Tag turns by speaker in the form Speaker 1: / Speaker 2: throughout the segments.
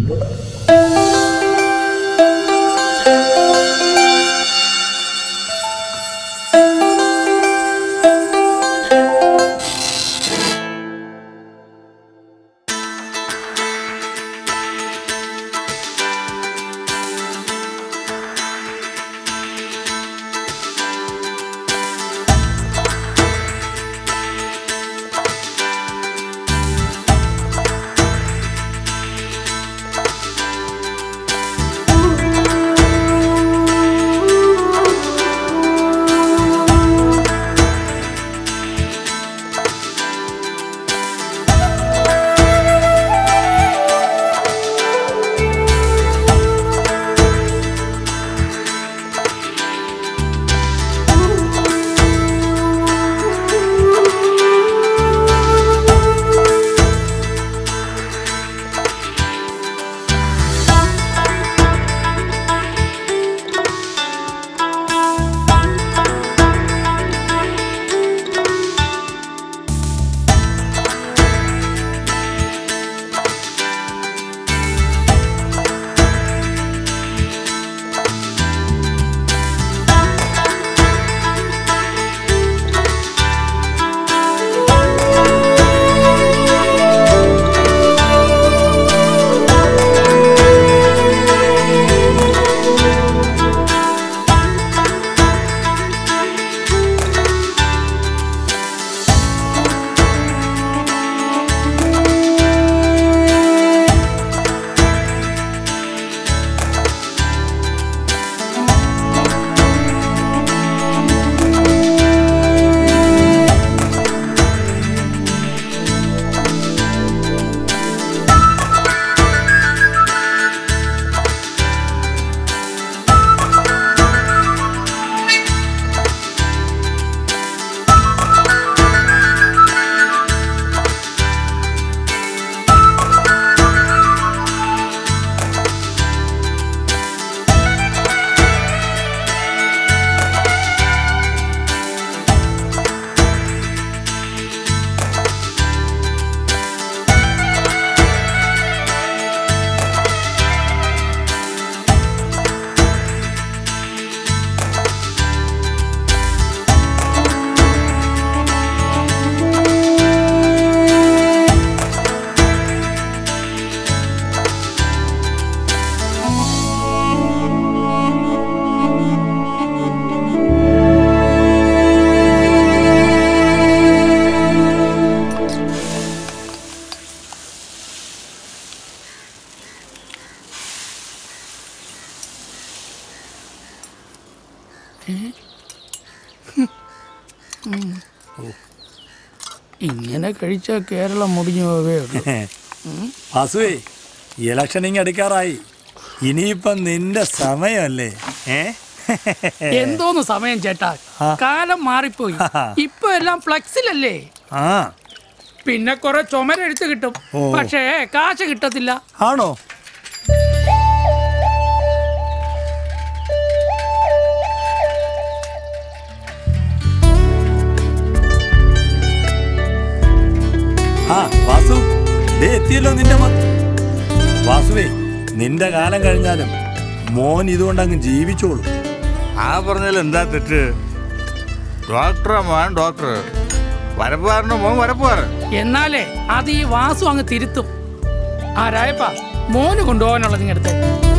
Speaker 1: ഇങ്ങനെ കഴിച്ചാൽ കേരളം മുടിഞ്ഞു പോവേ ഉള്ളൂ.
Speaker 2: വാസുവേ, ഇലക്ഷനിങ് എടുക്കാറായി. ഇനിയിപ്പം നിന്റെ സമയമല്ലേ?
Speaker 1: എന്തോന്ന് സമയം ചേട്ടാ, കാലം മാറിപ്പോയി. ഇപ്പൊ എല്ലാം ഫ്ലെക്സിലല്ലേ. പിന്നെ കുറെ ചുമരെഴുത്ത് കിട്ടും, പക്ഷേ കാശ് കിട്ടത്തില്ല.
Speaker 2: ആണോ? വാസു, എത്തിയല്ലോ നിന്റെ വാസുവേ, നിന്റെ കാലം കഴിഞ്ഞാലും മോൻ ഇതുകൊണ്ട് അങ്ങ് ജീവിച്ചോളൂ.
Speaker 3: ആ പറഞ്ഞാൽ എന്താ തെറ്റ്? ഡോക്ടറാ മോൻ ഡോക്ടർ, വരപ്പുകാരനോ മോൻ വരപ്പുകാരൻ.
Speaker 1: എന്നാലേ അത് ഈ വാസു അങ്ങ് തിരുത്തും. ആരായപ്പാ മോന് കൊണ്ടുപോകാനുള്ളത് നിങ്ങടുത്ത്.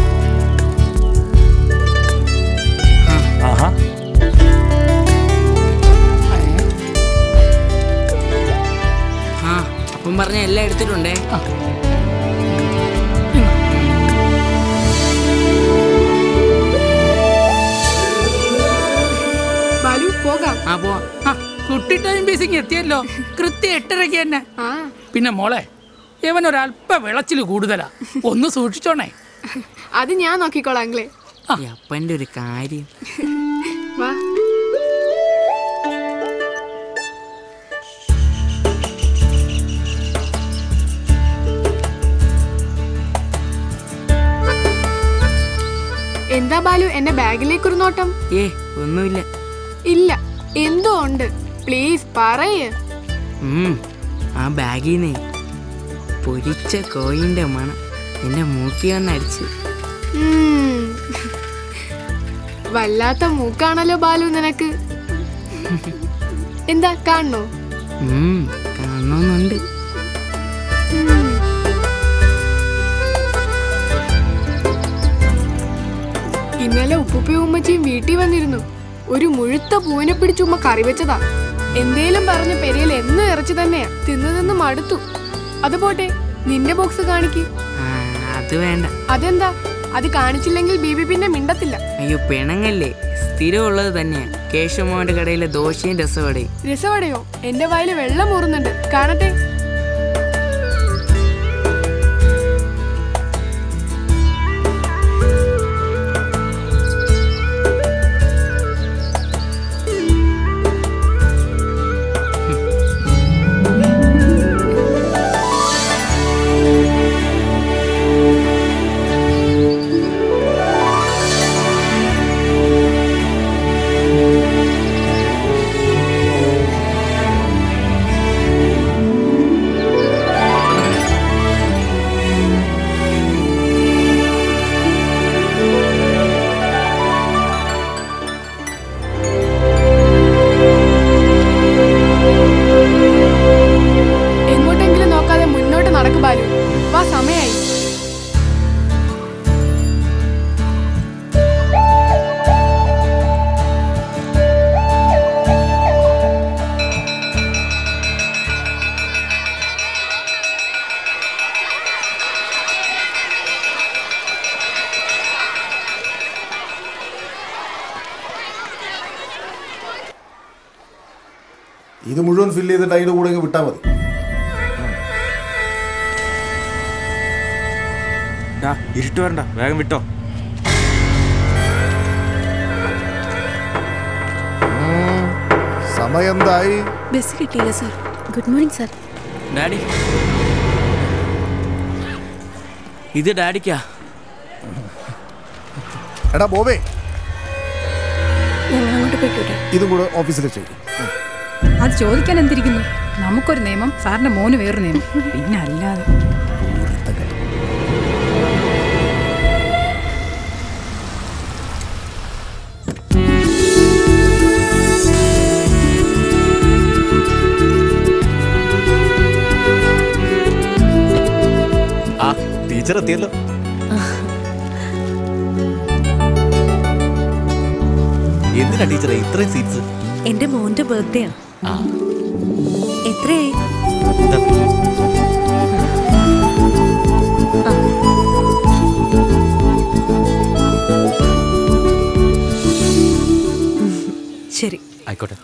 Speaker 4: അപ്പം പറഞ്ഞ എല്ലാം എടുത്തിട്ടുണ്ടേ. കുട്ടി ടൈം ബേസിങ് എത്തിയല്ലോ, കൃത്യം 8:30 തന്നെ. പിന്നെ മോളെ, ഇവനൊരല്പ വിളച്ചില് കൂടുതലാ, ഒന്ന് സൂക്ഷിച്ചോണേ.
Speaker 5: അത് ഞാൻ നോക്കിക്കോളാം.
Speaker 4: അപ്പൻ്റെ ഒരു കാര്യം.
Speaker 5: എന്താ ബാലു എന്റെ ബാഗിലേക്ക് ഒരു നോട്ടം?
Speaker 4: ഒന്നുമില്ല.
Speaker 5: ഇല്ല, എന്തോ ഉണ്ട്. പ്ലീസ് പറയേ.
Speaker 4: ആ ബാഗിന്നേ പൊരിച്ച കോയിന്റെ മണം.
Speaker 6: എന്നെ മൂക്കി വന്ന് അടിച്ചു.
Speaker 5: വല്ലാത്ത മൂക്കാണല്ലോ ബാലു നിനക്ക്. എന്താ കാണണോ?
Speaker 6: കാണണമെന്നുണ്ട്.
Speaker 5: ഇന്നലെ ഉപ്പുപ്പയും ഉമ്മച്ചിയും വീട്ടിൽ വന്നിരുന്നു. ഒരു മുഴുത്ത പൂവിനെ പിടിച്ചുമ്മ കറി വെച്ചതാ. എന്തേലും പറഞ്ഞ പെരിയൽ എന്നും ഇറച്ചി തന്നെയാ. തിന്നു മടുത്തു. അത് പോട്ടെ, നിന്റെ ബോക്സ് കാണിക്ക്.
Speaker 6: അത് വേണ്ട.
Speaker 5: അതെന്താ? അത് കാണിച്ചില്ലെങ്കിൽ ബീബി പിന്നെ മിണ്ടത്തില്ല.
Speaker 6: അയ്യോ പിണങ്ങല്ലേ, സ്ഥിരമുള്ളത് തന്നെയാ. കേശവമോന്റെ കടയിലെ ദോശയും രസവടയും.
Speaker 5: രസവടയോ? എന്റെ വായില് വെള്ളം ഊറുന്നുണ്ട്, കാണട്ടെ.
Speaker 7: ഇത് മുഴുവൻ ഫില്ല് ചെയ്തിട്ട് അതിൻ്റെ കൂടെ വിട്ടാൽ മതി.
Speaker 8: ഇരുട്ട് വരണ്ട, വേഗം വിട്ടോ.
Speaker 7: സമയം എന്തായി?
Speaker 9: ബസ് കിട്ടിയില്ല sir. Good morning sir.
Speaker 6: Daddy, ഇത് ഡാഡിക്കാ.
Speaker 7: എടാ ബോബേ,
Speaker 9: ഞങ്ങൾ അങ്ങോട്ട് പോയിക്കോട്ടെ.
Speaker 7: ഇതും കൂടെ ഓഫീസിൽ ചെയ്യും.
Speaker 10: അത് ചോദിക്കാൻ എന്തിരിക്കുന്നു? നമുക്കൊരു നിയമം, സാറിന്റെ മോന് വേറൊരു നിയമം. പിന്നെ അല്ലാതെ
Speaker 8: ടീച്ചർ എത്തിയല്ലോ. എന്തിനാ ടീച്ചറെ ഇത്രയും സീറ്റ്സ്?
Speaker 9: എന്റെ മോന്റെ ബർത്ത്ഡേ ആണ്. എത്രയായി? ശരി,
Speaker 8: ആയിക്കോട്ടെ.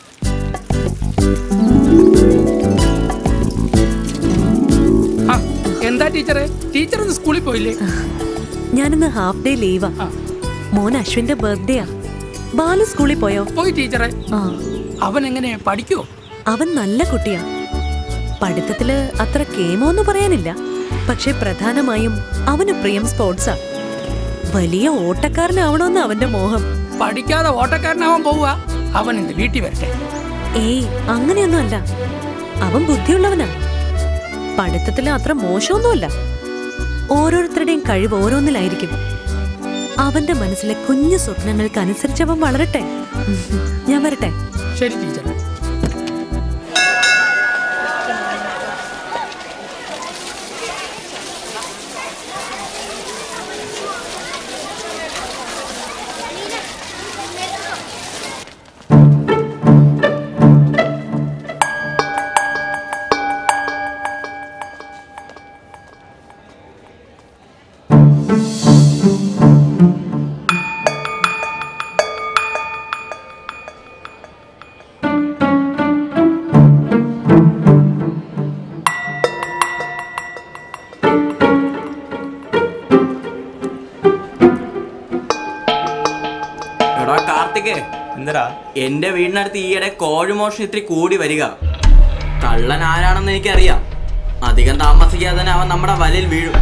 Speaker 1: എന്താ ടീച്ചറെ? ടീച്ചർ ഒന്ന് സ്കൂളിൽ പോയില്ലേ?
Speaker 9: ഞാനിന്ന് ഹാഫ് ഡേ ലീവാ. മോൻ അശ്വിന്റെ ബർത്ത്ഡേ ആ. ബാലു സ്കൂളിൽ പോയോ?
Speaker 1: പോയി ടീച്ചറെ. അവൻ എങ്ങനെ പഠിക്കുവോ?
Speaker 9: അവൻ നല്ല കുട്ടിയാ. പഠിത്തത്തില് അത്ര കേമോന്ന് പറയാനില്ല, പക്ഷെ പ്രധാനമായും അവന് പ്രിയം സ്പോർട്സാ. വലിയ ഓട്ടക്കാരനാവണമെന്ന് അവന്റെ മോഹം.
Speaker 1: പഠിക്കാതെ ഓട്ടക്കാരനാവാൻ പോവുക. അവൻ എന്റെ വീട്ടിൽ വരട്ടെ.
Speaker 9: ഏയ്, അങ്ങനെയൊന്നും അല്ല. അവൻ ബുദ്ധിയുള്ളവനാ. പഠിത്തത്തില് അത്ര മോശമൊന്നുമല്ല. ഓരോരുത്തരുടെയും കഴിവ് ഓരോന്നിലായിരിക്കും. അവന്റെ മനസ്സിലെ കുഞ്ഞു സ്വപ്നങ്ങൾക്ക് അനുസരിച്ച് അവൻ വളരട്ടെ. ഞാൻ വരട്ടെ.
Speaker 1: ശരി ടീച്ചർ.
Speaker 6: എന്റെ വീടിനടുത്ത് ഈയിടെ കോഴിമോഷണം ഇത്തിരി കൂടി വരിക. കള്ളൻ ആരാണെന്ന് എനിക്കറിയാം. അധികം താമസിക്കാതെ തന്നെ അവൻ നമ്മുടെ വലയിൽ വീഴും.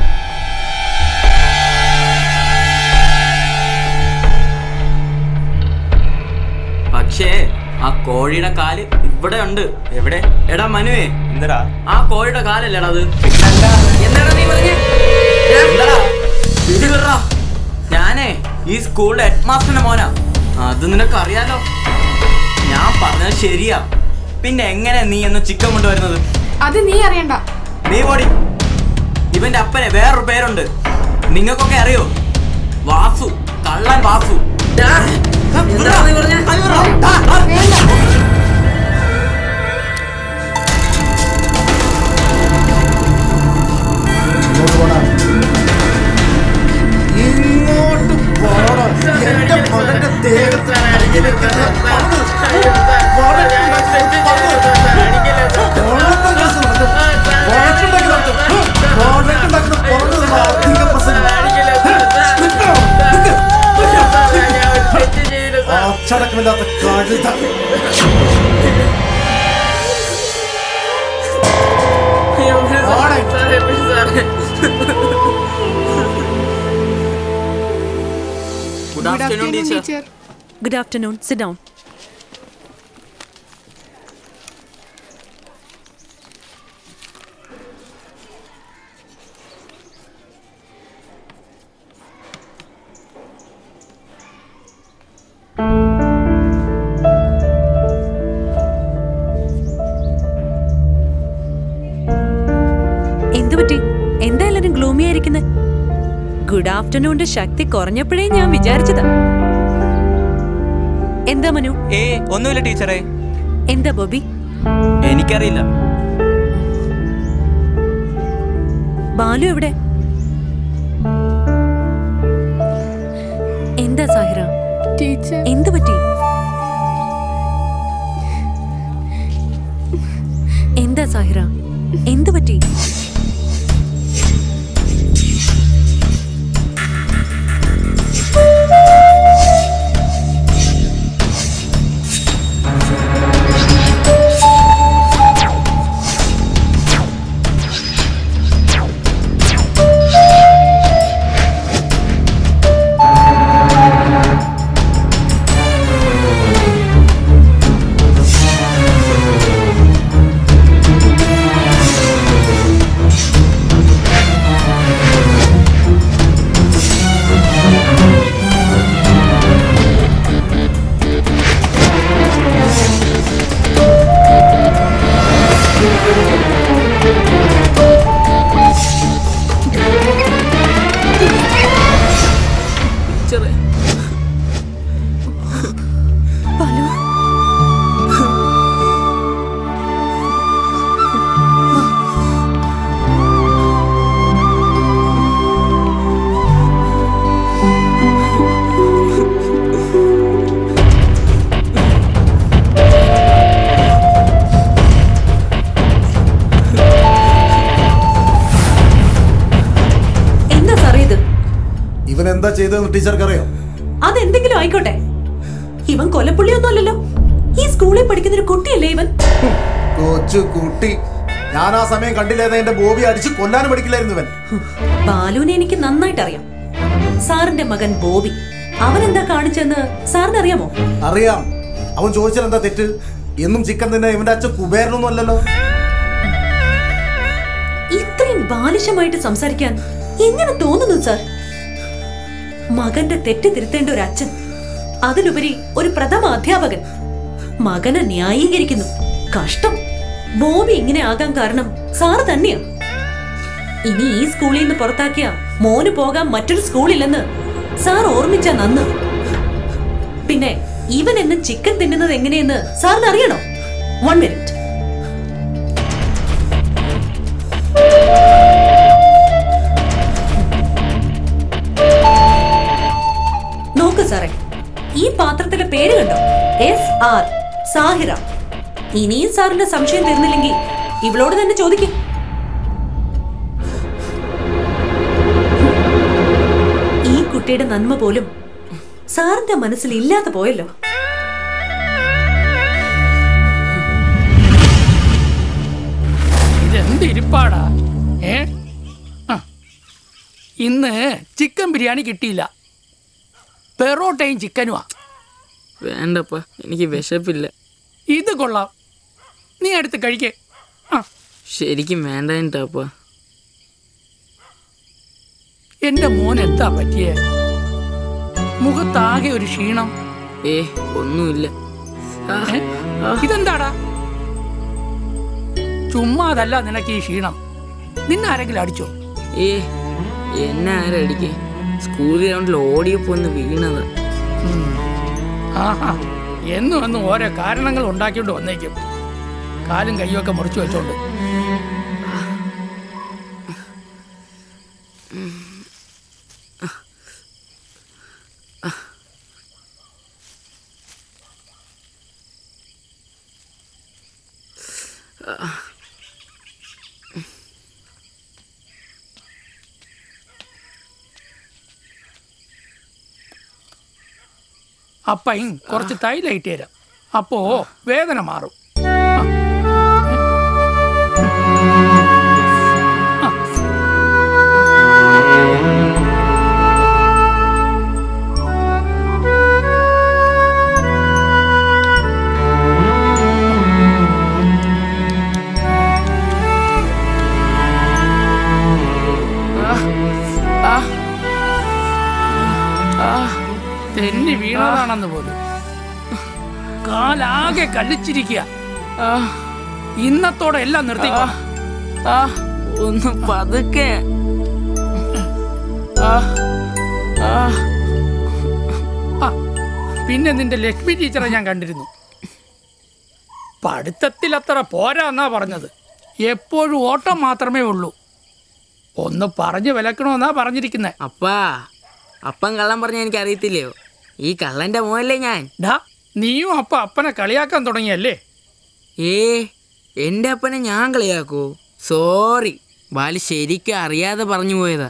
Speaker 6: പക്ഷേ ആ കോഴിയുടെ കാല് ഇവിടെ ഉണ്ട്. എവിടെ? എടാ മനുവേ,
Speaker 8: എന്തടാ?
Speaker 6: ആ കോഴിയുടെ കാലല്ലേടാ അത്? എന്താടാ നീ പറഞ്ഞേ? ഞാനേ ഈ സ്കൂളിലെ ഹെഡ് മാസ്റ്ററിന്റെ മോനാ. അത് നിനക്ക് അറിയാലോ. ഞാൻ പറഞ്ഞത് ശരിയാ. പിന്നെ എങ്ങനെ നീ എന്ന് ചിക്കൻ കൊണ്ടുവരുന്നത്?
Speaker 5: അത് നീ അറിയണ്ട.
Speaker 6: നീ പോടി. ഇവന്റെ അപ്പനെ വേറൊരു പേരുണ്ട്, നിങ്ങൾക്കൊക്കെ അറിയോ? വാസു. കള്ളൻ വാസു.
Speaker 7: ഇങ്ങോട്ട് പോണം. എന്റെ മകന്റെ ദേഹത്ത് അച്ചടക്കമില്ലാത്ത കഴുത.
Speaker 6: Good afternoon, teacher.
Speaker 9: Good afternoon. Sit down. എന്തുപറ്റി? എന്താ എല്ലാരും ഗ്ലൂമി ആയിരിക്കുന്നത്? ഗുഡ് ആഫ്റ്റർനൂണിന്റെ ശക്തി കുറഞ്ഞപ്പോഴേ ഞാൻ വിചാരിച്ചതാ. എന്താ മനു?
Speaker 6: ഒന്നുമില്ല ടീച്ചറെ.
Speaker 9: എന്താ ബോബി?
Speaker 6: എനിക്കറിയില്ല.
Speaker 9: ബാലു എവിടെ? എന്താ സാഹിറ?
Speaker 5: ടീച്ചർ
Speaker 9: എന്തു പറ്റി? എന്താ സാഹിറ? എന്തു പറ്റി?
Speaker 7: എന്താ ചെയ്തതെന്ന് ടീച്ചർക്ക് അറിയോ?
Speaker 9: അതെന്തെങ്കിലും ആയിക്കോട്ടെ, ഇവൻ കൊലപ്പുള്ളിയൊന്നുമല്ലല്ലോ. ഈ സ്കൂളിൽ പഠിക്കുന്ന ഒരു കുട്ടിയല്ലേ ഇവൻ?
Speaker 7: കൊച്ചു കുട്ടി. ഞാൻ ആ സമയം കണ്ടില്ലാതെ എന്റെ ബോബി അടിച്ച് കൊല്ലാനും പഠിക്കില്ലായിരുന്നു ഇവൻ.
Speaker 9: ബാലുവിനെ എനിക്ക് നന്നായിട്ട് അറിയാം. സാറിന്റെ മകൻ ബോബി അവൻ എന്താ കാണിച്ചെന്ന് സാറിന് അറിയാമോ?
Speaker 7: അറിയാം. അവൻ ചോദിച്ചാൽ എന്താ തെറ്റ്? എന്നും ചിക്കൻ തന്നെ ഇവന്റെ അച്ഛൻ കുബേരനൊന്നും അല്ലല്ലോ.
Speaker 9: ഇത്രയും ബാലിശമായിട്ട് സംസാരിക്കാൻ എങ്ങനെ തോന്നുന്നു സാർ? മകന്റെ തെറ്റ് തിരുത്തേണ്ട ഒരു അച്ഛൻ, അതിലുപരി ഒരു പ്രഥമ അധ്യാപകൻ മകനെ ന്യായീകരിക്കുന്നു. കഷ്ടം. ബോബി ഇങ്ങനെ ആകാൻ കാരണം സാറ് തന്നെയാ. ഇനി ഈ സ്കൂളിൽ നിന്ന് പുറത്താക്കിയ മോന് പോകാൻ മറ്റൊരു സ്കൂളില്ലെന്ന് സാർ ഓർമ്മിച്ചാ നന്ന്. പിന്നെ ഇവൻ എന്ന് ചിക്കൻ തിന്നുന്നത് എങ്ങനെയെന്ന് സാറിന് അറിയണോ? 1 മിനിറ്റ്. നോക്ക് സാറേ, ഈ പാത്രത്തിലെ പേര് കണ്ടോ? SR സാഹിറ. ഇനിയും സാറിന്റെ സംശയം തീർന്നില്ലെങ്കിൽ ഇവളോട് തന്നെ ചോദിക്കും. ഈ കുട്ടിയുടെ നന്മ പോലും സാറിന്റെ മനസ്സിൽ ഇല്ലാതെ പോയല്ലോ.
Speaker 1: ഇതെന്തിരിപ്പാടാ? ഇന്ന് ചിക്കൻ ബിരിയാണി കിട്ടിയില്ല, പെറോട്ടയും ചിക്കനുമാ.
Speaker 11: വേണ്ടപ്പ, എനിക്ക് വിശപ്പില്ല.
Speaker 1: ഇത് കൊള്ളാം, നീ എടുത്ത് കഴിക്കേ.
Speaker 11: ശരിക്കും വേണ്ടാപ്പ.
Speaker 4: എന്റെ മോൻ എന്താ പറ്റിയേ? മുഖത്താകെ ഒരു ക്ഷീണം.
Speaker 11: ഒന്നുമില്ല.
Speaker 4: ഇതെന്താടാ? ചുമ്മാതല്ല നിനക്ക് ഈ ക്ഷീണം. നിന്നെ ആരെങ്കിലും അടിച്ചോ?
Speaker 11: എന്നെ ആരടിക്കേ? സ്കൂൾ ഗ്രൗണ്ടിൽ ഓടിയപ്പോ ഒന്ന് വീണത്.
Speaker 4: ആഹാ, എന്നും ഓരോ കാരണങ്ങൾ ഉണ്ടാക്കിയോണ്ട് വന്നേക്കും. കാലും കയ്യൊക്കെ മുറിച്ചു വെച്ചോണ്ട്. അപ്പയും കുറച്ച് തൈലയിട്ട് തരാം. അപ്പോ വേദന മാറും. തെന്നി വീണതാണെന്ന് പോലും. കാലാകെ കല്ലിച്ചിരിക്കുക. ഇന്നത്തോടെ എല്ലാം നിർത്തിക്കോ.
Speaker 11: ഒന്ന് പതുക്കെ.
Speaker 4: പിന്നെ നിന്റെ ലക്ഷ്മി ടീച്ചറെ ഞാൻ കണ്ടിരുന്നു. പഠിത്തത്തിൽ അത്ര പോരാന്നാ പറഞ്ഞത്. എപ്പോഴും ഓട്ടം മാത്രമേ ഉള്ളൂ. ഒന്ന് പറഞ്ഞു വിലക്കണമെന്നാ പറഞ്ഞിരിക്കുന്നേ.
Speaker 11: അപ്പൻ കള്ളം പറഞ്ഞ എനിക്ക് അറിയത്തില്ലയോ? ഈ കള്ളന്റെ മോനല്ലേ ഞാൻ.
Speaker 4: നീയും അപ്പനെ കളിയാക്കാൻ തുടങ്ങിയല്ലേ?
Speaker 11: എന്റെ അപ്പനെ ഞാൻ കളിയാക്കൂ? സോറി, ബാലി ശരിക്കും അറിയാതെ പറഞ്ഞു പോയതാ.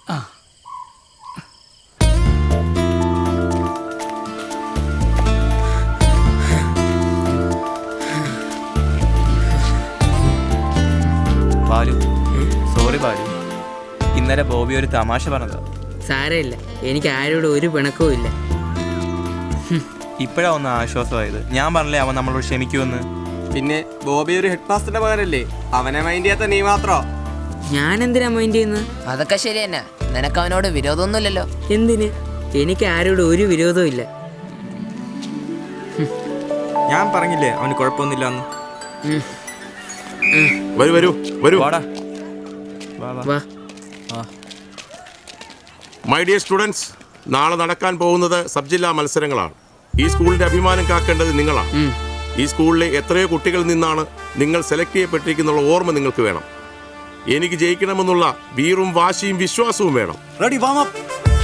Speaker 8: ബാലു, സോറി ബാലു. ഇന്നലെ ബോബി ഒരു തമാശ പറഞ്ഞതാ.
Speaker 11: സാരമില്ല, എനിക്ക് ആരോടും ഒരു പിണക്കവും ഇല്ല.
Speaker 8: ഇപ്പോഴാ ഒന്ന് ആശ്വാസമായത്. ഞാൻ പറഞ്ഞില്ലേ അവൻ നമ്മളോട് ക്ഷമിക്കുമെന്ന്.
Speaker 12: പിന്നെ ബോബി ഒരു ഹെഡ് മാസ്റ്ററിന്റെ മകനല്ലേ? അവനെ മൈൻഡ് ചെയ്യാത്ത നീ മാത്രോ?
Speaker 11: ഞാൻ എന്തിനാ മൈൻഡ് ചെയ്യുന്നത്?
Speaker 13: അതൊക്കെ ശരി തന്നെ. നിനക്ക് അവനോട് വിരോധമൊന്നുമില്ലല്ലോ.
Speaker 11: എന്തിന്? എനിക്ക് ആരോടും ഒരു വിരോധവും ഇല്ല.
Speaker 8: ഞാൻ പറഞ്ഞില്ലേ അവന് കുഴപ്പമൊന്നുമില്ലെന്ന്.
Speaker 14: വരൂ വരൂ. മൈ ഡിയർ സ്റ്റുഡൻസ്, നാളെ നടക്കാൻ പോകുന്നത് സബ് ജില്ലാ മത്സരങ്ങളാണ്. ഈ സ്കൂളിന്റെ അഭിമാനം കാക്കേണ്ടത് നിങ്ങളാണ്. ഈ സ്കൂളിലെ എത്രയോ കുട്ടികളിൽ നിന്നാണ് നിങ്ങൾ സെലക്ട് ചെയ്യപ്പെട്ടിരിക്കുന്നുള്ള ഓർമ്മ നിങ്ങൾക്ക് വേണം. എനിക്ക് ജയിക്കണമെന്നുള്ള വീറും വാശിയും വിശ്വാസവും വേണം.
Speaker 2: Ready, warm up.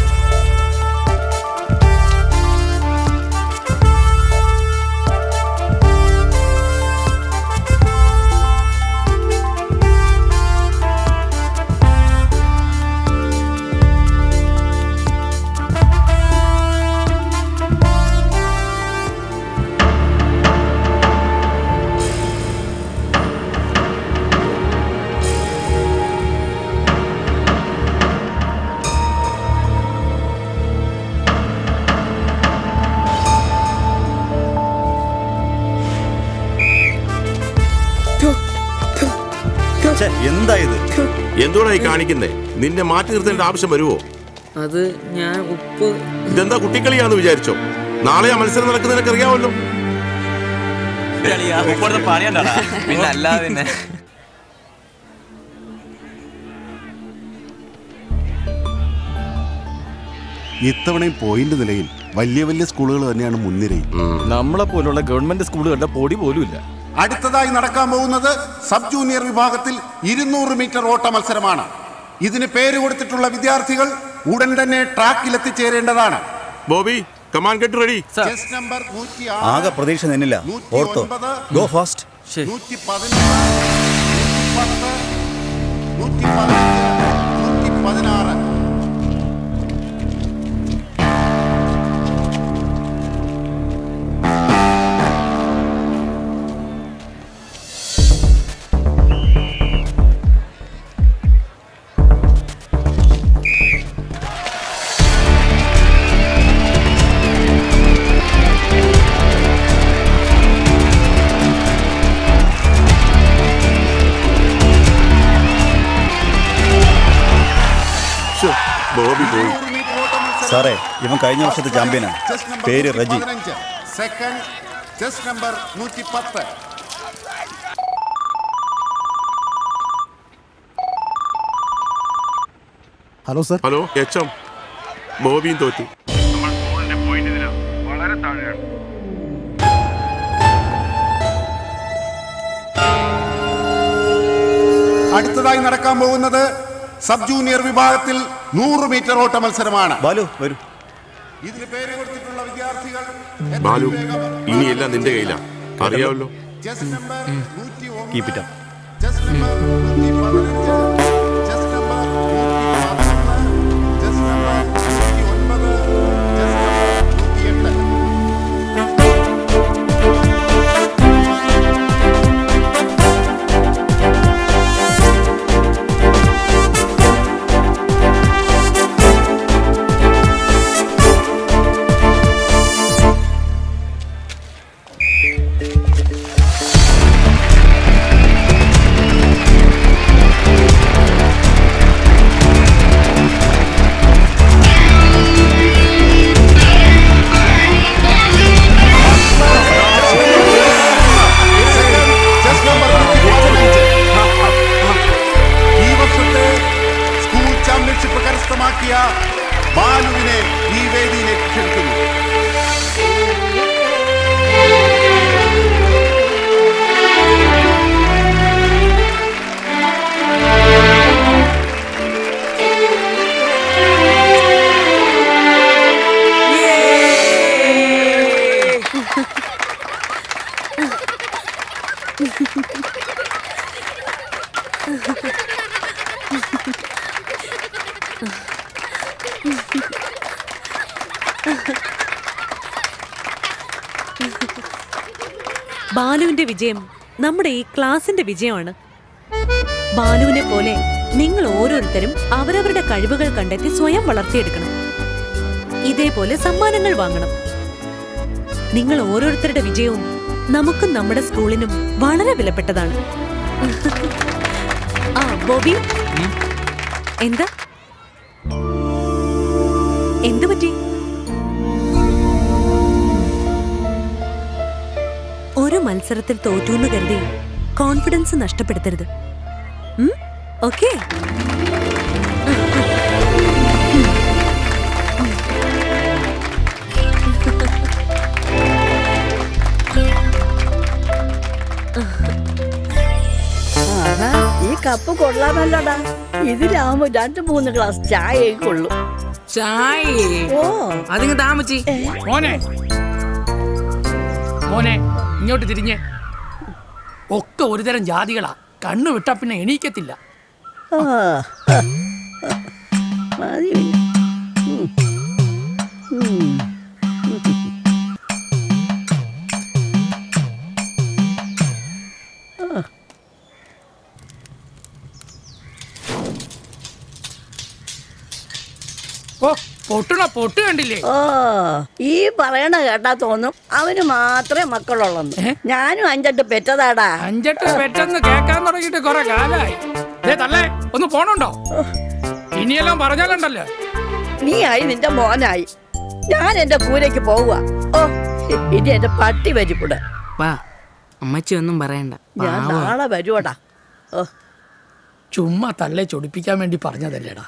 Speaker 14: എന്താ ഇത്? എന്തുകൊണ്ടാ ഈ കാണിക്കുന്നേ? നിന്നെ മാറ്റി നിർത്തേണ്ട ആവശ്യം വരുമോ?
Speaker 11: അത് ഞാൻ ഉപ്പ്.
Speaker 14: ഇതെന്താ കുട്ടിക്കളിയാന്ന് വിചാരിച്ചോ? നാളെ ആ മത്സരം നടക്കുന്ന നിനക്ക് അറിയാമല്ലോ.
Speaker 8: പിന്നെ അല്ലാതെ തന്നെ.
Speaker 15: ഇത്തവണയും പോയിന്റ് നിലയിൽ വലിയ വലിയ സ്കൂളുകൾ തന്നെയാണ് മുൻനിരയിൽ.
Speaker 16: നമ്മളെ പോലുള്ള ഗവൺമെന്റ് സ്കൂളുകളുടെ പൊടി പോലും ഇല്ല.
Speaker 15: അടുത്തതായി നടക്കാൻ പോകുന്നത് സബ് ജൂനിയർ വിഭാഗത്തിൽ 200 മീറ്റർ ഓട്ട മത്സരമാണ്. ഇതിന് പേര് കൊടുത്തിട്ടുള്ള വിദ്യാർത്ഥികൾ ഉടൻ തന്നെ ട്രാക്കിൽ എത്തിച്ചേരേണ്ടതാണ്.
Speaker 14: Bobby, come on get ready.
Speaker 2: ആകെ പ്രതീക്ഷ നിന്നില്ല. ഓർത്തോ, ഗോ ഫാസ്റ്റ്.
Speaker 15: 111, 110, 116.
Speaker 16: സാറേ ഇവൻ കഴിഞ്ഞ വർഷത്തെ ചാമ്പ്യനാണ്. പേര് Reji.
Speaker 15: Second chest number 110.
Speaker 7: Hello sir.
Speaker 14: Hello H M, ബോബിയും തോറ്റു.
Speaker 17: വളരെ താഴെയാണ്.
Speaker 15: അടുത്തതായി നടക്കാൻ പോകുന്നത് സബ് ജൂനിയർ വിഭാഗത്തിൽ 100 മീറ്റർ ഓട്ട മത്സരമാണ്.
Speaker 16: ബാലു വരൂ.
Speaker 15: ഇതിന് പേര് കൊടുത്തിട്ടുള്ള വിദ്യാർത്ഥികൾ
Speaker 14: ബാലു, ഇനിയെല്ലാം നിന്റെ കയ്യിലാണ്, അറിയാമല്ലോ.
Speaker 15: Chest number 109,
Speaker 16: keep it up.
Speaker 15: Chest number 115, chest number 111, chest number 109, chest number 108. ബാലുവിനെ ഈ വേദിയിലേക്ക് ക്ഷണിക്കുന്നു.
Speaker 9: ബാലുവിന്റെ വിജയം നമ്മുടെ ഈ ക്ലാസിന്റെ വിജയമാണ്. ബാലുവിനെ പോലെ നിങ്ങൾ ഓരോരുത്തരും അവരവരുടെ കഴിവുകൾ കണ്ടെത്തി സ്വയം വളർത്തിയെടുക്കണം. ഇതേപോലെ സമ്മാനങ്ങൾ വാങ്ങണം. നിങ്ങൾ ഓരോരുത്തരുടെ വിജയവും നമുക്കും നമ്മുടെ സ്കൂളിനും വളരെ വിലപ്പെട്ടതാണ്. ആ ബോബി, എന്താ എന്തു പറ്റി? ഒരു മത്സരത്തിൽ തോറ്റൂന്ന് കരുതി കോൺഫിഡൻസ് നഷ്ടപ്പെടുത്തരുത്. ഓക്കേ?
Speaker 18: ഈ കപ്പ് കൊള്ളാമല്ലോടാ. ഇതിലാവുമ്പോ 2-3 ഗ്ലാസ് ചായ കൊള്ളു.
Speaker 11: ചായ? ഓ അതിങ്ങ് താമച്ചി.
Speaker 4: മോനെ മോനെ ഇങ്ങോട്ട് തിരിഞ്ഞ്. ഒക്കെ ഒരുതരം ജാതികളാ. കണ്ണു വിട്ടാ പിന്നെ എണീക്കത്തില്ല. ഓ പൊട്ടണ പൊട്ട് കണ്ടില്ലേ?
Speaker 18: ഓ ഈ പറയണ കേട്ടാ തോന്നും അവന് മാത്രമേ മക്കളുള്ളൂ. ഞാനും 5-8 പെറ്റതാടാ.
Speaker 4: 5-8 പെറ്റെന്ന് കേൾക്കാൻ തുടങ്ങിയിട്ട് കൊറേ കാലായി. തള്ളേ ഒന്ന് പോണുണ്ടോ? ഇനിയെല്ലാം പറഞ്ഞാലുണ്ടല്ലോ.
Speaker 18: നീ ആയി നിന്റെ മോനായി. ഞാൻ എന്റെ പൂരയ്ക്ക് പോവുക. ഓ ഇനി എന്റെ പട്ടി വരിപ്പൂടെ.
Speaker 11: അമ്മച്ചി ഒന്നും പറയണ്ട,
Speaker 18: ഞാൻ നാളെ വരുവടാ. ഓ
Speaker 4: ചുമ്മാ തള്ളെ ചൊടിപ്പിക്കാൻ വേണ്ടി പറഞ്ഞതല്ലേടാ.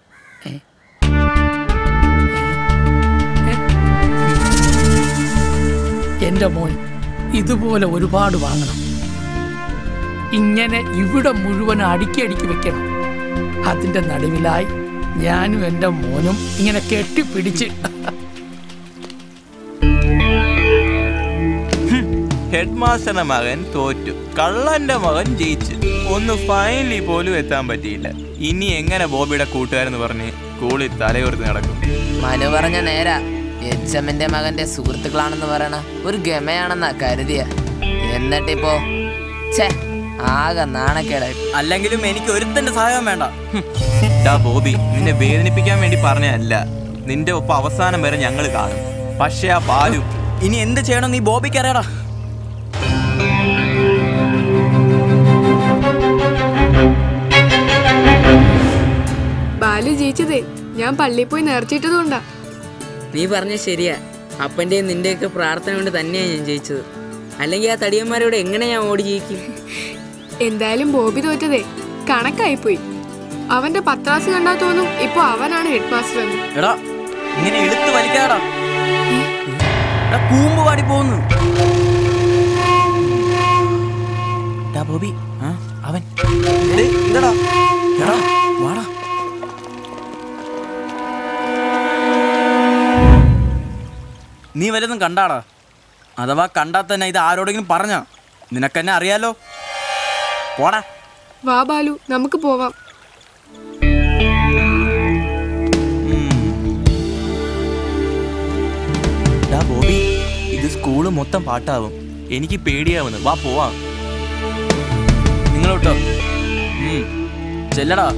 Speaker 4: എന്റെ മോൻ ഇതുപോലെ ഒരുപാട് വാങ്ങണം. ഇങ്ങനെ ഇവിടെ മുഴുവൻ അടുക്കി വെക്കണം. അതിന്റെ നടുവിലായി ഞാനും എന്റെ മോനും ഇങ്ങനെ കെട്ടിപ്പിടിച്ച്.
Speaker 8: ഹെഡ് മാസ്റ്ററിന്റെ മകൻ തോറ്റു, കള്ളന്റെ മകൻ ജയിച്ചു. ഒന്ന് ഫൈനലിൽ പോലും എത്താൻ പറ്റിയില്ല. ഇനി എങ്ങനെ ബോബിയുടെ കൂട്ടുകാരെന്ന് പറഞ്ഞ് സ്കൂളിൽ തലയുയർത്തി നടക്കും?
Speaker 13: മനു പറഞ്ഞ നേരാ. എച്ചമ്മന്റെ മകന്റെ സുഹൃത്തുക്കളാണെന്ന് പറയണ ഒരു ഗമയാണെന്നാ കരുതിയ. എന്നിട്ടിപ്പോ ആകെ നാണക്കേടായി.
Speaker 6: അല്ലെങ്കിലും എനിക്ക് ഒരുത്തന്റെ സഹായം വേണ്ട.
Speaker 8: ബോബി, നിന്നെ വേദനിപ്പിക്കാൻ വേണ്ടി പറഞ്ഞല്ല. നിന്റെ ഒപ്പം അവസാനം വരെ ഞങ്ങൾ കാണും. പക്ഷെ ആ ബാലു
Speaker 6: ഇനി എന്ത് ചെയ്യണം നീ ബോബിക്ക് അറിയടാ.
Speaker 5: ബാലു ജയിച്ചതേ ഞാൻ പള്ളിയിൽ പോയി നേർച്ചിട്ടതുകൊണ്ടാ.
Speaker 11: നീ പറഞ്ഞ ശരിയാ. അപ്പൻ്റെയും നിന്റെയൊക്കെ പ്രാർത്ഥന കൊണ്ട് തന്നെയാണ് ഞാൻ ജയിച്ചത്. അല്ലെങ്കിൽ ആ തടിയന്മാരോട് എങ്ങനെ ഞാൻ ഓടി ജയിക്കും?
Speaker 5: എന്തായാലും ബോബി തോറ്റതേ കണക്കായിപ്പോയി. അവന്റെ പത്രാസ് കണ്ടാ തോന്നും ഇപ്പൊ അവനാണ് ഹെഡ് മാസ്റ്റർ എന്ന്.
Speaker 6: എടാ ഇങ്ങനെ എടുത്ത് വലിക്കാടാ, കൂമ്പ് പാടി പോകുന്നു. ബോബി അവൻ വാടാ. നീ വല്ലതും കണ്ടാടാ? അഥവാ കണ്ടാ തന്നെ ഇത് ആരോടെങ്കിലും പറഞ്ഞാ? നിനക്കെന്നെ അറിയാലോ. പോടാ.
Speaker 5: വാ ബാലു, നമുക്ക് പോവാം.
Speaker 8: ബോബി, ഇത് സ്കൂള് മൊത്തം പാട്ടാവും. എനിക്ക് പേടിയാവുന്നു. വാ പോവാം.
Speaker 6: നിങ്ങളോട്ടോ ചെല്ലടാ.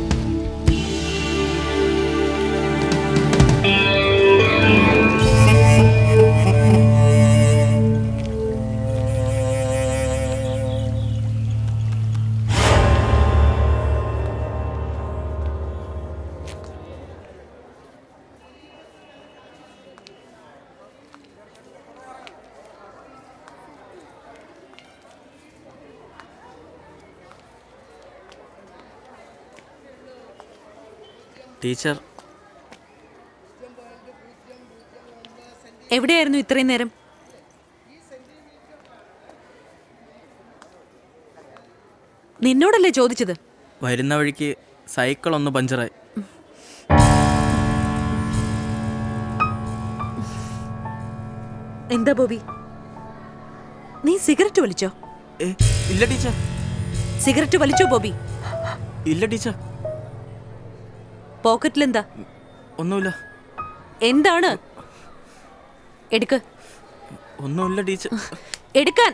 Speaker 6: ടീച്ചർ
Speaker 9: എവിടെയായിരുന്നു ഇത്രയും നേരം? നിന്നോടല്ലേ ചോദിച്ചത്?
Speaker 6: വരുന്ന വഴിക്ക് സൈക്കിൾ ഒന്ന് പഞ്ചറായി.
Speaker 9: എന്താ ബോബി, നീ സിഗരറ്റ് വലിച്ചോ?
Speaker 6: ഇല്ല ടീച്ചർ.
Speaker 9: സിഗരറ്റ് വലിച്ചോ ബോബി?
Speaker 6: ഇല്ല ടീച്ചർ.
Speaker 9: പോക്കറ്റിലെന്താ?
Speaker 6: ഒന്നുമില്ല.
Speaker 9: എന്താണ്? എടുക്ക്.
Speaker 6: ഒന്നുമില്ല ടീച്ചർ.
Speaker 9: എടുക്കാൻ.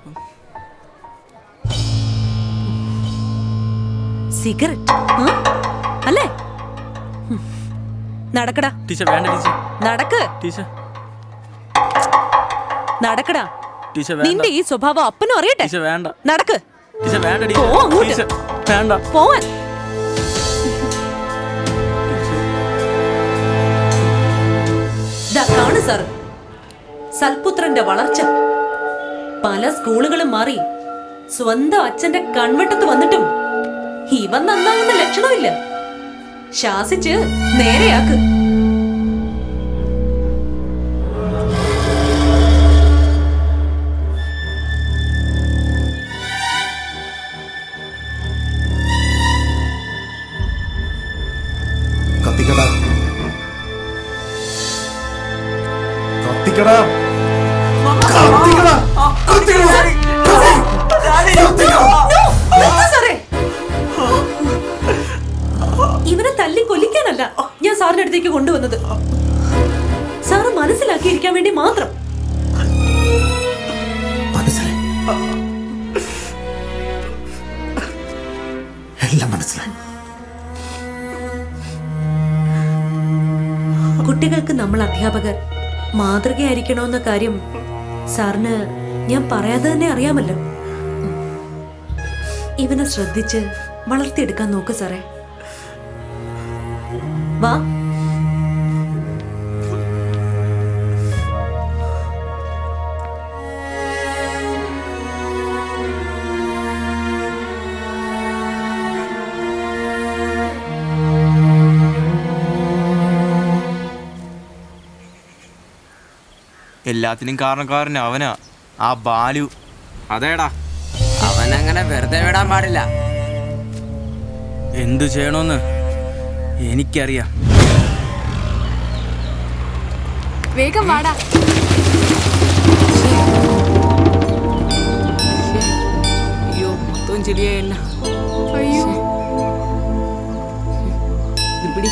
Speaker 9: സിഗരറ്റ് അല്ലേ? നടക്കടാ.
Speaker 6: ടീച്ചർ വേണ്ട ടീച്ചർ.
Speaker 9: നടക്ക്.
Speaker 6: ടീച്ചർ
Speaker 9: നടക്കടാ.
Speaker 6: ടീച്ചർ
Speaker 9: നിന്റെ ഈ സ്വഭാവം അപ്പനും അറിയട്ടെ.
Speaker 6: ടീച്ചർ വേണ്ട.
Speaker 9: നടക്ക്.
Speaker 6: ടീച്ചർ വേണ്ട
Speaker 9: ടീച്ചർ.
Speaker 6: വേണ്ട.
Speaker 9: പോവാൻ. കാണു സാർ, സൽപുത്രന്റെ വളർച്ച. പല സ്കൂളുകളും മാറി സ്വന്തം അച്ഛന്റെ കൺവെട്ടത്ത് വന്നിട്ടും ഇവൻ നന്നാവുന്ന ലക്ഷണമില്ല. ശാസിച്ച് നേരെയാക്ക്.
Speaker 7: കത്തിക്കടാ, കത്തിക്കടാ, കത്തിക്കടാ,
Speaker 9: ഇവനെ തല്ലി കൊല്ലിക്കാനല്ല ഞാൻ സാറിന്റെ അടുത്തേക്ക് കൊണ്ടുവന്നത്. സാറ് മനസ്സിലാക്കിയിരിക്കാൻ വേണ്ടി മാത്രം.
Speaker 7: എല്ലാം മനസ്സിലായി.
Speaker 9: കുട്ടികൾക്ക് നമ്മൾ അധ്യാപകർ മാതൃകയായിരിക്കണമെന്ന കാര്യം സാറിന് ഞാൻ പറയാതെ തന്നെ അറിയാമല്ലോ. ഇവനെ ശ്രദ്ധിച്ച് വളർത്തിയെടുക്കാൻ നോക്ക് സാറേ. വാ.
Speaker 8: എല്ലാത്തിനും കാരണക്കാരൻ അവനാ, ആ ബാലു.
Speaker 6: അതേടാ,
Speaker 11: അവനങ്ങനെ വെറുതെ വിടാൻ പാടില്ല.
Speaker 6: എന്തു ചെയ്യണോന്ന് എനിക്കറിയാം.
Speaker 5: വേഗം വാടാ.
Speaker 11: അയ്യോ, മൊത്തം ചെടിയായല്ല.
Speaker 5: അയ്യോ,
Speaker 11: പിടി.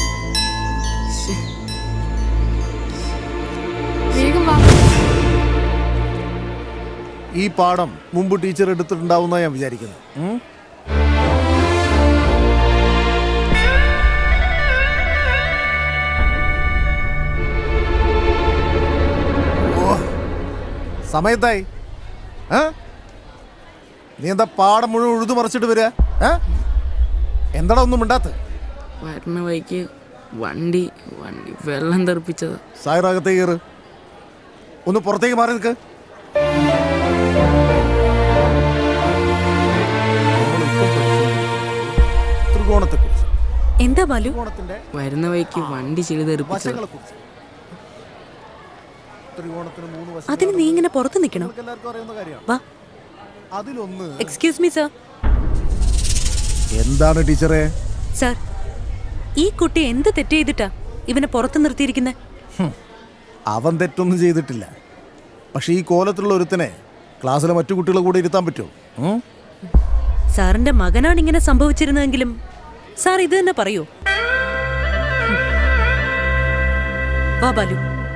Speaker 5: വേഗം വാ.
Speaker 7: ഈ പാഠം മുമ്പ് ടീച്ചർ എടുത്തിട്ടുണ്ടാവുന്ന ഞാൻ വിചാരിക്കുന്നു. സമയത്തായി. നീ എന്താ പാടം മുഴുവൻ ഉഴുതു മറിച്ചിട്ട് വരിക? എന്താടാ ഒന്നും മിണ്ടാത്ത?
Speaker 11: വരുന്ന വഴിക്ക് വണ്ടി വണ്ടി വെള്ളം തെറിപ്പിച്ചത്.
Speaker 7: സായറാകത്തേക്ക് കയറ്. ഒന്ന് പുറത്തേക്ക് മാറി നിൽക്ക്. ത്രികോണത്തെക്കുറിച്ച്
Speaker 9: എന്താ ബാലു?
Speaker 11: വരുന്ന വഴിക്ക് വണ്ടി ചില തെറിപ്പിച്ചത്.
Speaker 9: അതിന് നീ ഇങ്ങനെ പുറത്ത് നിൽക്കണം. വാ. Excuse me sir.
Speaker 7: എന്താണ് ടീച്ചറെ?
Speaker 9: സർ, ഈ കുട്ടി എന്ത് തെറ്റ് ചെയ്തിട്ടാ ഇവനെ പുറത്ത് നിർത്തിയിരിക്കുന്നത്?
Speaker 7: അവൻ തെറ്റൊന്നും ചെയ്തിട്ടില്ല. പക്ഷെ ഈ കോലത്തിലുള്ള ഒരുത്തനെ ക്ലാസ്സിലെ മറ്റു കുട്ടികളെ കൂടെ ഇരുത്താൻ പറ്റുമോ?
Speaker 9: സാറിന്റെ മകനാണ് ഇങ്ങനെ സംഭവിച്ചിരുന്നതെങ്കിലും സാർ ഇത് തന്നെ പറയൂ. വാ ബാലു,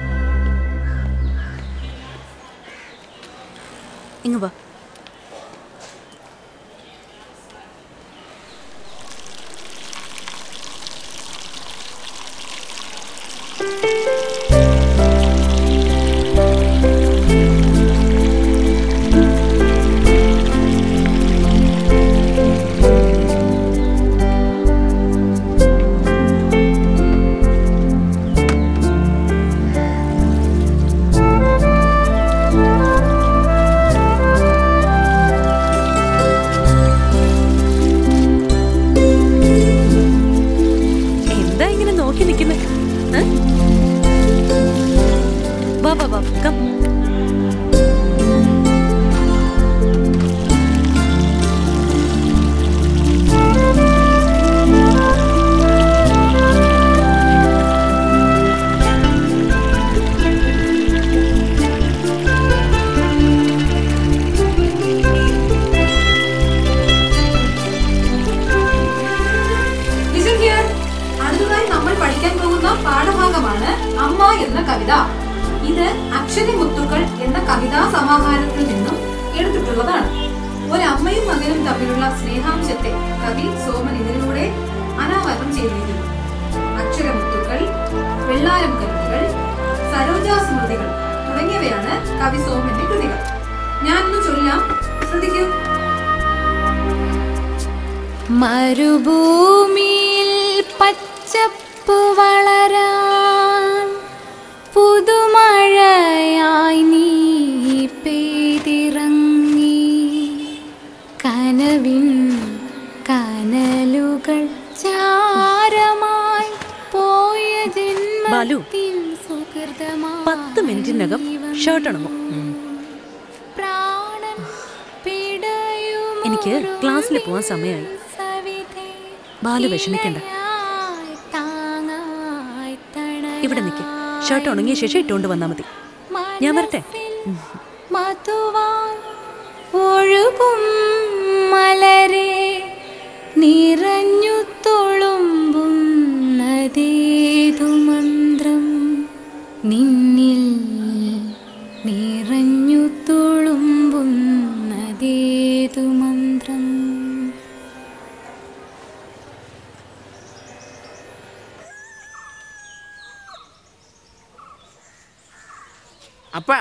Speaker 9: ഇങ്ങ് വാ.
Speaker 10: പാഠഭാഗമാണ് അമ്മ എന്ന കവിത. ഇത് അക്ഷരമുത്തുക്കൾ എന്ന കവിതാ സമാഹാരത്തിൽ നിന്നും എടുത്തിട്ടുള്ളതാണ്. ഒരമ്മയും മകനും തമ്മിലുള്ള സ്നേഹാംശത്തെ കവി സോമൻ ഇതിലൂടെ അനാവരണം ചെയ്തിരിക്കുന്നു. അക്ഷരമുത്തുക്കൾ, വെള്ളാരം കവിതകൾ, സരോജാ സ്മൃതികൾ തുടങ്ങിയവയാണ് കവി സോമന്റെ കൃതികൾ. ഞാനൊന്ന് ചൊല്ലാം, ശ്രദ്ധിക്കൂ.
Speaker 17: മരുഭൂമിയിൽ പച്ചപ്പ് വളരാൻ പുതുമഴയായി നീ പെയ്തിറങ്ങി, കനവിൻ കനലുകൾ ചാരമായി പോയ ജന്മത്തിൻ സുഹൃതമായി
Speaker 9: 10 മിനിറ്റിനകം ഷർട്ട് ഉണങ്ങും. എനിക്ക് ക്ലാസ്സിൽ പോവാൻ സമയമായി. ബാലു വിഷമിക്കണ്ട, ഇവിടെ നിൽക്ക്. ഷർട്ട് ഉണങ്ങിയ ശേഷം ഇട്ടുകൊണ്ട് വന്നാൽ മതി. ഞാൻ വരട്ടെ.
Speaker 17: ഒഴുകും മലരെ നിറഞ്ഞു തുളുമ്പുന്നതേതു മന്ത്രം, നിന്നിൽ നിറഞ്ഞു തുളുമ്പുന്നതേതു മന്ത്രം.
Speaker 11: അപ്പാ,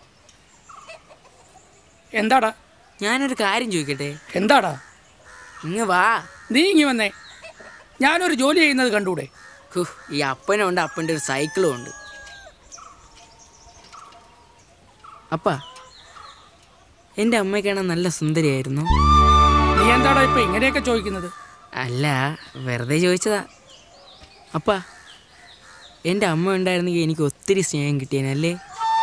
Speaker 1: എന്താടാ?
Speaker 11: ഞാനൊരു കാര്യം ചോദിക്കട്ടെ?
Speaker 1: എന്താടാ?
Speaker 11: ഇങ്ങ് വാ.
Speaker 1: നീ ഇങ്ങി വന്നേ. ഞാനൊരു ജോലി ചെയ്യുന്നത് കണ്ടൂടെ?
Speaker 11: ഈ അപ്പനും ഉണ്ട്, അപ്പൻ്റെ ഒരു സൈക്കിളും ഉണ്ട്. അപ്പാ, എൻ്റെ അമ്മയ്ക്കാണ് നല്ല സുന്ദരിയായിരുന്നു.
Speaker 1: നീ എന്താടാ ഇപ്പൊ ഇങ്ങനെയൊക്കെ ചോദിക്കുന്നത്?
Speaker 11: അല്ല, വെറുതെ ചോദിച്ചതാ. അപ്പാ, എൻ്റെ അമ്മ ഉണ്ടായിരുന്നെങ്കിൽ എനിക്ക് ഒത്തിരി സ്നേഹം കിട്ടിയേനല്ലേ?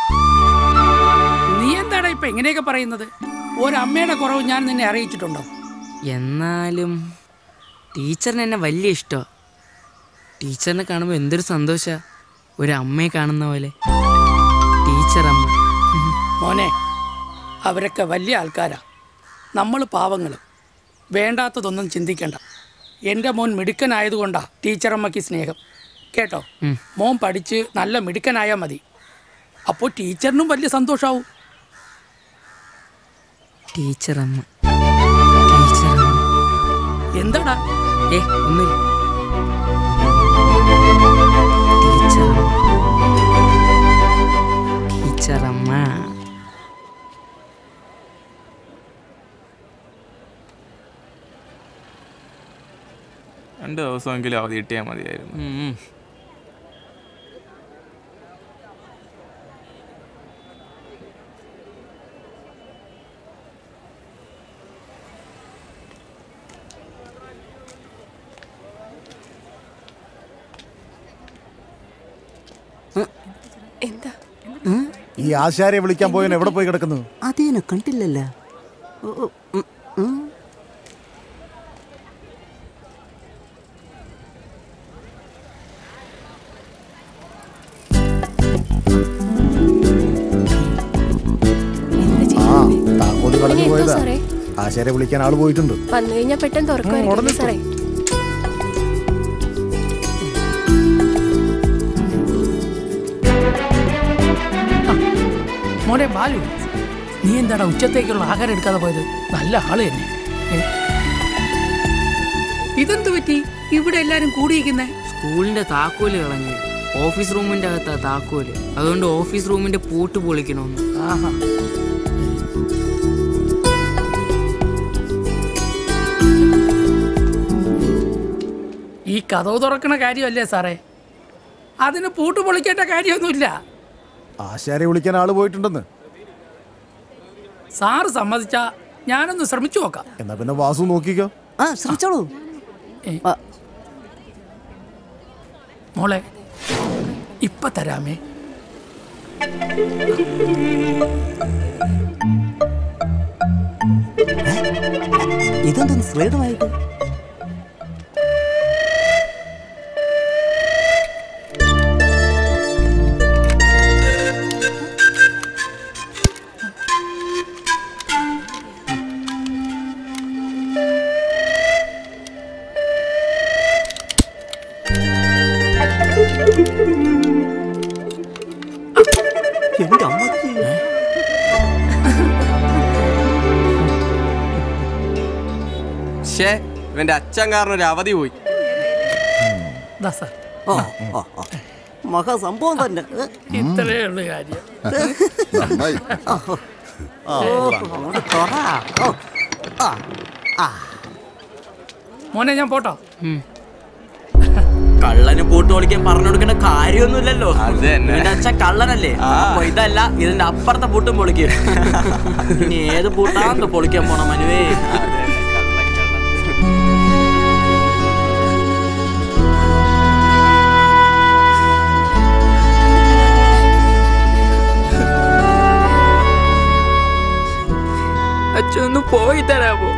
Speaker 1: നീ എന്താടാ ഇപ്പൊ ഇങ്ങനെയൊക്കെ പറയുന്നത്? ഒരമ്മയുടെ കുറവ് ഞാൻ നിന്നെ അറിയിച്ചിട്ടുണ്ടോ?
Speaker 11: എന്നാലും ടീച്ചറിന് എന്നെ വലിയ ഇഷ്ടമാണ്. ടീച്ചറിനെ കാണുമ്പോൾ എന്തൊരു സന്തോഷമാണ്, ഒരു അമ്മയെ കാണുന്ന പോലെ. ടീച്ചർ അമ്മ.
Speaker 1: മോനെ, അവരൊക്കെ വലിയ ആൾക്കാരാ, നമ്മൾ പാവങ്ങൾ. വേണ്ടാത്തതൊന്നും ചിന്തിക്കണ്ട. എൻ്റെ മോൻ മിടുക്കനായതുകൊണ്ടാ ടീച്ചറമ്മയ്ക്ക് സ്നേഹം. കേട്ടോ, മോൻ പഠിച്ച് നല്ല മിടുക്കനായാൽ മതി. അപ്പോൾ ടീച്ചറിനും വലിയ സന്തോഷാവും.
Speaker 11: ടീച്ചറമ്മ.
Speaker 1: എന്താടാ?
Speaker 11: ഒന്നുമില്ല. ടീച്ചറമ്മ.
Speaker 8: 2 ദിവസമെങ്കിലും അവധി കിട്ടിയാൽ മതിയായിരുന്നു.
Speaker 5: എന്താ
Speaker 7: ഈ ആശാരിയെ വിളിക്കാൻ പോയവൻ എവിടെ പോയി കിടക്കുന്നു?
Speaker 19: അതേനെ കണ്ടില്ലല്ലോ.
Speaker 7: താക്കോല് കളഞ്ഞു പോയതാ. ആശാരിയെ വിളിക്കാൻ ആള് പോയിട്ടുണ്ട്.
Speaker 5: വന്നു കഴിഞ്ഞാ പെട്ടെന്ന് തുറക്കുമായിരിക്കും സാറേ.
Speaker 4: മോനെ ബാലു, നീ എന്താടാ ഉച്ചത്തേക്കുള്ള ആഹാരം എടുക്കാതെ പോയത്? നല്ല ആള് തന്നെ. ഇതെന്ത് പറ്റി ഇവിടെ എല്ലാരും കൂടിയിരിക്കുന്നേ?
Speaker 11: സ്കൂളിന്റെ താക്കോല് കളഞ്ഞു. ഓഫീസ് റൂമിന്റെ അകത്താ താക്കോല്. അതുകൊണ്ട് ഓഫീസ് റൂമിന്റെ പൂട്ട് പൊളിക്കണമെന്ന്.
Speaker 4: ആഹാ. ഈ കതവ് തുറക്കണ കാര്യമല്ലേ സാറേ? അതിന് പൂട്ട് പൊളിക്കേണ്ട കാര്യമൊന്നുമില്ല.
Speaker 7: ആശാരിയെ വിളിക്കാൻ ആള് പോയിട്ടുണ്ടെന്ന്
Speaker 4: സാറ് സമ്മതിച്ചാ ഞാനൊന്ന് ശ്രമിച്ചു നോക്കാം.
Speaker 7: എന്നാ പിന്നെ വാസു നോക്കിക്കോ.
Speaker 19: ശ്രമിച്ചോളൂ
Speaker 4: മോളെ, ഇപ്പൊ തരാമേ.
Speaker 19: ഇതെന്തൊന്ന് സ്ലൈഡുമായിട്ട് എന്റെ അമ്മക്ക്
Speaker 12: ഇവന്റെ അച്ഛൻ കാരണം ഒരു അവധി പോയി.
Speaker 19: മഹാസംഭവം തന്നെ.
Speaker 4: ഇത്രയേ ഉള്ളു കാര്യം. മോനെ ഞാൻ പോട്ടോ.
Speaker 6: കള്ളന് പൂട്ട് പൊളിക്കാൻ പറഞ്ഞു കൊടുക്കേണ്ട കാര്യമൊന്നുമില്ലല്ലോ. എന്റെ അച്ഛൻ കള്ളനല്ലേ? അപ്പൊ ഇതല്ല, ഇതിന്റെ അപ്പുറത്തെ പൂട്ടും പൊളിക്കും. ഇനി ഏത് പൂട്ടാന്ന് പൊളിക്കാൻ പോണ മനുവേ?
Speaker 11: അച്ഛനൊന്ന് പോയി തരാമോ?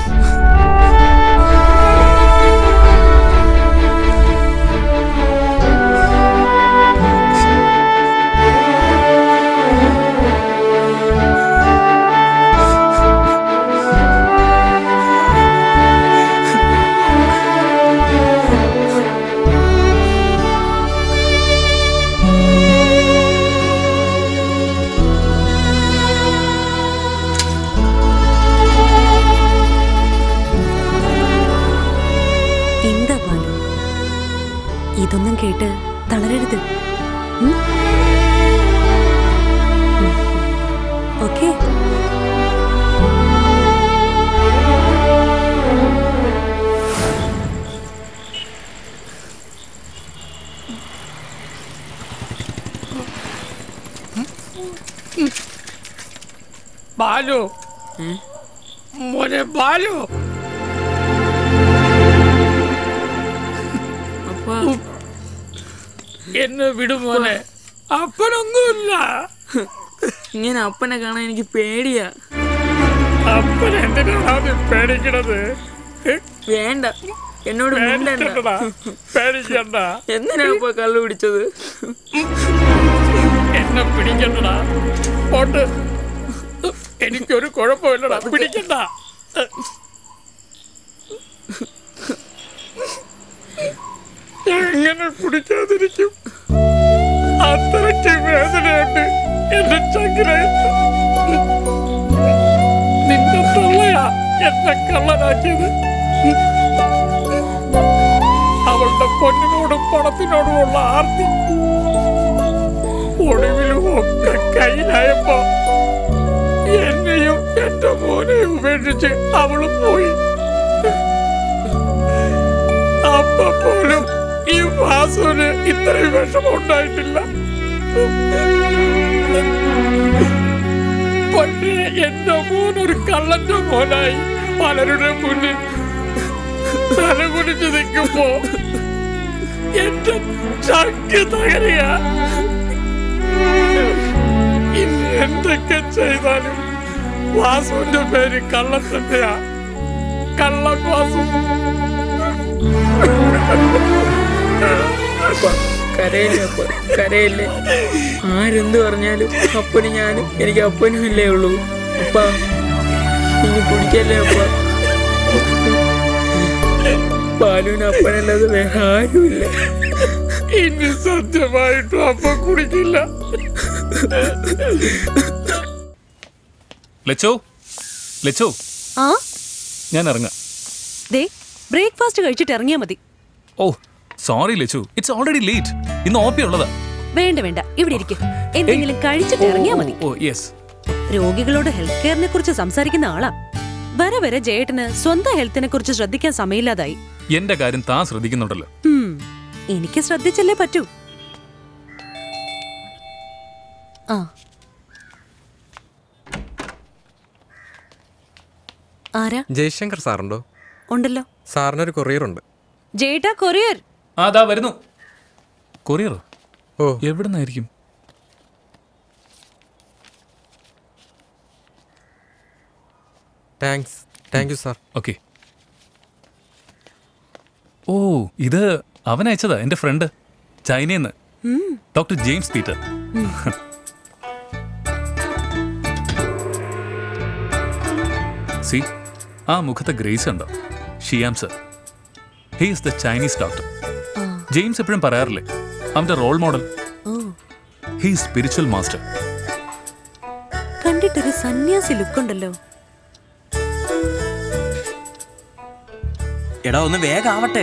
Speaker 9: ഇതൊന്നും കേട്ട് തളരരുത്. ഓക്കേ?
Speaker 4: ബാലു, മോനെ ബാലു, എന്നെ വിടുമോനെ. അപ്പനൊന്നുമില്ല.
Speaker 11: ഇങ്ങനെ അപ്പനെ കാണാൻ എനിക്ക് പേടിയാ.
Speaker 4: അപ്പൻ എന്തിനാണ് പേടിക്കണത്?
Speaker 11: വേണ്ട, എന്നോട്
Speaker 4: പേടിക്കണ്ട.
Speaker 11: എന്തിനാ ഇപ്പൊ കള്ളു പിടിച്ചത്?
Speaker 4: എന്നെ പിടിക്കണ്ടടാ. പോട്ട്, എനിക്കൊരു കുഴപ്പമില്ലടാ. പിടിക്കണ്ട. എങ്ങനെ പിടിക്കാതിരിക്കും? അത്രയ്ക്ക് വേദനയുണ്ട് എന്റെ ചങ്കിലയത്ത്. നിന്റെ തള്ളയാ എന്നെ കള്ളനാക്കിയത്. അവളുടെ പൊന്നിനോടും പണത്തിനോടുമുള്ള ആർത്തി ഒടുവിലും ഒക്കെ കയ്യിലായപ്പോ എന്നെയും എന്റെ മോനെയും ഉപേക്ഷിച്ച് അവള് പോയി. അപ്പൊ പോലും ഈ വാസുവിന് ഇത്രയും വിഷമം ഉണ്ടായിട്ടില്ല. പൊന്നെ, എന്റെ മോനൊരു കള്ളന്റെ മോനായി പലരുടെ മുന്നിൽ തലകുനിച്ച് നിൽക്കുമ്പോ എന്റെ ചങ്ക് തകരുക.
Speaker 2: ഇനി എന്തൊക്കെ ചെയ്താലും വാസുവിന്റെ പേര് കള്ളൻ തന്നെയാ. കള്ളൻ വാസു.
Speaker 11: കരയില്ലേ അപ്പ, കരയില്ലേ. ആരെന്ത് പറഞ്ഞാലും അപ്പനും ഞാനും, എനിക്ക് അപ്പനും ഇല്ലേ ഉള്ളൂ. അപ്പ ഇനി കുടിക്കല്ലേ അപ്പ. ബാലുവിന് അപ്പനല്ലാതെ വേറെ ആരുമില്ല.
Speaker 2: ഇനി സത്യമായിട്ടും അപ്പ കുടിക്കില്ല.
Speaker 20: ലച്ചോ, ലച്ചോ,
Speaker 9: ആ
Speaker 20: ഞാൻ ഇറങ്ങാം.
Speaker 9: ദേ ബ്രേക്ക്ഫാസ്റ്റ് കഴിച്ചിട്ട് ഇറങ്ങിയാ മതി.
Speaker 20: Oh sorry Lachu, it's already late. ഇന്ന് ഓപ്പി ഉള്ളതാ.
Speaker 9: വേണ്ട വേണ്ട, ഇവിടെ ഇരിക്കും. എന്തെങ്കിലും കഴിച്ചിട്ട് ഇറങ്ങിയാ മതി.
Speaker 20: ഓ യെസ്.
Speaker 9: രോഗികളോട് ഹെൽത്ത് കെയറിനെ കുറിച്ച് സംസാരിക്കുന്ന ആളാ. വരെ വരെ ജയേട്ടന് സ്വന്തം ഹെൽത്തിനെ കുറിച്ച് ശ്രദ്ധിക്കാൻ സമയമില്ലാതായി.
Speaker 20: എന്റെ കാര്യം താൻ ശ്രദ്ധിക്കുന്നുണ്ടല്ലോ.
Speaker 9: എനിക്ക് ശ്രദ്ധിച്ചല്ലേ പറ്റൂ. ആ ആരാ?
Speaker 12: ജയശങ്കർ സാറുണ്ടോ?
Speaker 9: ഉണ്ടല്ലോ.
Speaker 12: സാറിനൊരു കൊറിയർ ഉണ്ട്.
Speaker 9: ജേട്ടാ കൊറിയർ.
Speaker 20: അതാ വരുന്നു. കൊറിയറോ?
Speaker 12: ഓ
Speaker 20: എവിടുന്നായിരിക്കും?
Speaker 12: Thank you sir.
Speaker 20: ഓക്കെ. ഓ ഇത് അവനയച്ചതാ, എന്റെ ഫ്രണ്ട് ചൈനന്ന്, ഡോക്ടർ ജെയിംസ് പീറ്റർ. സി ആ മുഖത്തെ ഗ്രേസ് ഉണ്ടോ? Shyam sir, he is the Chinese doctor. James എപ്പോഴും പറയാറില്ലേ, അവന്റെ role model. He is spiritual master.
Speaker 9: കണ്ടിട്ടൊരു സന്യാസി ലുക്കുണ്ടല്ലോ.
Speaker 6: എടാ ഒന്ന് വേഗാവട്ടെ.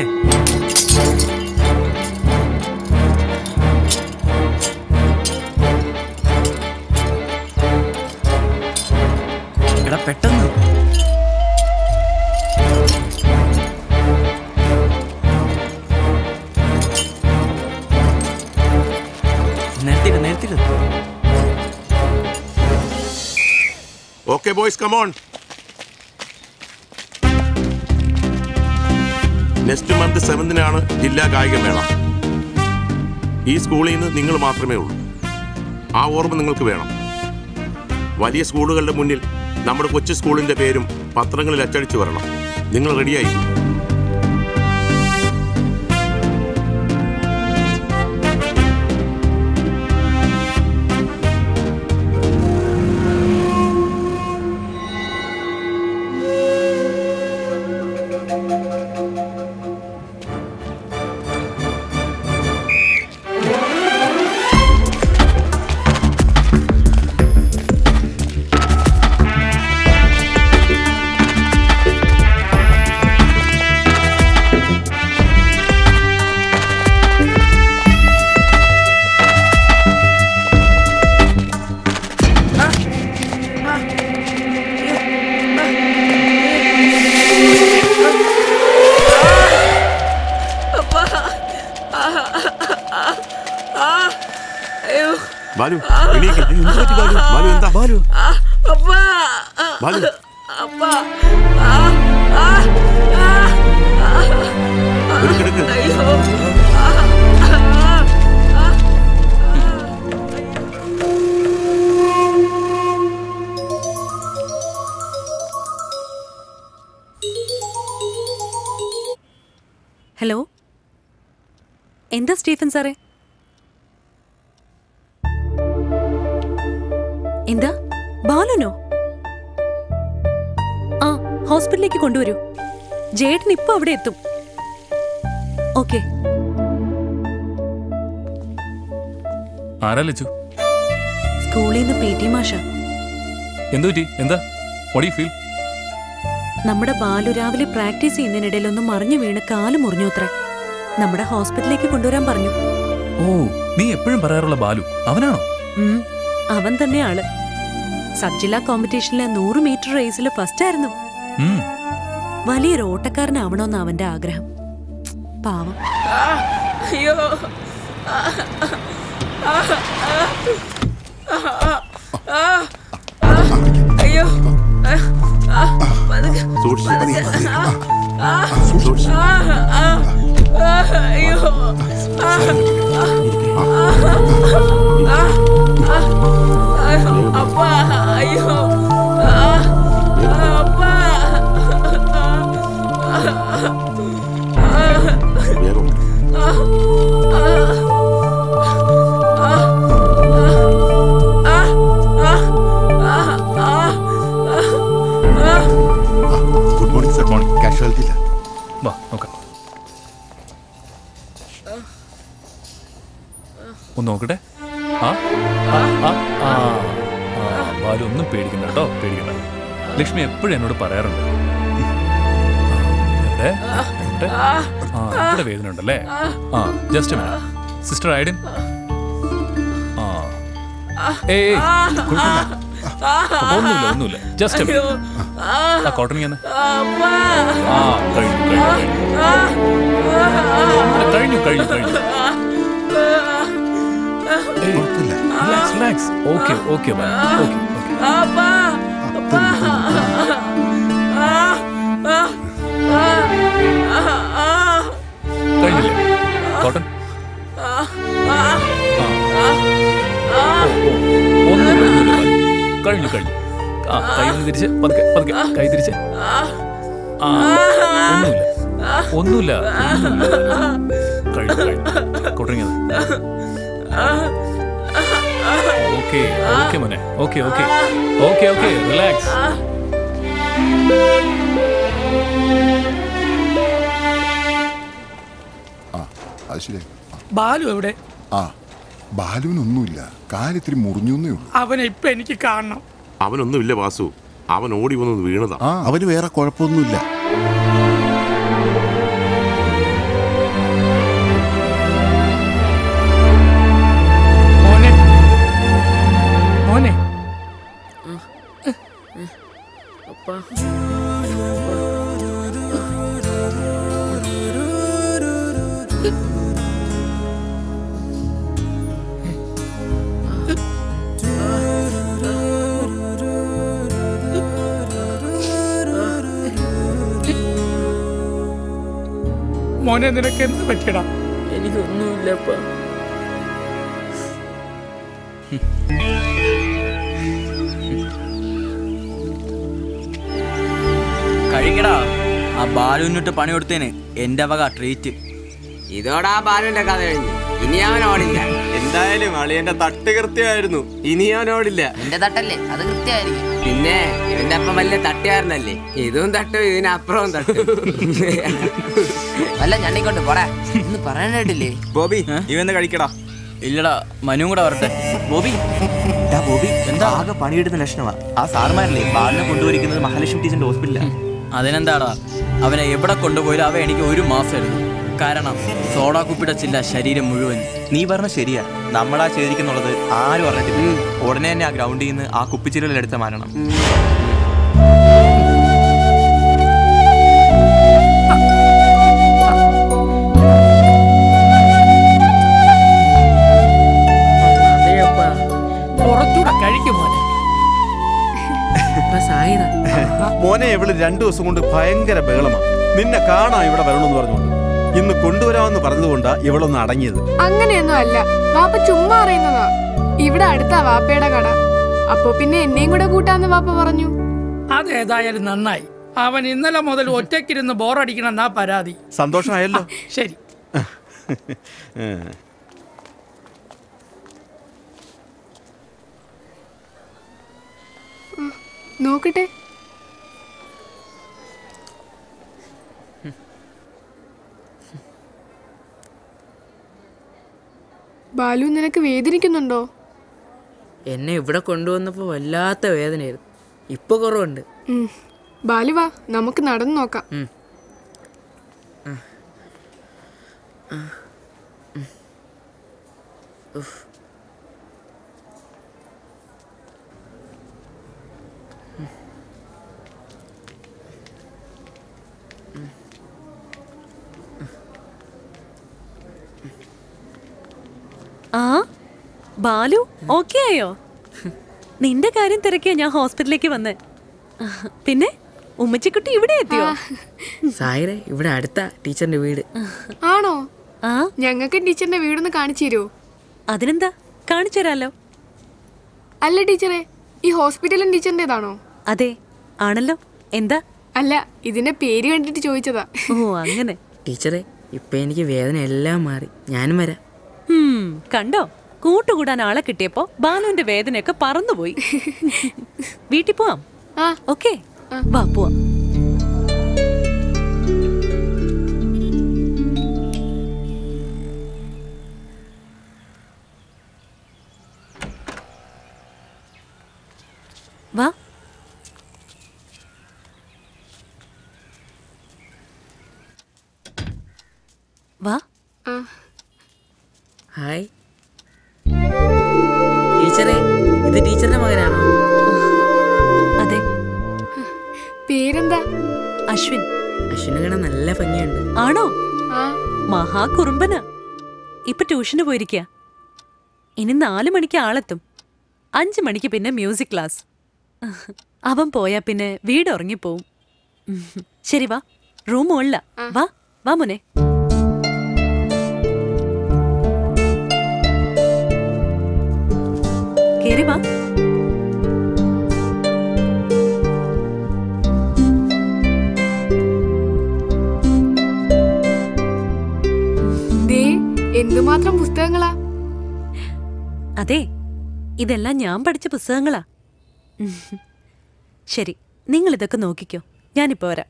Speaker 6: എടാ പെട്ടെന്ന്. നേരത്തിട്ട്.
Speaker 14: Okay boys, come on. Next month 7-നാണ് ജില്ലാ കായികമേള. ഈ സ്കൂളിൽ നിന്ന് നിങ്ങൾ മാത്രമേ ഉള്ളൂ. ആ ഓർമ്മ നിങ്ങൾക്ക് വേണം. വലിയ സ്കൂളുകളുടെ മുന്നിൽ നമ്മുടെ കൊച്ചു സ്കൂളിൻ്റെ പേരും പത്രങ്ങളിൽ അച്ചടിച്ചു വരണം. നിങ്ങൾ റെഡിയായി? ബാലു എണീക്ക്. എന്ത് പറ്റി ബാലു? ബാലു എന്താ? ബാലു ബാലു എടുക്കെടുക്ക്.
Speaker 9: ഹലോ, എന്താ സ്റ്റീഫൻ സാറേ? എന്താ ബാലുനോ? ആ ഹോസ്പിറ്റലിലേക്ക് കൊണ്ടുവരൂ. ജേട്ടൻ ഇപ്പൊ അവിടെ എത്തും. ഓക്കെ.
Speaker 20: ആരാ ലച്ചു?
Speaker 9: സ്കൂളിൽ നിന്ന് PT മാഷ.
Speaker 20: എന്തുപറ്റി? എന്താ? What do you feel?
Speaker 9: നമ്മുടെ ബാലു രാവിലെ പ്രാക്ടീസ് ചെയ്യുന്നതിനിടയിൽ ഒന്ന് മറിഞ്ഞു വീണ് കാല് മുറിഞ്ഞു അത്രേ. നമ്മുടെ ഹോസ്പിറ്റലിലേക്ക് കൊണ്ടുവരാൻ പറഞ്ഞു.
Speaker 20: ഓ, നീ എപ്പോഴും പറയാറുള്ള ബാലു അവനാണോ?
Speaker 9: അവൻ തന്നെ ആള്. സബ് ജില്ലാ കോമ്പറ്റീഷനിലെ 100 മീറ്റർ റേസിൽ ഫസ്റ്റ് ആയിരുന്നു. വലിയൊരു ഓട്ടക്കാരനാവണമെന്ന് അവന്റെ ആഗ്രഹം. പാവം.
Speaker 11: അയ്യോ, അയ്യോ, അയ്യോ, അപ്പാ അയ്യോ അപ്പാ
Speaker 15: good morning sir. Morning. Casualty ഇല്ല.
Speaker 20: വാ നോക്കാം. ഒന്ന് നോക്കട്ടെ. ആ ആ ആ ആ ബാലു ഒന്നും പേടിക്കണ്ട കേട്ടോ, പേടിക്കണ്ട. ലക്ഷ്മി എപ്പോഴും എന്നോട് പറയാറുണ്ട് എവിടെ എവിടെ? ഇവിടെ വേദന ഉണ്ടല്ലേ? Just sister iodine. ഒന്നുമില്ല ജസ്റ്റ് കോട്ടൺ കഴിഞ്ഞു കഴിഞ്ഞു കഴിഞ്ഞു കഴിഞ്ഞു. റിലാക്സ്. ഓക്കെ ഓക്കെ ഓക്കെ കഴിഞ്ഞില്ലേ കോട്ടൺ? കഴിഞ്ഞു കഴിഞ്ഞു. കൈ ഒന്ന് തിരിച്ച് പതുക്കെ പതുക്കെ കൈ തിരിച്ച്. ഒന്നുമില്ല കഴിഞ്ഞു കഴിഞ്ഞു. കൊട്ടിങ്ങത്. ഓക്കെ ഓക്കെ മോനെ. Okay okay okay okay relax.
Speaker 1: Balu എവിടെ?
Speaker 15: ബാലുവിനൊന്നുമില്ല, കാലിത്തിരി മുറിഞ്ഞേ ഉള്ളൂ.
Speaker 1: അവനെ ഇപ്പൊ എനിക്ക് കാണണം.
Speaker 14: അവനൊന്നുമില്ല വാസു, അവൻ ഓടി വന്നത് വീണതാ.
Speaker 15: അവന് വേറെ കുഴപ്പമൊന്നുമില്ല.
Speaker 1: മോനെ മോനെ
Speaker 11: അപ്പാ
Speaker 1: മോനെ നിനക്ക് എന്ത് പറ്റിയടാ?
Speaker 11: എനിക്കൊന്നുമില്ലപ്പാ. കഴിക്കടാ. ആ ബാലുവിനിട്ട് പണി കൊടുത്തേന് എന്റെ വക ട്രീറ്റ്.
Speaker 12: ഇതോടെ ആ ബാലുവിന്റെ കഥ കഴിഞ്ഞു. ഇനി അവൻ ഓടില്ല. എന്തായാലും അളിയന്റെ തട്ട് കൃത്യമായിരുന്നു. ഇനി അവൻ ഓടില്ല.
Speaker 13: എന്റെ തട്ടല്ലേ, അത് കൃത്യമായിരിക്കും.
Speaker 12: പിന്നെ ഇവന്റെ അപ്പം വലിയ തട്ടുകാരനല്ലേ? ഇതും തട്ടും ഇതിനപ്പുറവും തട്ടും.
Speaker 13: അല്ല ഞണ്ണിക്കൊണ്ട് പോടാ, ഇന്ന് പറയാനായിട്ടില്ലേ?
Speaker 8: ബോബി ഇവന്ന് കഴിക്കടാ.
Speaker 6: ഇല്ലടാ, മനുവും കൂടെ വരട്ടെ. ബോബി
Speaker 8: ബോബി എന്താ ആകെ പണിയെടുത്ത ലക്ഷണമാ. ആ സാറുമാരല്ലേ ബാലിനെ കൊണ്ടുപോയിരിക്കുന്നത് മഹാലക്ഷ്മി ടീച്ചറിന്റെ ഹോസ്പിറ്റലിലാണ്.
Speaker 6: അതിനെന്താടാ, അവനെ എവിടെ കൊണ്ടുപോയാലും അവ എനിക്ക് 1 മാസം എടുക്കും. കാരണം സോഡാ കുപ്പിയുടെ ചില്ല ശരീരം മുഴുവൻ.
Speaker 8: നീ പറഞ്ഞ ശരിയാ, നമ്മളാ ചെയ്തിരിക്കുന്നുള്ളത് ആരും അറിഞ്ഞിട്ടില്ല. ഉടനെ തന്നെ ആ ഗ്രൗണ്ടിൽ നിന്ന് ആ കുപ്പിച്ചിരലിൽ എടുത്ത് മാറണം.
Speaker 1: കുറച്ചുകൂടെ കഴിക്കും മോനെ.
Speaker 7: മോനെ ഇവള് 2 ദിവസം കൊണ്ട് ഭയങ്കര ബഹളമാണ്. നിന്നെ കാണാൻ ഇവിടെ വരണമെന്ന് പറഞ്ഞുകൊണ്ട് ഇന്ന് കൊണ്ടുവരാമെന്ന് പറഞ്ഞതുകൊണ്ടാ ഇവളൊന്ന് അടങ്ങിയത്.
Speaker 5: അങ്ങനെയൊന്നും അല്ല, വാപ്പ ചുമ്മാ അറിയുന്നതാ. ഇവിടെ അടുത്താ വാപ്പയുടെ കട. അപ്പൊ പിന്നെ എന്നെയും കൂടെ കൂട്ടാന്ന് വാപ്പ പറഞ്ഞു.
Speaker 1: അതേതായാലും നന്നായി. അവൻ ഇന്നലെ മുതൽ ഒറ്റയ്ക്കിരുന്ന് ബോറടിക്കണമെന്നാ പരാതി.
Speaker 7: സന്തോഷമായല്ലോ.
Speaker 1: ശരി.
Speaker 5: നോക്കട്ടെ. ബാലു, നിനക്ക് വേദനിക്കുന്നുണ്ടോ?
Speaker 11: എന്നെ ഇവിടെ കൊണ്ടുവന്നപ്പോ വല്ലാത്ത വേദനയായിരുന്നു. ഇപ്പൊ കുറവുണ്ട്.
Speaker 5: ബാലു വാ, നമുക്ക് നടന്നു നോക്കാം.
Speaker 9: ആ ബാലു ഓക്കെ ആയോ? നിന്റെ കാര്യം തിരക്കിയാ ഞാൻ ഹോസ്പിറ്റലിലേക്ക് വന്നേ. പിന്നെ ഉമ്മച്ചിക്കുട്ടി ഇവിടെ എത്തിയോ?
Speaker 11: സായിരെ, ഇവിടെ അടുത്ത ടീച്ചറിന്റെ വീട്.
Speaker 5: ആണോ? ഞങ്ങൾക്ക് ടീച്ചറിന്റെ വീടൊന്ന് കാണിച്ചു തരുമോ?
Speaker 9: അതിനെന്താ, കാണിച്ചു തരാലോ.
Speaker 5: അല്ല ടീച്ചറെ, ഈ ഹോസ്പിറ്റലും ടീച്ചറിൻ്റെതാണോ?
Speaker 9: അതെ, ആണല്ലോ. എന്താ?
Speaker 5: അല്ല, ഇതിന്റെ പേര് കണ്ടിട്ട് ചോദിച്ചതാ.
Speaker 9: ഓ അങ്ങനെ.
Speaker 11: ടീച്ചറെ, ഇപ്പൊ എനിക്ക് വേദന എല്ലാം മാറി. ഞാനും വരാം.
Speaker 9: കണ്ടോ, കൂട്ടുകൂടാൻ ആളെ കിട്ടിയപ്പോ ബാലുവിന്റെ വേദനയൊക്കെ പറന്നുപോയി. വീട്ടിൽ പോവാം. ഓക്കെ, വാ പോവാം. വാ. വാ.
Speaker 11: ഹായ് ടീച്ചറെ, ഇത് ടീച്ചറിന്റെ മകനാണോ?
Speaker 9: അതെ.
Speaker 5: പേരെന്താ?
Speaker 9: അശ്വിൻ.
Speaker 11: അശ്വിനെ കാണാൻ നല്ല ഭംഗിയുണ്ട്.
Speaker 9: ആണോ? മഹാകുറുമ്പനാ. ഇപ്പൊ ട്യൂഷന് പോയിരിക്കുക. ഇനി 4 മണിക്ക് ആളെത്തും. 5 മണിക്ക് പിന്നെ മ്യൂസിക് ക്ലാസ്. അവൻ പോയാ പിന്നെ വീട് ഉറങ്ങിപ്പോവും. ശരി, വാ. റൂം ഉള്ള. വാ വാ മോനെ. കേറി വാ.
Speaker 5: എന്തുമാത്രം പുസ്തകങ്ങളാ.
Speaker 9: അതെ, ഇതെല്ലാം ഞാൻ പഠിച്ച പുസ്തകങ്ങളാ. ശരി, നിങ്ങൾ ഇതൊക്കെ നോക്കിക്കോ. ഞാനിപ്പോ വരാം.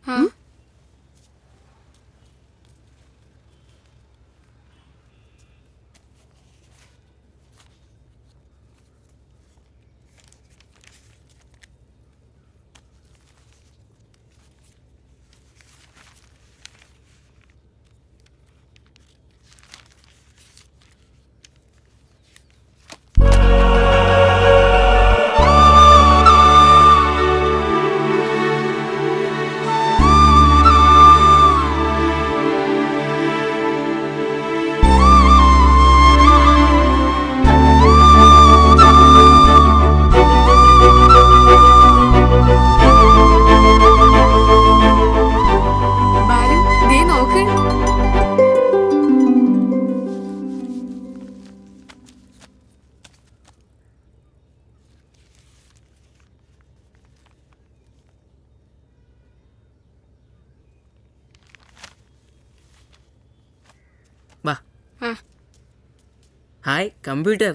Speaker 11: Hi computer.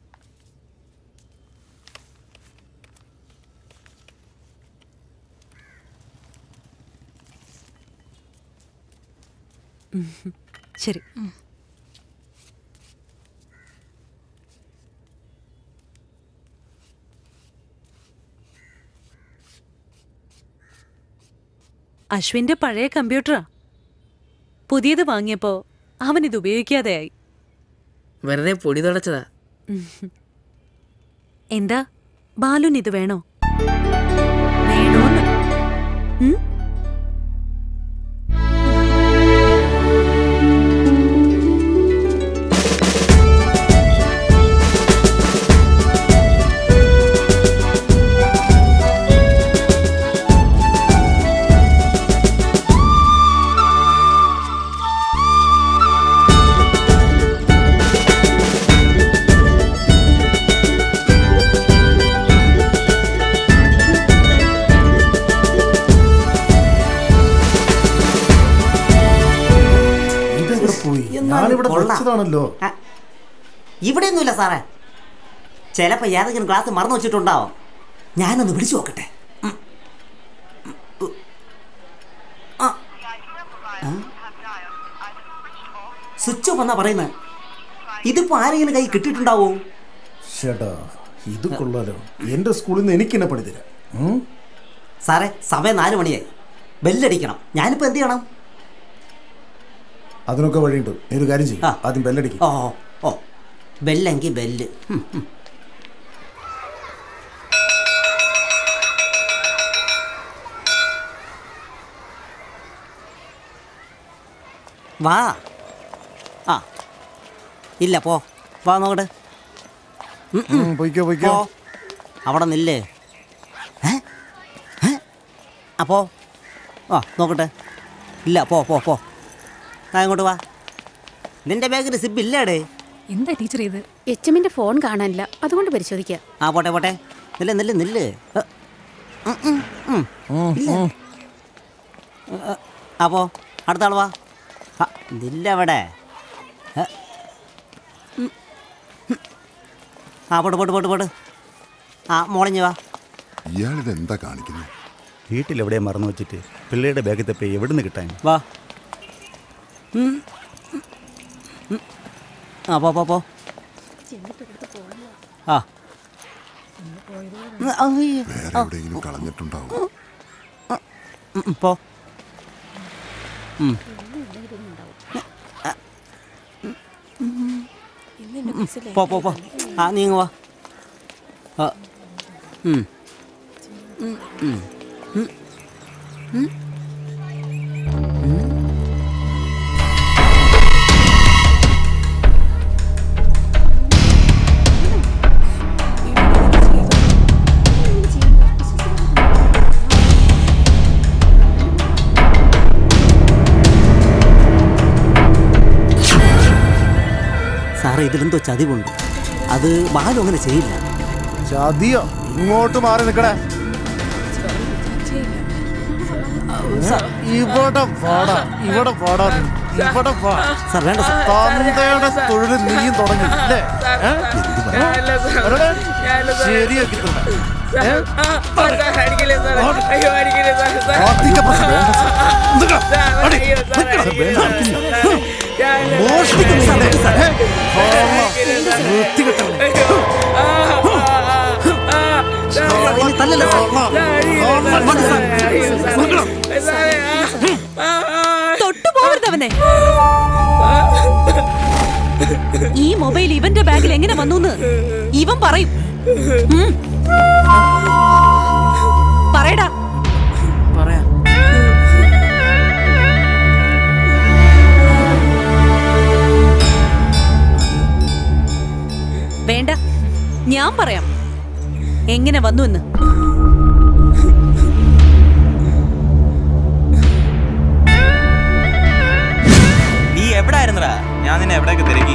Speaker 9: ശരി. അശ്വിന്റെ പഴയ കമ്പ്യൂട്ടറാ. പുതിയത് വാങ്ങിയപ്പോ അവൻ ഇത് ഉപയോഗിക്കാതെയായി.
Speaker 11: വെറുതെ പൊടി തുടച്ചതാ.
Speaker 9: എന്താ ബാലുന് ഇത് വേണോ? വേണോന്ന്?
Speaker 19: ഇവിടെയൊന്നുമില്ല സാറേ. ചിലപ്പോ ഏതെങ്കിലും ക്ലാസ് മറന്നു വെച്ചിട്ടുണ്ടാവും. ഞാനൊന്ന് വിളിച്ചു നോക്കട്ടെ. സ്വിച്ച് ഓഫ് എന്നാ പറയുന്നത്. ഇതിപ്പോ ആരെങ്കിലും കൈ കിട്ടിയിട്ടുണ്ടാവോ?
Speaker 21: ചേട്ടാ, ഇത് കൊള്ളാലോ. എന്റെ സ്കൂളിൽ നിന്ന് എനിക്ക് എന്നെ പഠിത്തരാ.
Speaker 19: സാറേ, സമയം 4 മണിയായി. ബെല്ലടിക്കണം. ഞാനിപ്പോ എന്ത് ചെയ്യണം?
Speaker 21: അതിനൊക്കെ വഴിയുണ്ട്. നീ ഒരു കാര്യം ചെയ്യും, ആദ്യം ബെല്ലടിക്കും.
Speaker 19: ഓ, ബെല്ലെങ്കിൽ ബെല്ല്. വാ. ആ ഇല്ല, പോ. വാ നോക്കട്ടെ.
Speaker 21: പോയിക്കോ.
Speaker 19: അവിടെ നില്ലേ. അപ്പോ നോക്കട്ടെ. ഇല്ല, പോ. ഇങ്ങോട്ട് വാ. നിന്റെ ബാഗിൽ സിബ് ഇല്ലേടേ?
Speaker 10: എന്താ ടീച്ചർ ഇത്?
Speaker 3: HMന്റെ ഫോൺ കാണാനില്ല, അതുകൊണ്ട് പരിശോധിക്കാം.
Speaker 19: ആ പോട്ടെ പോട്ടെ, നില്ല് നില്ല് നില്ല്. അപ്പോ അടുത്ത ആൾ വാ. നില്ലവിടെ. ആ പോട്ട് പോട്ട് പോട്ട് പോട്ട്. ആ മോളിഞ്ഞ് വാ.
Speaker 15: ഇയാളിതെന്താ കാണിക്കുന്നത്?
Speaker 16: വീട്ടിലെവിടെയാ മറന്നു വെച്ചിട്ട് പിള്ളേരുടെ ബാഗിൽ തപ്പി എവിടുന്ന് കിട്ടാൻ?
Speaker 19: വാ. ആ പോ പോ പോ. ആ
Speaker 15: എവിടെയെങ്കിലും കളഞ്ഞിട്ടുണ്ടാവും.
Speaker 19: പോ. പോ പോ പോ. ആ നീങ്ങ വാ. സാറേ, ഇതിലെന്തോ ചതിവുണ്ട്. അത് ബാലു അങ്ങനെ ചെയ്യില്ല.
Speaker 21: ചതിയോ? ഇങ്ങോട്ട് മാറി നിൽക്കണേ. ഇവിടെ പാടാ, ഇവിടെ പാടാ, ഇവിടെ പാ. തന്തയുടെ തൊഴിൽ നീയും തുടങ്ങി അല്ലേ? ശരിയാക്കി
Speaker 9: തൊട്ടുപോകരുതവനെ. ഈ മൊബൈൽ ഇവന്റെ ബാഗിൽ എങ്ങനെ വന്നു ഇവൻ പറയും. പറയടാ.
Speaker 11: പറയാ.
Speaker 9: വേണ്ട, ഞാൻ പറയാം എങ്ങനെ വന്നു എന്ന്.
Speaker 8: നീ എവിടെ ആയിരുന്നടാ? ഞാൻ നിന്നെ എവിടെയൊക്കെ തിരക്കി.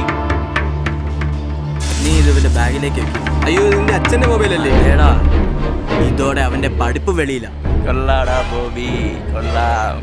Speaker 6: നീ ഇത് ഇവന്റെ ബാഗിലേക്ക് വെക്കും.
Speaker 12: അയ്യോ, നിന്റെ അച്ഛന്റെ മൊബൈലല്ലേ?
Speaker 6: ഏടാ, ഇതോടെ അവന്റെ പഠിപ്പ് വെളിയില്ല.
Speaker 8: കൊള്ളാടാ ബോബി, കൊള്ളാം.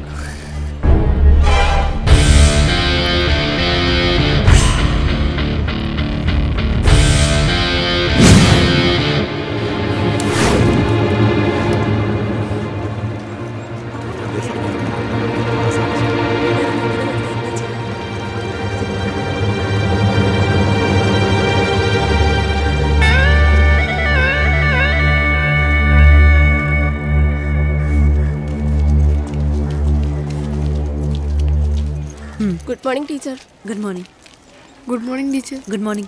Speaker 5: Good morning teacher.
Speaker 9: Good morning.
Speaker 5: Good morning teacher.
Speaker 9: Good morning.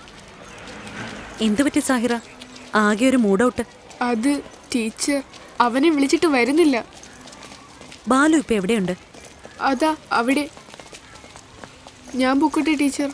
Speaker 9: എന്ത് പറ്റി സാഹിറ? ആകെ ഒരു മൂഡ് ഔട്ട്.
Speaker 5: അത് ടീച്ചർ, അവനെ വിളിച്ചിട്ട് വരുന്നില്ല.
Speaker 9: ബാലു ഇപ്പൊ എവിടെയുണ്ട്?
Speaker 5: അതാ അവിടെ. ഞാൻ പൊക്കട്ടെ ടീച്ചർ?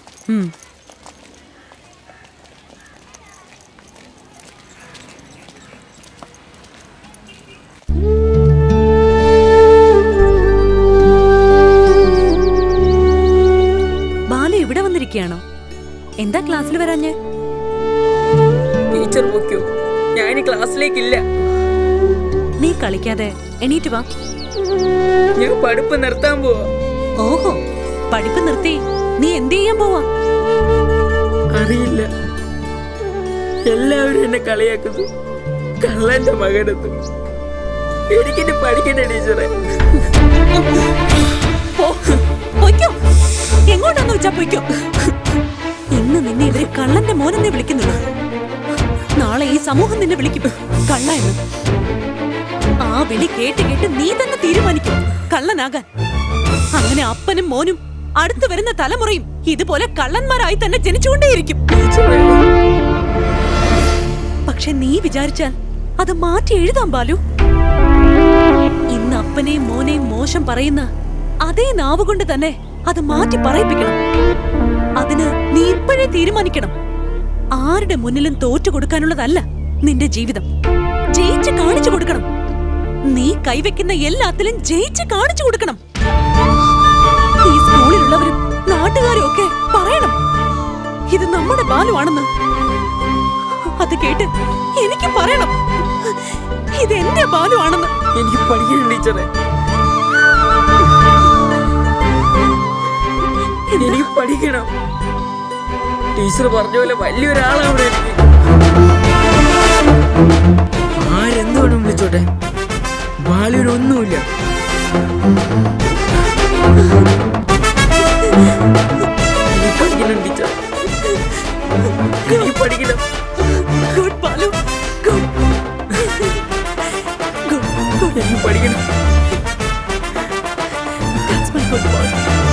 Speaker 9: ബാലു ഇവിടെ വന്നിരിക്കുകയാണോ? എന്താ ക്ലാസ്സിൽ വരാഞ്ഞ്?
Speaker 11: ടീച്ചർ പൊക്കോ, ഞാൻ ക്ലാസ്സിലേക്കില്ല.
Speaker 9: നീ കളിക്കാതെ എണീറ്റ് വാ.
Speaker 11: ഞാൻ പഠിപ്പ് നിർത്താൻ പോവാ.
Speaker 9: ഓഹോ, പഠിപ്പ് നിർത്തി നീ എന്ത് ചെയ്യാൻ പോവാ?
Speaker 11: അറിയില്ല, എല്ലാവരും എന്നെ കളിയാക്കുന്നു. കള്ളന്റെ മകനെന്ന്. എനിക്കെന്നെ പഠിക്കണ്ടേ ടീച്ചറെ?
Speaker 9: പൊയ്ക്കോ, എങ്ങോട്ടാന്ന് വെച്ചാ പൊയ്ക്കോ. ഇന്ന് നിന്നെ ഇവര് കള്ളന്റെ മോനെന്നെ വിളിക്കുന്നുള്ളൂ. നാളെ ഈ സമൂഹം നിന്നെ വിളിക്കും കള്ള എന്ന്. ആ വിളി കേട്ട് കേട്ട് നീ തന്നെ തീരുമാനിക്കും കള്ളനാകാൻ. അങ്ങനെ അപ്പനും മോനും അടുത്തു വരുന്ന തലമുറയും ഇതുപോലെ കള്ളന്മാരായി തന്നെ ജനിച്ചുകൊണ്ടേയിരിക്കും. പക്ഷെ നീ വിചാരിച്ചാൽ അത് മാറ്റി എഴുതാം ബാലു. ഇന്ന് അപ്പനെയും മോനെയും മോശം പറയുന്ന അതേ നാവ് കൊണ്ട് തന്നെ അത് മാറ്റി പറയിപ്പിക്കണം. അതിന് നീ ഇപ്പോഴേ തീരുമാനിക്കണം. ആരുടെ മുന്നിലും തോറ്റു കൊടുക്കാനുള്ളതല്ല നിന്റെ ജീവിതം. ജയിച്ച് കാണിച്ചു കൊടുക്കണം. നീ കൈവെക്കുന്ന എല്ലാത്തിലും ജയിച്ച് കാണിച്ചു കൊടുക്കണം. ഈ സ്കൂളിലുള്ളവരും നാട്ടുകാരും ഒക്കെ പറയണം, ഇത് നമ്മുടെ ബാലുവാണെന്ന്. അത് കേട്ട് എനിക്ക് പറയണം ഇത് എന്റെ ബാലുവാണെന്ന്.
Speaker 11: എനിക്ക് പഠിക്കണം ടീച്ചറെ, എനിക്ക് പഠിക്കണം. ടീച്ചർ പറഞ്ഞ പോലെ വലിയൊരാളാണ്. ആരെന്തോടും വിളിച്ചോട്ടെ, ബാലുവിനൊന്നുമില്ല. പഠിക്കണം ടീച്ചർ, എനിക്ക് പഠിക്കണം.
Speaker 9: Good Balu, good.
Speaker 11: എനിക്ക് പഠിക്കണം.
Speaker 9: That's my good boy.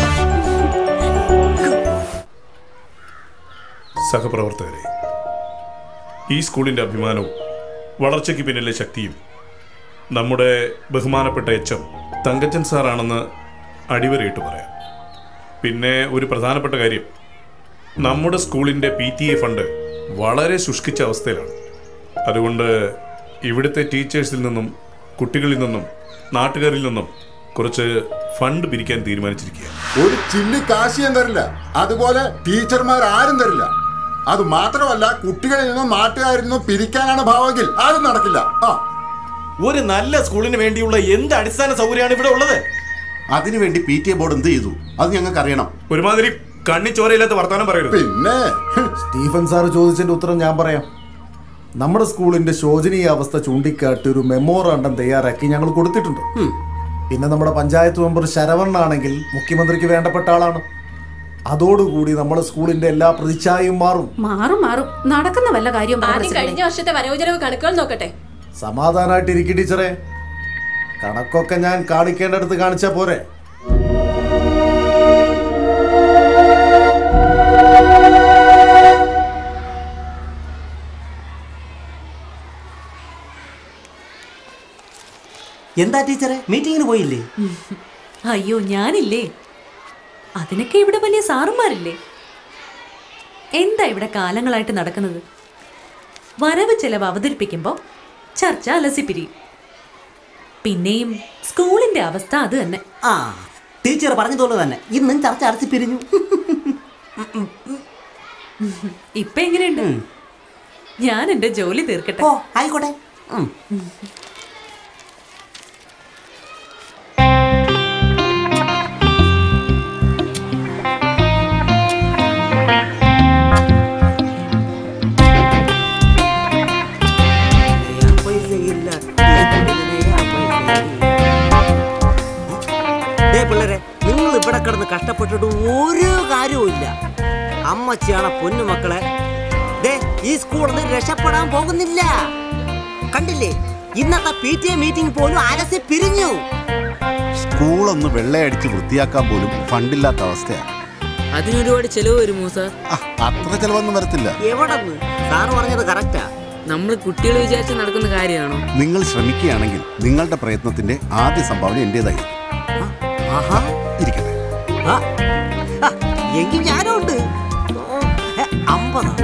Speaker 18: സഹപ്രവർത്തകരെ, ഈ സ്കൂളിൻ്റെ അഭിമാനവും വളർച്ചയ്ക്ക് പിന്നിലെ ശക്തിയും നമ്മുടെ ബഹുമാനപ്പെട്ട എച്ച് എം തങ്കച്ചൻ സാറാണെന്ന് അടിവരയിട്ട് പറയാം. പിന്നെ ഒരു പ്രധാനപ്പെട്ട കാര്യം, നമ്മുടെ സ്കൂളിൻ്റെ PTA ഫണ്ട് വളരെ ശുഷ്കിച്ച അവസ്ഥയിലാണ്. അതുകൊണ്ട് ഇവിടുത്തെ ടീച്ചേഴ്സിൽ നിന്നും കുട്ടികളിൽ നിന്നും നാട്ടുകാരിൽ നിന്നും കുറച്ച് ഫണ്ട് പിരിക്കാൻ തീരുമാനിച്ചിരിക്കുക.
Speaker 15: ഒരു ചില്ലി കാശ് ഞാൻ തരില്ല, അതുപോലെ ടീച്ചർമാർ ആരും തരില്ല. അത് മാത്രമല്ല, കുട്ടികളിൽ നിന്നും നാട്ടുകാരിൽ നിന്നും പിരിക്കാനാണ് ഭാവമെങ്കിൽ അത് നടക്കില്ല.
Speaker 7: ഒരു നല്ല സ്കൂളിന് വേണ്ടിയുള്ള എന്ത് അടിസ്ഥാന സൗകര്യമാണ് ഇവിടെ ഉള്ളത്?
Speaker 15: അതിനുവേണ്ടി PTA ബോർഡ് എന്ത് ചെയ്തു അത് ഞങ്ങൾക്ക് അറിയണം.
Speaker 18: ഒരുമാതിരി കണ്ണിച്ചോരയില്ലാത്ത വർത്തമാനം പറയരുത്.
Speaker 15: പിന്നെ
Speaker 21: സ്റ്റീഫൻ സാർ ചോദിച്ചതിന്റെ ഉത്തരം ഞാൻ പറയാം. നമ്മുടെ സ്കൂളിന്റെ ശോചനീയ അവസ്ഥ ചൂണ്ടിക്കാട്ടി ഒരു മെമ്മോറാണ്ടം തയ്യാറാക്കി ഞങ്ങൾ കൊടുത്തിട്ടുണ്ട്. പിന്നെ നമ്മുടെ പഞ്ചായത്ത് മെമ്പർ ശരവണ്ണാണെങ്കിൽ മുഖ്യമന്ത്രിക്ക് വേണ്ടപ്പെട്ട ആളാണ്. അതോടുകൂടി നമ്മുടെ സ്കൂളിന്റെ എല്ലാ പ്രതിച്ഛായയും മാറും.
Speaker 3: മാറും നടക്കുന്ന വല്ല കാര്യം
Speaker 22: കഴിഞ്ഞ വർഷത്തെ വരവുചെലവ് കണക്കുകൾ നോക്കട്ടെ.
Speaker 21: സമാധാനമായിട്ട് ഇരിക്കും ടീച്ചറെ. കണക്കൊക്കെ ഞാൻ കാണിക്കേണ്ടടുത്ത് കാണിച്ചാ പോരെ.
Speaker 19: എന്താ ടീച്ചറെ, മീറ്റിങ്ങിന് പോയില്ലേ?
Speaker 9: അയ്യോ ഞാനില്ലേ, അതിനൊക്കെ ഇവിടെ വലിയ സാറുമാരില്ലേ. എന്താ ഇവിടെ കാലങ്ങളായിട്ട് നടക്കുന്നത്? വരവ് ചെലവ് അവതരിപ്പിക്കുമ്പോൾ ചർച്ച അലസിപ്പിരിയും. പിന്നെയും സ്കൂളിന്റെ അവസ്ഥ അത് തന്നെ.
Speaker 19: ടീച്ചർ പറഞ്ഞതുപോലെ തന്നെ ഇന്നും ചർച്ച അലസിപ്പിരിഞ്ഞു.
Speaker 9: ഇപ്പൊ എങ്ങനെയുണ്ട്? ഞാൻ എന്റെ ജോലി തീർക്കട്ടെ.
Speaker 19: ആയിക്കോട്ടെ. പിള്ളേരെ, നിങ്ങൾ ഇവിടെ കിടന്ന് കഷ്ടപ്പെട്ടിട്ട് ഒരു കാര്യവുമില്ല. അമ്മച്ചിയാണ് പൊന്നുമക്കളെ. ഈ സ്കൂളിൽ നിന്ന് രക്ഷപ്പെടാൻ പോകുന്നില്ല. കണ്ടില്ലേ, ഇന്നത്തെ PTA മീറ്റിംഗ് പോലും അലസി പിരിഞ്ഞു.
Speaker 15: സ്കൂളൊന്ന് വെള്ളയടിച്ച് വൃത്തിയാക്കാൻ പോലും ഫണ്ടില്ലാത്ത അവസ്ഥയാണ്.
Speaker 11: അതിനൊരുപാട് ചെലവ് വരുമോ സാർ?
Speaker 15: അത്ര ചെലവൊന്നും വരത്തില്ല.
Speaker 19: എവിടെന്ന്? സാറ് പറഞ്ഞത് കറക്റ്റാ.
Speaker 11: നമ്മൾ കുട്ടികൾ വിചാരിച്ച് നടക്കുന്ന കാര്യമാണോ?
Speaker 15: നിങ്ങൾ ശ്രമിക്കുകയാണെങ്കിൽ നിങ്ങളുടെ പ്രയത്നത്തിന്റെ ആദ്യ സംഭാവന എന്റേതായിരിക്കും. ഇരിക്കട്ടെ.
Speaker 19: എങ്കിൽ ഞാനുണ്ട്. 50.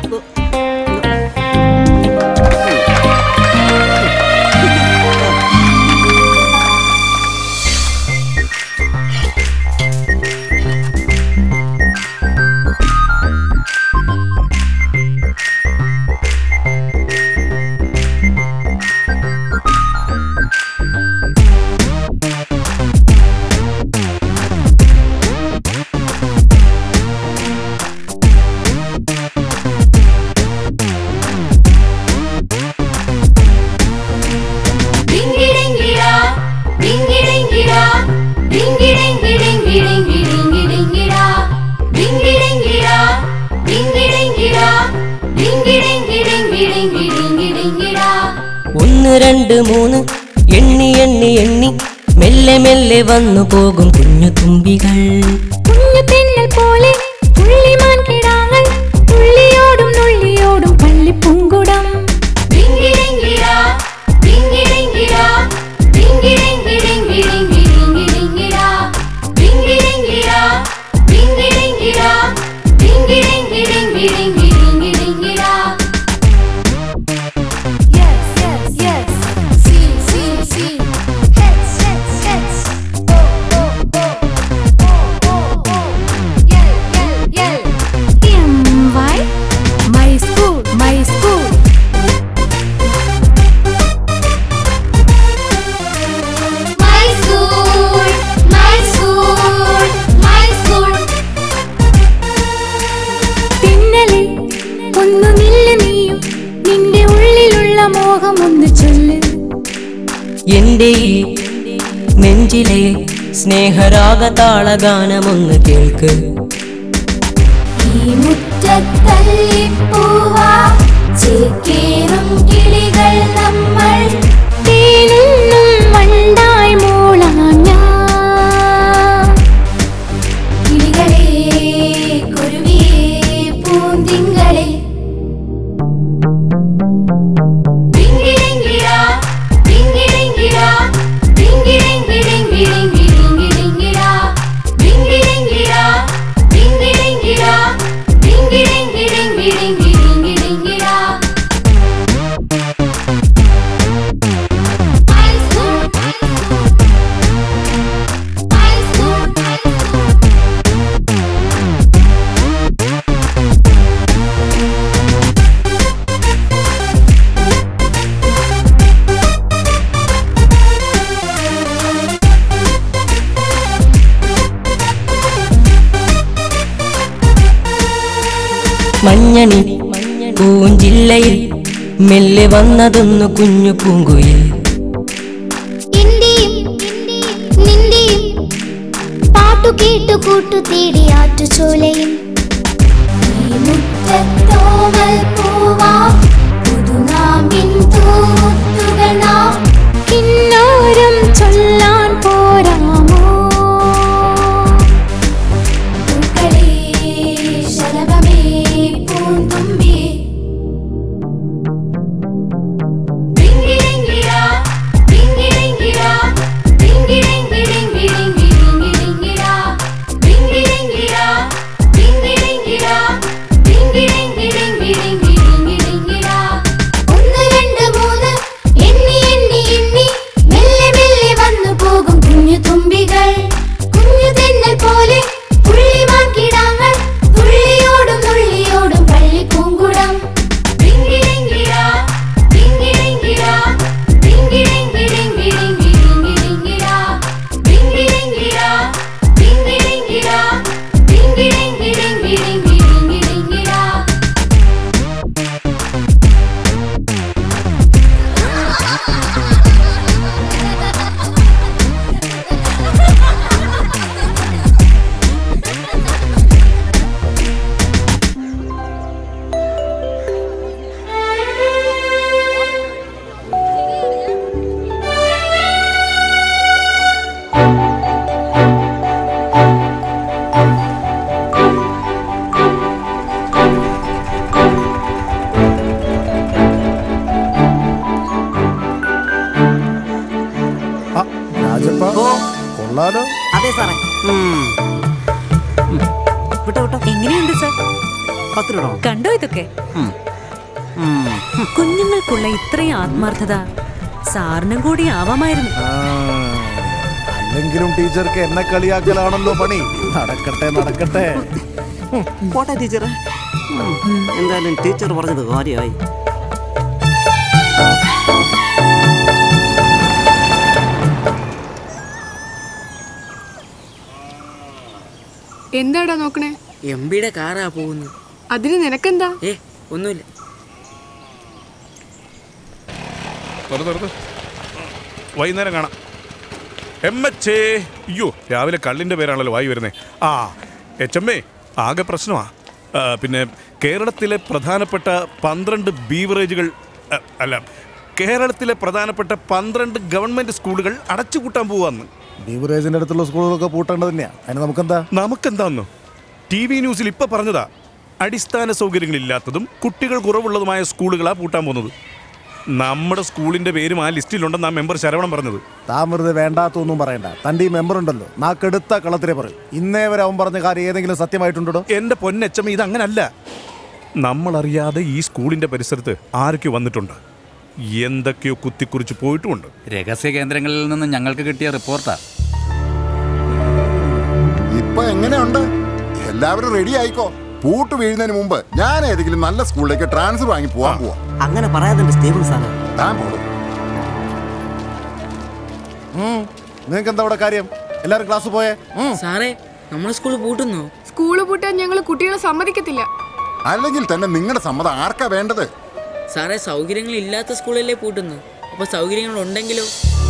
Speaker 23: ഒന്ന് രണ്ട് മൂന്ന് എണ്ണി എണ്ണി എണ്ണി മെല്ലെ മെല്ലെ വന്നു പോകും കുഞ്ഞു തുമ്പികൾ.
Speaker 17: കുഞ്ഞു തെന്നൽ പോലെ തുള്ളിമാൻ കിടാങ്ങൾ തുള്ളിയോടും നുള്ളിയോടും പള്ളിപ്പൂങ്കുടം. മോഹം ഒന്ന് ചൊല്ല്.
Speaker 23: എന്റെ ഈ നെഞ്ചിലെ സ്നേഹരാഗതാളഗാനമൊന്ന് കേൾക്ക്.
Speaker 17: ഈ മുറ്റത്തല്ലിപ്പൂവാ ചേക്കേറും കിളികൾ നമ്മൾ തേനൊന്നും വണ്ടായി മൂളാം ഞാൻ. കിളികളെ കുരുവിയെ പൂന്തിങ്കളെ ഡിങ്കിടിങ്കിടാ ഡിങ്കിടിങ്കിടാ ഡിങ്കിടിങ്കിടിങ്കിടിങ്കിടിങ്കിടിങ്കിടാ ഡിങ്കിടിങ്കിടാ ഡിങ്കിടിങ്കിടാ ഡിങ്കിടിങ്കിടിങ്കിടിങ്കിടിങ്കിടിങ്കിടാ.
Speaker 23: മഞ്ഞണി പൂഞ്ചില്ലയിൽ മെല്ലെ വന്നതൊന്നു കുഞ്ഞു പൂങ്കുയിൽ.
Speaker 17: ഇന്ത്യയും നിന്റെയും പാട്ടു കേട്ടു കൂട്ടു തേടി ആറ്റുചോലയും ഈ മുറ്റത്തോമൽ പൂവാ പുതുനാമ്പിൻ തൂമുത്തുകൾ നാം കിന്നോരം ചൊല്ലാൻ പോരാമോ. പൂക്കളേ ശലഭമേ പൂന്തുമ്പിയേ ഡിങ്കിടിങ്കിടാ ഡിങ്കിടിങ്കിടാ ഡിങ്കിടിങ്കിടിങ്കിടിങ്കിടിങ്കിടിങ്കിടാ ഡിങ്കിടിങ്കിടാ ഡിങ്കിടിങ്കിടാ ഡിങ്കിടിങ്കിടിങ്കിടിങ്കിടിങ്കിടാ. ഒന്ന് രണ്ട് മൂന്ന് എണ്ണി എണ്ണി എണ്ണി മെല്ലെ മെല്ലെ വന്നു പോകും കുഞ്ഞു തുമ്പികൾ. കുഞ്ഞു തെന്നൽ പോലെ തുള്ളിമാൻ കിടാങ്ങൾ തുള്ളിയോടും തുള്ളിയോടും പള്ളിപ്പൂങ്കുടം. ഡിങ്കിടിങ്കിടാ ഡിങ്കിടിങ്കിടാ ഡിങ്കിടിങ്കിടിങ്കിടിങ്കിടിങ്കിടിങ്കിടാ ഡിങ്കിടിങ്കിടാ ഡിങ്കിടിങ്കിടാ ഡിങ്കിടിങ്കിടിങ്കിടിങ്കിടിങ്കിടാ.
Speaker 21: കൊള്ളാലോ.
Speaker 19: അതെ സാറേ. വിട്ടോ വിട്ടോ.
Speaker 9: എങ്ങനെയുണ്ട് സാർ?
Speaker 19: 10 രൂപ.
Speaker 9: കണ്ടോ ഇതൊക്കെ? കുഞ്ഞുങ്ങൾക്കുള്ള ഇത്രയും ആത്മാർത്ഥത സാറിനും കൂടി ആവാമായിരുന്നു.
Speaker 21: അല്ലെങ്കിലും ടീച്ചർക്ക് എന്നെ കളിയാക്കലാണല്ലോ പണി. നടക്കട്ടെ നടക്കട്ടെ.
Speaker 19: പോട്ടെ ടീച്ചറെ. എന്തായാലും ടീച്ചർ പറഞ്ഞത് കാര്യമായി.
Speaker 5: എന്താടാ നോക്കണേ?
Speaker 11: എംബിയുടെ കാറാ പോകുന്നു.
Speaker 5: അതിന് നിനക്കെന്താ?
Speaker 11: ഒന്നുമില്ല.
Speaker 18: വൈകുന്നേരം കാണാം. അയ്യോ രാവിലെ കള്ളിന്റെ പേരാണല്ലോ വായി വരുന്നേ. HMA ആകെ പ്രശ്നമാ. പിന്നെ കേരളത്തിലെ പ്രധാനപ്പെട്ട 12 ബീവറേജുകൾ കേരളത്തിലെ പ്രധാനപ്പെട്ട 12 ഗവൺമെന്റ് സ്കൂളുകൾ അടച്ചുപൂട്ടാൻ പോവാന്ന്.
Speaker 21: ബീവറേജിന്റെ അടുത്തുള്ള സ്കൂളുകളൊക്കെ പൂട്ടേണ്ടത് തന്നെയാ. അതിന്
Speaker 18: നമുക്കെന്താന്ന് TV ന്യൂസിൽ ഇപ്പൊ പറഞ്ഞതാ. അടിസ്ഥാന സൗകര്യങ്ങളില്ലാത്തതും കുട്ടികൾ കുറവുള്ളതുമായ സ്കൂളുകളാ പൂട്ടാൻ പോകുന്നത്. നമ്മുടെ സ്കൂളിന്റെ പേരും ആ ലിസ്റ്റിലുണ്ടെന്ന് ആ മെമ്പർ ശരവണം പറഞ്ഞത്.
Speaker 21: താൻ വെറുതെ വേണ്ടാത്തൊന്നും പറയണ്ട. തന്റെ ഈ മെമ്പർ ഉണ്ടല്ലോ, നാക്കെടുത്ത കളത്തിലെ പറയും. ഇന്നേ വരെ അവൻ പറഞ്ഞ കാര്യം ഏതെങ്കിലും സത്യമായിട്ടുണ്ടോ?
Speaker 18: എന്റെ പൊന്നച്ചമ്മ, ഇതങ്ങനല്ല. നമ്മളറിയാതെ ഈ സ്കൂളിന്റെ പരിസരത്ത് ആരൊക്കെ വന്നിട്ടുണ്ട്, എന്തൊക്കെയോ കുത്തിക്കുറിച്ച് പോയിട്ടുമുണ്ട്.
Speaker 2: രഹസ്യ കേന്ദ്രങ്ങളിൽ നിന്ന് ഞങ്ങൾക്ക് കിട്ടിയ റിപ്പോർട്ടാ.
Speaker 4: ഇപ്പൊ എങ്ങനെയുണ്ട്? എല്ലാവരും റെഡി ആയിക്കോ. പൂട്ട് വീഴുന്നതിന് മുമ്പ് ഞാൻ ഏതെങ്കിലും നല്ല സ്കൂളിലേക്ക് ട്രാൻസ്ഫർ വാങ്ങി പോവാൻ പോവാ.
Speaker 19: അങ്ങനെ പറയാതെ സ്റ്റീവൻ സാറേ.
Speaker 4: താൻ പോടും.
Speaker 21: നിങ്ങൾക്ക് എന്താ ഇവിടെ കാര്യം? എല്ലാരും ക്ലാസ് പോയേ?
Speaker 11: സാറേ, നമ്മുടെ സ്കൂൾ പൂട്ടുന്നു.
Speaker 5: സ്കൂള് പൂട്ടാൻ ഞങ്ങൾ കുട്ടികളെ സമ്മതിക്കത്തില്ല.
Speaker 4: അല്ലെങ്കിൽ തന്നെ നിങ്ങളുടെ സമ്മതം ആർക്കാ വേണ്ടത്?
Speaker 11: സാറേ സൗകര്യങ്ങൾ ഇല്ലാത്ത സ്കൂളല്ലേ പൂട്ടുന്നു. അപ്പൊ സൗകര്യങ്ങൾ ഉണ്ടെങ്കിലോ?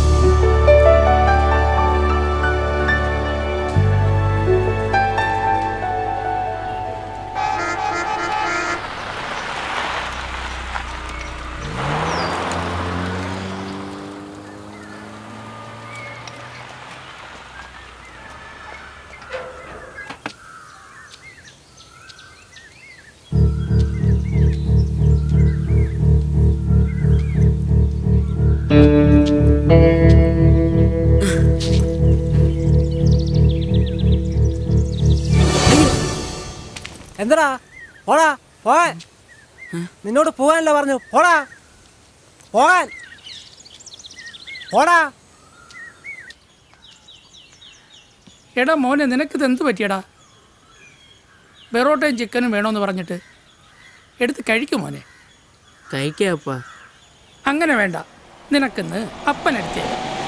Speaker 13: എന്താ പോടാ പോകാൻ, നിന്നോട് പോകാനല്ല പറഞ്ഞു. പോടാ പോകാൻ, പോടാ.
Speaker 1: എടാ മോനെ, നിനക്കിത് എന്ത് പറ്റിയടാ? ബെറോട്ടയും ചിക്കനും വേണമെന്ന് പറഞ്ഞിട്ട് എടുത്ത് കഴിക്കും മോനെ.
Speaker 11: കഴിക്കാപ്പാ.
Speaker 1: അങ്ങനെ വേണ്ട, നിനക്കിന്ന് അപ്പനെടുത്തേ.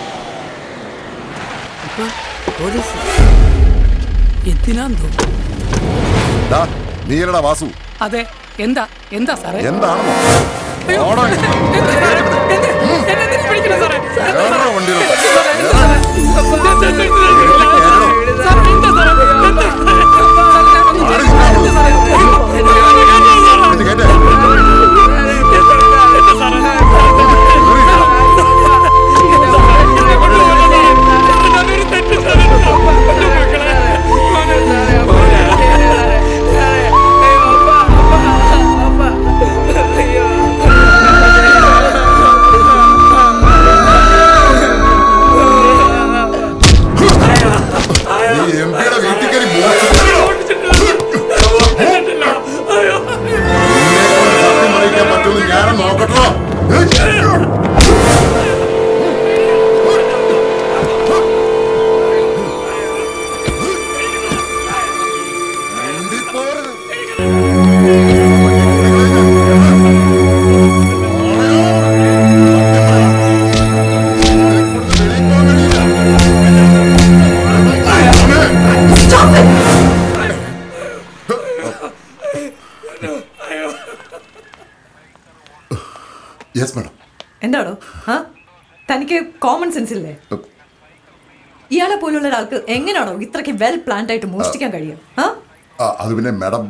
Speaker 1: എന്തിനാന്തോ?
Speaker 4: നീലടാ വാസു.
Speaker 1: അതെ, എന്താ എന്താ സാറേ?
Speaker 4: എന്താണെന്നോ?
Speaker 14: എന്താണോ തനിക്ക് കോമൺ സെൻസ് ഇല്ലേ? ഇയാളെ പോലുള്ള ഒരാൾക്ക് എങ്ങനെയാണോ ഇത്രയ്ക്ക് വെൽ പ്ലാൻഡ് ആയിട്ട് മോഷ്ടിക്കാൻ കഴിയും?
Speaker 4: അത് പിന്നെ മാഡം,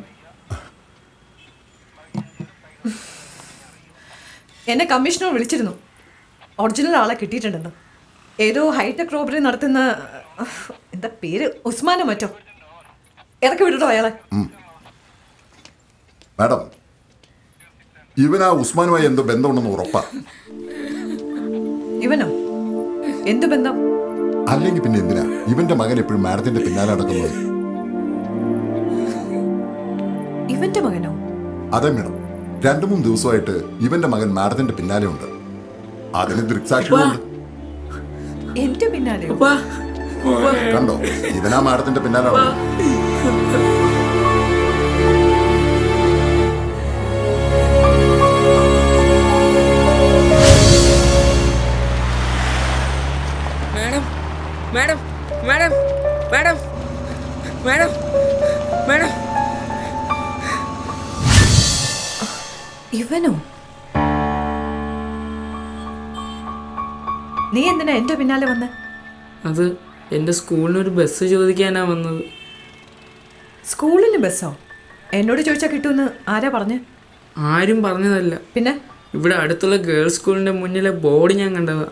Speaker 14: എന്നെ കമ്മീഷണർ വിളിച്ചിരുന്നു. ഒറിജിനൽ ആളെ കിട്ടിയിട്ടുണ്ടെന്ന്. ഏതോ ഹൈടെക് റോബറി നടത്തുന്ന എന്താ പേര്, ഉസ്മാനോ മറ്റോ. ഇറക്കി വിട്ടോ അയാളെ.
Speaker 4: മാഡം, ഇവനാ ഉസ്മാനുമായി എന്തോ ബന്ധമുണ്ടെന്ന് ഉറപ്പാ.
Speaker 14: ഇവനോ? എന്ത് ബന്ധം?
Speaker 4: അല്ലെങ്കിൽ പിന്നെ എന്തിനാ ഇവന്റെ മകൻ എപ്പോഴും മാഡത്തിന്റെ പിന്നാലെ നടക്കുന്നത്?
Speaker 14: ഇവന്റെ മകനോ?
Speaker 4: അതെ മേഡം, 2-3 ദിവസമായിട്ട് ഇവന്റെ മകൻ മാഡത്തിന്റെ പിന്നാലെ ഉണ്ട്. അതിന് ദൃക്സാക്ഷികളുണ്ട്.
Speaker 14: എന്റെ പിന്നാലെ
Speaker 4: കണ്ടോ? ഇവനാ മാഡത്തിന്റെ പിന്നാലെ.
Speaker 11: Madam madam madam madam madam.
Speaker 14: ഇവനോ? നീ എന്തിനാ എന്റെ പിന്നാലെ വന്നേ?
Speaker 11: അത് എൻ്റെ സ്കൂളിനൊരു ബസ് ചോദിക്കാനാ വന്നത്.
Speaker 14: സ്കൂളിന് ബസ്സോ? എന്നോട് ചോദിച്ചാൽ കിട്ടുമെന്ന് ആരാ പറഞ്ഞേ?
Speaker 11: ആരും പറഞ്ഞതല്ല.
Speaker 14: പിന്നെ
Speaker 11: ഇവിടെ അടുത്തുള്ള ഗേൾസ് സ്കൂളിന്റെ മുന്നിലെ ബോർഡ് ഞാൻ കണ്ടതാ.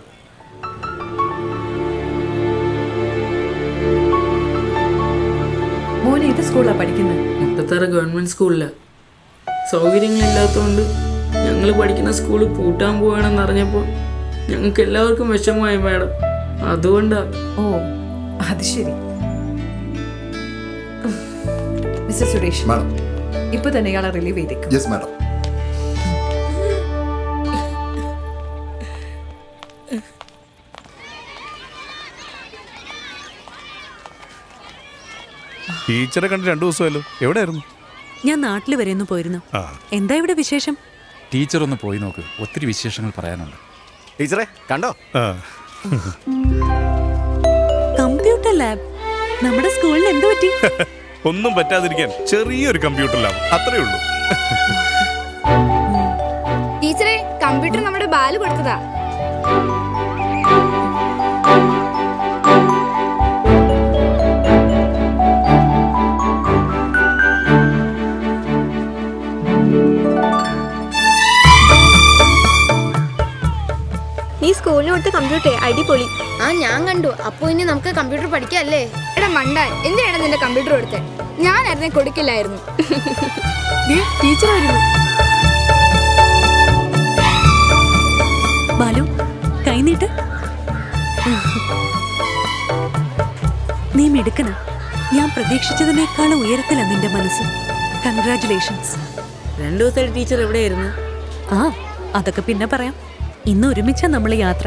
Speaker 14: മോനെ ഏത് സ്കൂളിലാ പഠിക്കുന്നത്?
Speaker 11: മുട്ടത്തറ ഗവൺമെന്റ് സ്കൂളിലാ. സൗകര്യങ്ങളില്ലാത്തതുകൊണ്ട് ഞങ്ങൾ പഠിക്കുന്ന സ്കൂൾ പൂട്ടാൻ പോവാണെന്ന് അറിഞ്ഞപ്പോൾ ഞങ്ങൾക്ക് എല്ലാവർക്കും വിഷമമായി മാഡം. അതുകൊണ്ടാ.
Speaker 14: ഓ അത് ശരി. മിസ്റ്റർ സുരേഷ്, ഇപ്പൊ തന്നെ ഇയാളെ റിലീവ് ചെയ്തേക്കും.
Speaker 4: Yes madam.
Speaker 18: ടീച്ചറെ കണ്ട് 2 ദിവസമല്ലോ. എവിടെയായിരുന്നു?
Speaker 9: ഞാൻ നാട്ടിൽ വരെ ഒന്ന് പോയിരുന്നു. എന്താ ഇവിടെ വിശേഷം?
Speaker 2: ടീച്ചർ ഒന്ന് പോയി നോക്ക്, ഒത്തിരി വിശേഷങ്ങൾ പറയാനുണ്ട്.
Speaker 16: ടീച്ചറെ കണ്ടോ?
Speaker 9: കമ്പ്യൂട്ടർ ലാബ് നമ്മുടെ സ്കൂളിൽ എന്ത് പറ്റി?
Speaker 18: ഒന്നും പറ്റാതിരിക്കാൻ ചെറിയൊരു കമ്പ്യൂട്ടർ ലാബ്, അത്രേ ഉള്ളൂ.
Speaker 20: ടീച്ചറെ
Speaker 10: കമ്പ്യൂട്ടർ നമ്മുടെ ബാലു കൊടുത്തതാ.
Speaker 5: നീ സ്കൂളിന് കൊടുത്ത കമ്പ്യൂട്ടർ അടിപൊളി.
Speaker 10: ആ ഞാൻ കണ്ടു. അപ്പൊ ഇനി നമുക്ക് കമ്പ്യൂട്ടർ പഠിക്കല്ലേ? എടാ മണ്ടാൻ, എന്തിനാണ് നിന്റെ കമ്പ്യൂട്ടർ കൊടുത്തത്? ഞാനായിരുന്നെ കൊടുക്കില്ലായിരുന്നു.
Speaker 5: ടീച്ചർ വരുന്നു.
Speaker 9: ബാലു കൈനീട്ട്. നീ മിടുക്കന. ഞാൻ പ്രതീക്ഷിച്ചതിനേക്കാളും ഉയരത്തില നിന്റെ മനസ്സ്. കൺഗ്രാറ്റുലേഷൻസ്.
Speaker 11: 2 ദിവസമായിട്ട് ടീച്ചർ എവിടെയായിരുന്നു?
Speaker 9: ആ അതൊക്കെ പിന്നെ പറയാം. ഇന്ന് ഒരുമിച്ച നമ്മൾ യാത്ര.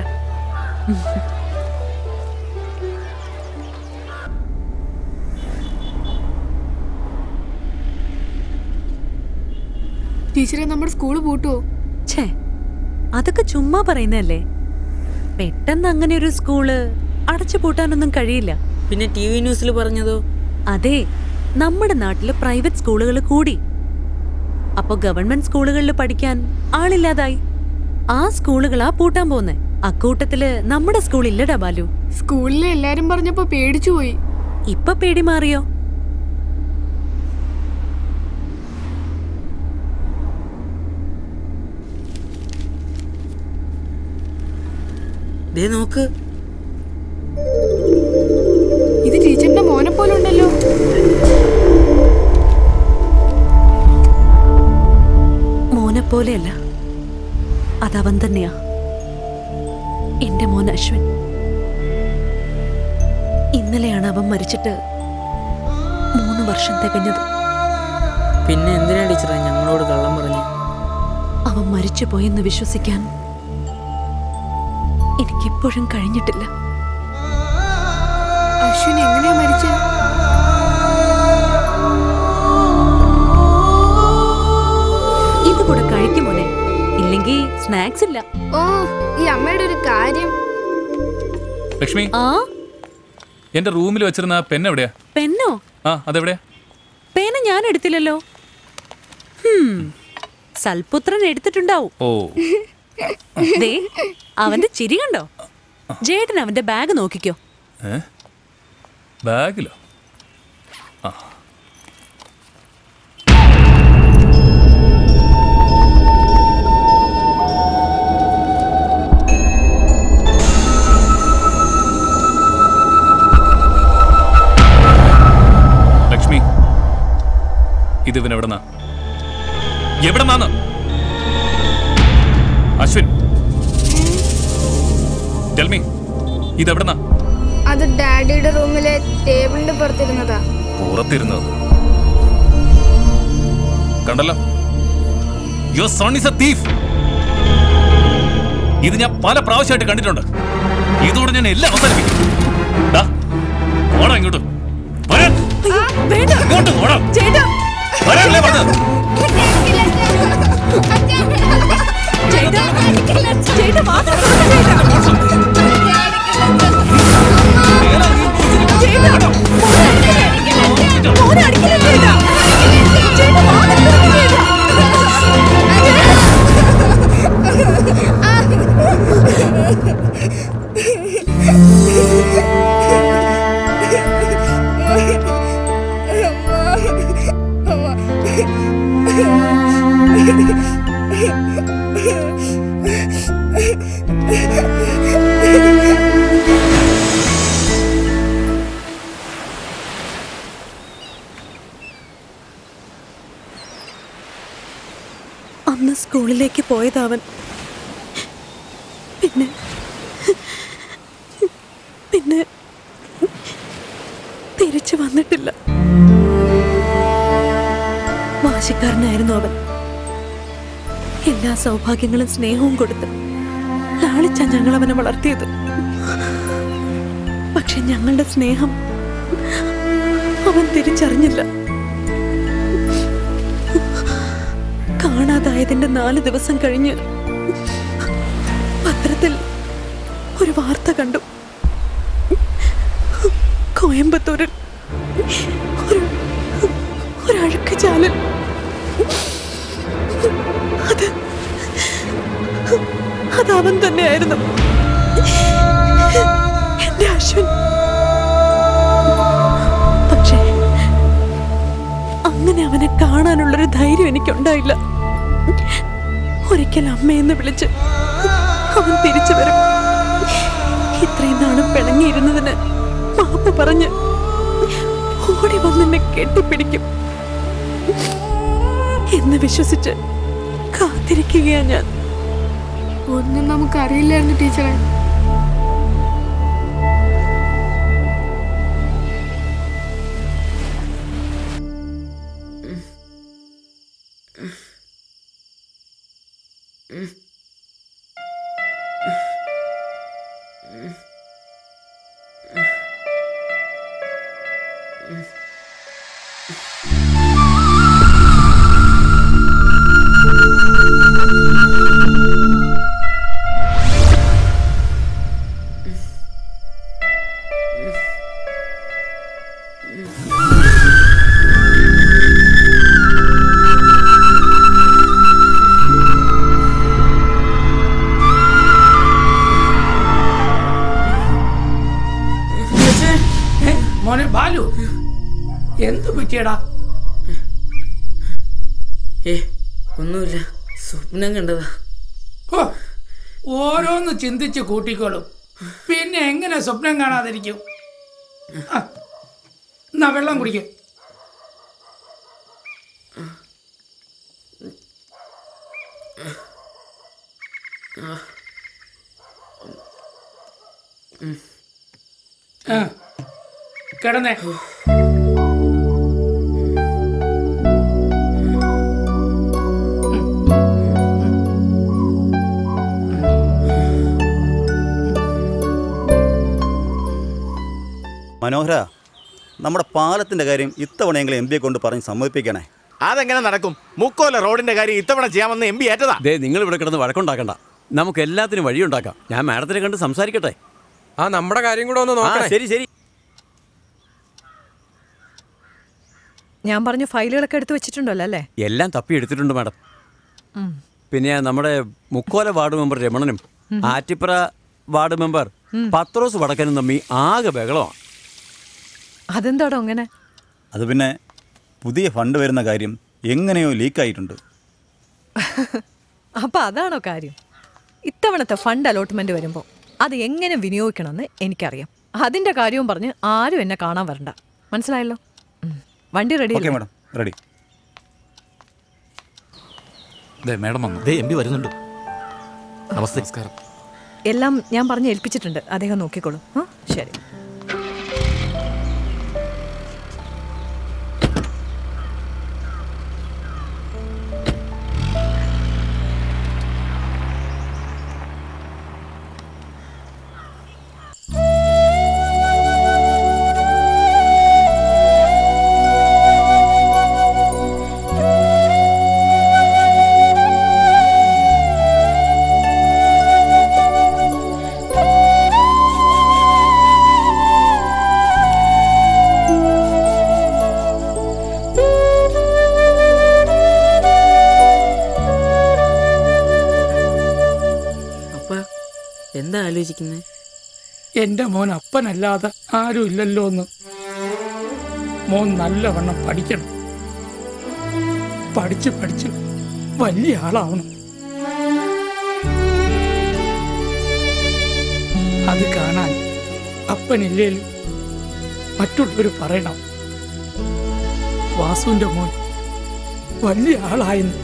Speaker 5: ടീച്ചറെ നമ്മുടെ സ്കൂള് പൂട്ടുവോ?
Speaker 9: ഛേ, അതൊക്കെ ചുമ്മാ പറയുന്നല്ലേ. പെട്ടെന്ന് അങ്ങനെ ഒരു സ്കൂള് അടച്ചു പൂട്ടാനൊന്നും കഴിയില്ല.
Speaker 11: പിന്നെ TV ന്യൂസിൽ പറഞ്ഞതോ?
Speaker 9: അതെ, നമ്മുടെ നാട്ടില് പ്രൈവറ്റ് സ്കൂളുകൾ കൂടി. അപ്പൊ ഗവൺമെന്റ് സ്കൂളുകളിൽ പഠിക്കാൻ ആളില്ലാതായി. ആ സ്കൂളുകളാ പൂട്ടാൻ പോന്നെ. അക്കൂട്ടത്തില് നമ്മുടെ സ്കൂൾ ഇല്ലടാ ബാലു.
Speaker 5: സ്കൂളിലെ എല്ലാരും പറഞ്ഞപ്പോ പേടിച്ചു പോയി.
Speaker 9: ഇപ്പൊ പേടി മാറിയോ?
Speaker 11: ദേ നോക്ക്,
Speaker 5: ഇത് ടീച്ചറിന്റെ മോനെ പോലെ ഉണ്ടല്ലോ.
Speaker 9: മോനെ പോലെയല്ല, അതവൻ തന്നെയാ. എന്റെ മോൻ അശ്വിൻ. ഇന്നലെയാണ് അവൻ മരിച്ചിട്ട് 3 വർഷം തികഞ്ഞത്.
Speaker 11: പിന്നെ എന്തിനാ ടീച്ചറെ ഞങ്ങളോട് കള്ളം പറഞ്ഞു?
Speaker 9: അവൻ മരിച്ചു പോയെന്ന് വിശ്വസിക്കാൻ എനിക്കിപ്പോഴും കഴിഞ്ഞിട്ടില്ല.
Speaker 5: അശ്വിൻ എങ്ങനെയാ മരിച്ചത്?
Speaker 9: ഇത് കൂടെ കഴിക്കും മോനെ, ഇല്ലെങ്കിൽ സ്നാക്സ് ഇല്ല.
Speaker 10: ഓ, ഈ അമ്മയുടെ ഒരു കാര്യം.
Speaker 2: ലക്ഷ്മി, എന്റെ റൂമിൽ വെച്ചിരുന്ന പെൻ എവിടെയാ?
Speaker 9: പെന്നോ?
Speaker 2: ആ അതെവിടെയാ?
Speaker 9: പേന ഞാൻ എടുത്തില്ലല്ലോ. സൽപുത്രൻ എടുത്തിട്ടുണ്ടാവും.
Speaker 2: ഓ,
Speaker 9: ദേ അവന്റെ ചിരി കണ്ടോ? ജേട്ടൻ അവന്റെ ബാഗ് നോക്കിക്കോ.
Speaker 2: ബാഗിലോ? ആ ലക്ഷ്മി, ഇത് ഇവൻ എവിടെന്നാ? എവിടെന്നാന്ന്? അശ്വിൻ, ടെൽ മീ, ഇതെവിടെന്നാ?
Speaker 10: അത് ഡാഡിയുടെ റൂമിലെ ടേബിളിന്റെ പുറത്തിരുന്നതാ.
Speaker 2: പുറത്തിരുന്നത് കണ്ടല്ലോ. Your son is a thief. ഇത് ഞാൻ പല പ്രാവശ്യമായിട്ട് കണ്ടിട്ടുണ്ട്. ഇതോടെ ഞാൻ എല്ലാം അവസാനിപ്പിക്കും. ഓടാ ഇങ്ങോട്ട്. ഇങ്ങോട്ട് ഓടാ. വരാനല്ലേ പറഞ്ഞത്?
Speaker 9: അന്ന് സ്കൂളിലേക്ക് പോയതവൻ പിന്നെ പിന്നെ തിരിച്ചു വന്നിട്ടില്ല. വാശിക്കാരനായിരുന്നു അവൻ. എല്ലാ സൗഭാഗ്യങ്ങളും സ്നേഹവും കൊടുത്ത് ലാളിച്ചാ ഞങ്ങൾ അവനെ വളർത്തിയത്. പക്ഷെ ഞങ്ങളുടെ സ്നേഹം അവൻ തിരിച്ചറിഞ്ഞില്ല. കാണാതായതിന്റെ 4 ദിവസം കഴിഞ്ഞ് പത്രത്തിൽ ഒരു വാർത്ത കണ്ടു. കോയമ്പത്തൂരിൽ ഒരഴുക്ക് ചാലൽ. അത് അവൻ തന്നെയായിരുന്നു, എന്റെ അശ്വിൻ. പക്ഷേ അങ്ങനെ അവനെ കാണാനുള്ളൊരു ധൈര്യം എനിക്കുണ്ടായില്ല. ഒരിക്കൽ അമ്മയെന്ന് വിളിച്ച് അവൻ തിരിച്ചു വരും, ഇത്രയും നാളും പിണങ്ങിയിരുന്നതിന് മാപ്പ് പറഞ്ഞ് ഓടി വന്നെന്നെ കെട്ടിപ്പിടിക്കും എന്ന് വിശ്വസിച്ച് കാത്തിരിക്കുകയാ ഞാൻ.
Speaker 5: ഒന്നും നമുക്കറിയില്ലായിരുന്നു ടീച്ചറെ.
Speaker 1: മോനെ ബാലു, എന്ത് പറ്റിയടാ?
Speaker 11: ഒന്നുമില്ല, സ്വപ്നം കണ്ടതാ.
Speaker 1: ഓരോന്ന് ചിന്തിച്ച് കൂട്ടിക്കോളും, പിന്നെ എങ്ങനെ സ്വപ്നം കാണാതിരിക്കും? എന്നാ വെള്ളം കുടിക്കും. കിടന്നേ.
Speaker 16: മനോഹര, നമ്മുടെ പാലത്തിന്റെ കാര്യം ഇത്തവണയെങ്കിലും എം പിയെ കൊണ്ട് പറഞ്ഞ് സമ്മതിപ്പിക്കണേ.
Speaker 7: അതെങ്ങനെ നടക്കും? മുക്കോല റോഡിന്റെ കാര്യം ഇത്തവണ ചെയ്യാമെന്ന് എം പി ഏറ്റതാ.
Speaker 6: നിങ്ങൾ ഇവിടെ കിടന്ന് വഴക്കുണ്ടാക്കണ്ട, നമുക്ക് എല്ലാത്തിനും വഴിയുണ്ടാക്കാം. ഞാൻ മാഡത്തിനെ കണ്ട് സംസാരിക്കട്ടെ.
Speaker 12: നമ്മുടെ കാര്യം കൂടെ ഒന്ന് നോക്കാം.
Speaker 6: ശരി ശരി.
Speaker 14: ഞാൻ പറഞ്ഞു ഫയലുകളൊക്കെ എടുത്തു വെച്ചിട്ടുണ്ടല്ലോ അല്ലേ?
Speaker 6: എല്ലാം തപ്പി എടുത്തിട്ടുണ്ട് മാഡം. പിന്നെ നമ്മുടെ മുക്കോല വാർഡ് മെമ്പർ രമണനും ആറ്റിപ്പുറ വാർഡ് മെമ്പർ പത്രോസ് വടക്കനും തമ്മി ആകെ ബഹളമാണ്.
Speaker 14: അതെന്താടോ അങ്ങനെ?
Speaker 16: അത് പിന്നെ പുതിയ ഫണ്ട് വരുന്ന കാര്യം എങ്ങനെയോ ലീക്കായിട്ടുണ്ട്.
Speaker 14: അപ്പൊ അതാണോ കാര്യം? ഇത്തവണത്തെ ഫണ്ട് അലോട്ട്മെന്റ് വരുമ്പോൾ അത് എങ്ങനെ വിനിയോഗിക്കണമെന്ന് എനിക്കറിയാം. അതിന്റെ കാര്യവും പറഞ്ഞ് ആരും എന്നെ കാണാൻ വരണ്ട, മനസ്സിലായല്ലോ? വണ്ടി ready?
Speaker 16: Okay madam, ready.
Speaker 2: Madam വന്നു.
Speaker 6: എം പി വരുന്നുണ്ട്.
Speaker 2: നമസ്കാരം.
Speaker 14: എല്ലാം ഞാൻ പറഞ്ഞ് ഏൽപ്പിച്ചിട്ടുണ്ട്, അദ്ദേഹം നോക്കിക്കോളൂ. ശരി.
Speaker 11: എന്താ ആലോചിക്കുന്നത്?
Speaker 1: എന്റെ മോൻ അപ്പനല്ലാതെ ആരും ഇല്ലല്ലോ എന്ന്. മോൻ നല്ലവണ്ണം പഠിക്കണം, പഠിച്ച് പഠിച്ച് വലിയ ആളാവണം. അത് കാണാൻ അപ്പനില്ലേലും മറ്റുള്ളവർ പറയണം, വാസുവിന്റെ മോൻ വലിയ ആളായെന്ന്.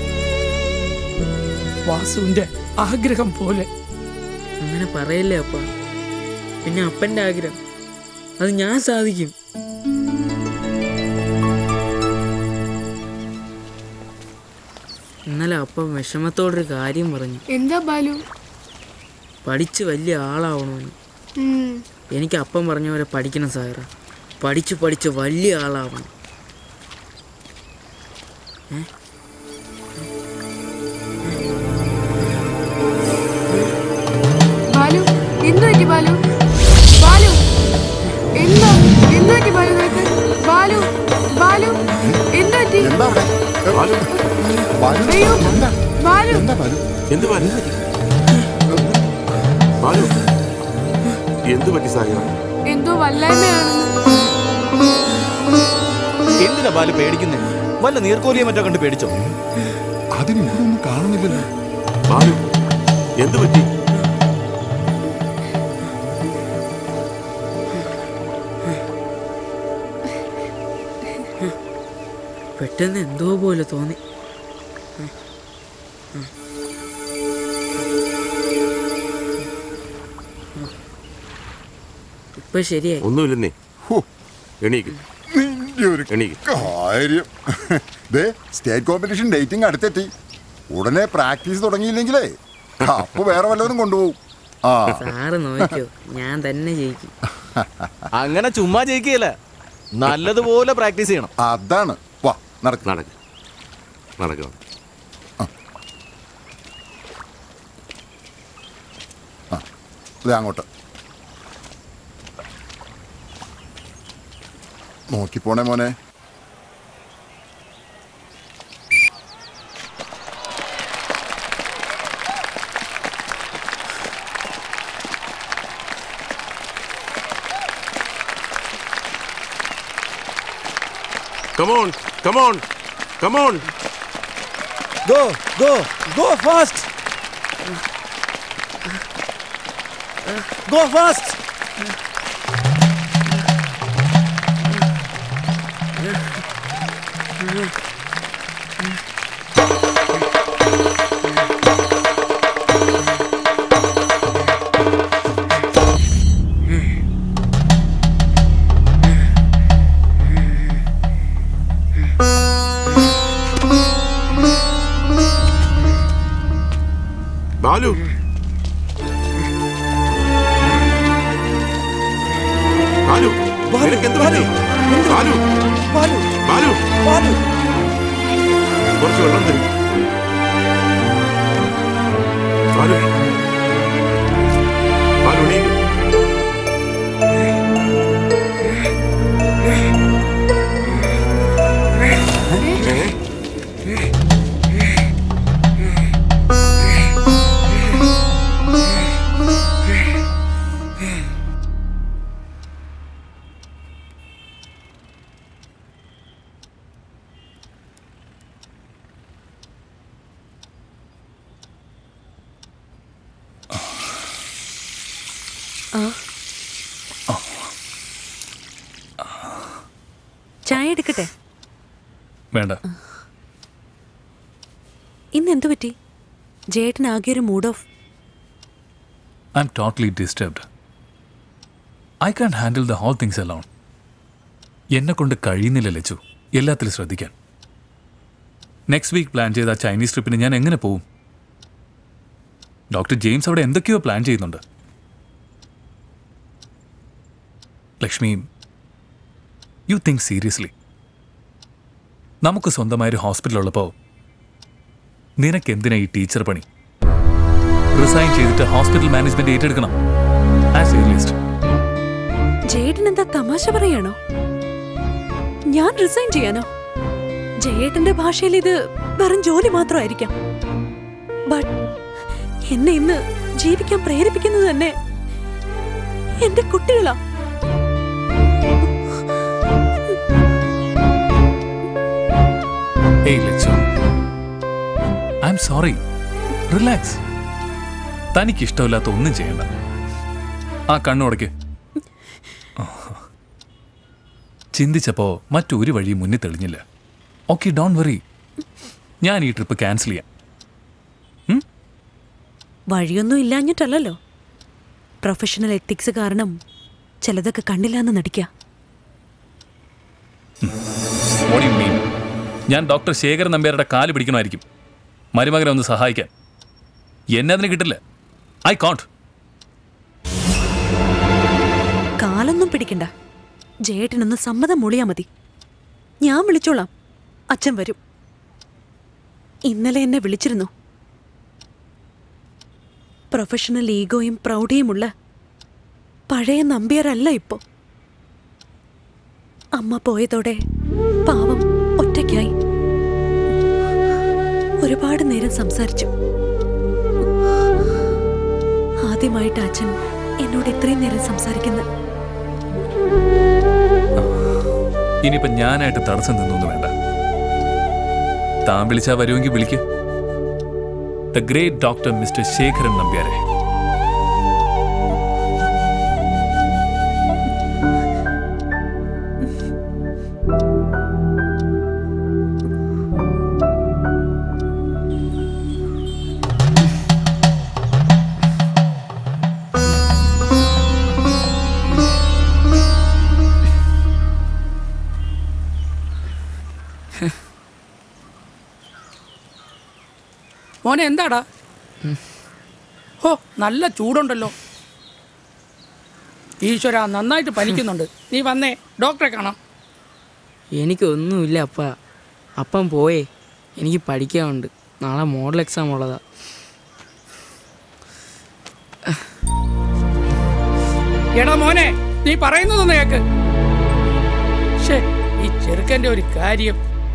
Speaker 1: വാസുവിന്റെ ആഗ്രഹം പോലെ.
Speaker 11: അങ്ങനെ പറയല്ലേ അപ്പ. പിന്നെ അപ്പന്റെ ആഗ്രഹം അത് ഞാൻ സാധിക്കും. ഇന്നലെ അപ്പം വിഷമത്തോടൊരു കാര്യം പറഞ്ഞു.
Speaker 5: എന്താ ബാലു?
Speaker 11: പഠിച്ച് വലിയ ആളാവണമെന്ന്. എനിക്ക് അപ്പം പറഞ്ഞ പോലെ പഠിക്കണം സാറ. പഠിച്ച് പഠിച്ച് വലിയ ആളാവണം.
Speaker 5: ബാലു എന്തു പറ്റി? ബാലു ബാലു എന്താ എന്തു പറ്റി? ബാലു നിനക്ക്? ബാലു ബാലു എന്തു പറ്റി?
Speaker 4: എന്താ
Speaker 5: അയ്യോ ബാലു
Speaker 7: എന്ത്
Speaker 3: എന്തു പറ്റി സാഹിറ?
Speaker 5: എന്തോ വല്ലായ്മയാണെന്ന്.
Speaker 2: എന്തിനാ ബാലു പേടിക്കുന്നേ? വല്ല നീർക്കോലിയെ മറ്റോ കണ്ട് പേടിച്ചോ?
Speaker 4: അതിനൊന്നും കാണുന്നില്ലല്ലോ.
Speaker 3: ബാലു എന്തു പറ്റി?
Speaker 11: പെട്ടെന്ന് എന്തോ പോലെ തോന്നി. ഇപ്പൊ ശരിയായി.
Speaker 3: ഒന്നുമില്ലെന്നേ. എണീക്ക്.
Speaker 4: കാര്യം സ്റ്റേറ്റ് കോമ്പറ്റീഷൻ ഡേറ്റിംഗ് അടുത്തെത്തി. ഉടനെ പ്രാക്ടീസ് തുടങ്ങിയില്ലെങ്കിലേ അപ്പൊ വേറെ വല്ലവരും കൊണ്ടുപോകും.
Speaker 11: സാറ് നോക്കിയോ, ഞാൻ തന്നെ ജയിക്കും.
Speaker 2: അങ്ങനെ ചുമ്മാ ജയിക്കുകയല്ല, നല്ലതുപോലെ പ്രാക്ടീസ് ചെയ്യണം.
Speaker 4: അതാണ്. വാ നടക്ക്
Speaker 3: നടക്ക് നടക്കുക.
Speaker 4: അങ്ങോട്ട് നോക്കിപ്പോണേ മോനെ.
Speaker 3: Come on, come on, come on.
Speaker 2: Go, go, go fast. Go fast.
Speaker 3: Balu Balu നിനക്ക് എന്ത് പറ്റി? ബാലു ബാലു ബാലു കുറച്ച് വെള്ളം തരും. ബാലു ബാലു എണീക്ക്.
Speaker 9: ചായ എടുക്കട്ടെ?
Speaker 2: വേണ്ട.
Speaker 9: ഇന്ന് എന്തു പറ്റി? ജേട്ടൻ ആകെ ഒരു mood off.
Speaker 2: I'm totally disturbed. I can handle the whole things alone. എന്നെ കൊണ്ട് കഴിയുന്നില്ല ലച്ചു എല്ലാത്തിലും ശ്രദ്ധിക്കാൻ. നെക്സ്റ്റ് വീക്ക് പ്ലാൻ ചെയ്ത ആ ചൈനീസ് ട്രിപ്പിന് ഞാൻ എങ്ങനെ പോവും? ഡോക്ടർ ജെയിംസ് അവിടെ എന്തൊക്കെയോ പ്ലാൻ ചെയ്യുന്നുണ്ട്. Lakshmi, you think seriously. നമുക്ക് സ്വന്തമായൊരു ഹോസ്പിറ്റലുള്ളപ്പോൾ നിനക്കെന്തിനാ ഈ ടീച്ചർ പണി? റിസൈൻ ചെയ്തിട്ട് ഹോസ്പിറ്റൽ മാനേജ്മെന്റ് ഏറ്റെടുക്കണം. As a list.
Speaker 9: ജേട്ടൻ എന്താ തമാശ പറയാണോ? ഞാൻ റിസൈൻ ചെയ്യാനോ? ജയേട്ടന്റെ ഭാഷയിൽ ഇത് വെറും ജോലി മാത്രമായിരിക്കാം. ബട്ട് എന്നെ ഇന്ന് ജീവിക്കാൻ പ്രേരിപ്പിക്കുന്നത് തന്നെ എന്റെ കുട്ടികളാ.
Speaker 2: Hey, Lechu. I'm sorry. Relax. തനിക്ക് ഇഷ്ടമില്ലാത്ത ഒന്നും ചെയ്യണ്ട. ആ കണ്ണുടയ്ക്ക്. ചിന്തിച്ചപ്പോ മറ്റൊരു വഴി മുന്നിൽ തെളിഞ്ഞില്ല. Okay, don't worry. ഞാൻ ഈ ട്രിപ്പ് ക്യാൻസൽ ചെയ്യാം.
Speaker 9: വഴിയൊന്നും ഇല്ലാഞ്ഞിട്ടല്ലോ. പ്രൊഫഷണൽ എത്തിക്സ് കാരണം ചിലതൊക്കെ കണ്ടില്ലാന്ന് നടിക്കാം.
Speaker 2: ഞാൻ ഡോക്ടർ ശേഖരൻ നമ്പ്യാരുടെ കാല് പിടിക്കണമായിരിക്കും മരുമകനെ ഒന്ന് സഹായിക്കാൻ. എന്നെ അതിന് കിട്ടില്ല. ഐ കോണ്ട്.
Speaker 9: കാലൊന്നും പിടിക്കണ്ട. ജേട്ടനൊന്ന് സമ്മതം മൊളിയാ മതി. ഞാൻ വിളിച്ചോളാം. അച്ഛൻ വരും. ഇന്നലെ എന്നെ വിളിച്ചിരുന്നു. പ്രൊഫഷണൽ ഈഗോയും പ്രൗഢിയുമുള്ള പഴയ നമ്പ്യാരല്ല ഇപ്പോ. അമ്മ പോയതോടെ പാവം ഒറ്റയ്ക്കായി. ഒരുപാട് നേരം സംസാരിച്ചു. ആദ്യമായിട്ട് അച്ഛൻ എന്നോട് ഇത്രയും നേരം സംസാരിക്കുന്നത്.
Speaker 2: ഇനിയിപ്പോ ഞാനായിട്ട് തടസ്സം നിന്നൊന്നും വേണ്ട. താൻ വിളിച്ചാ വരുമെങ്കിൽ വിളിക്ക്. The great doctor mister Shekharan നമ്പ്യാരെ.
Speaker 1: മോനെ എന്താടാ? ഓ നല്ല ചൂടുണ്ടല്ലോ. ഈശ്വര, നന്നായിട്ട് പനിക്കുന്നുണ്ട്. നീ വന്നേ, ഡോക്ടറെ കാണാം.
Speaker 11: എനിക്കൊന്നുമില്ല അപ്പ. അപ്പം പോയേ, എനിക്ക് പഠിക്കാനുണ്ട്. നാളെ മോഡൽ എക്സാം ഉള്ളതാ.
Speaker 1: എടാ മോനെ, നീ പറയുന്നതൊന്ന് കേക്ക്. ഈ ചെറുക്കൻ്റെ ഒരു കാര്യം.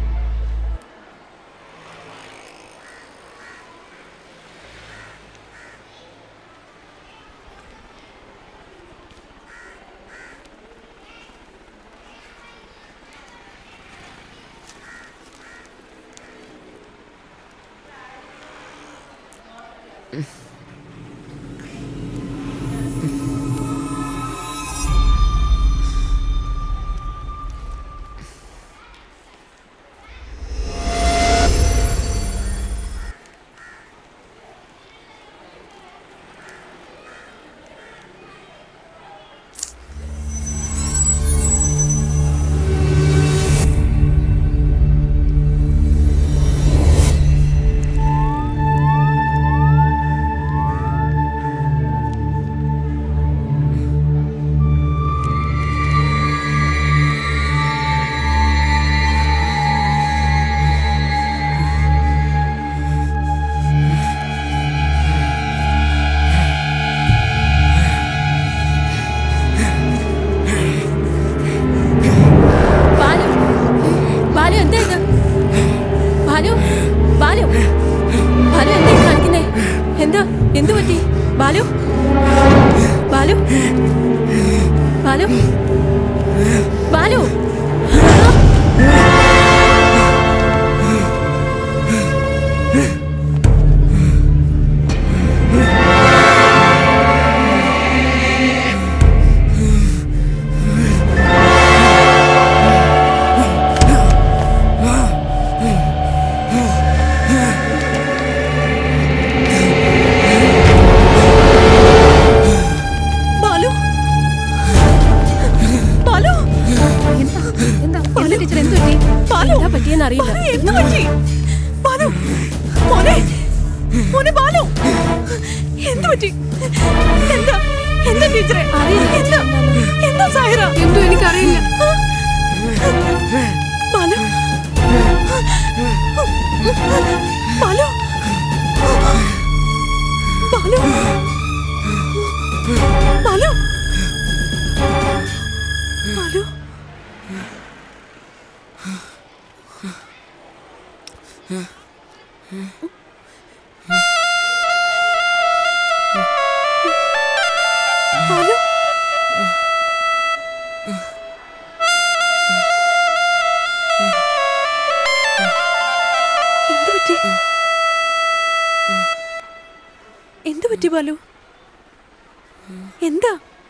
Speaker 9: എന്താ?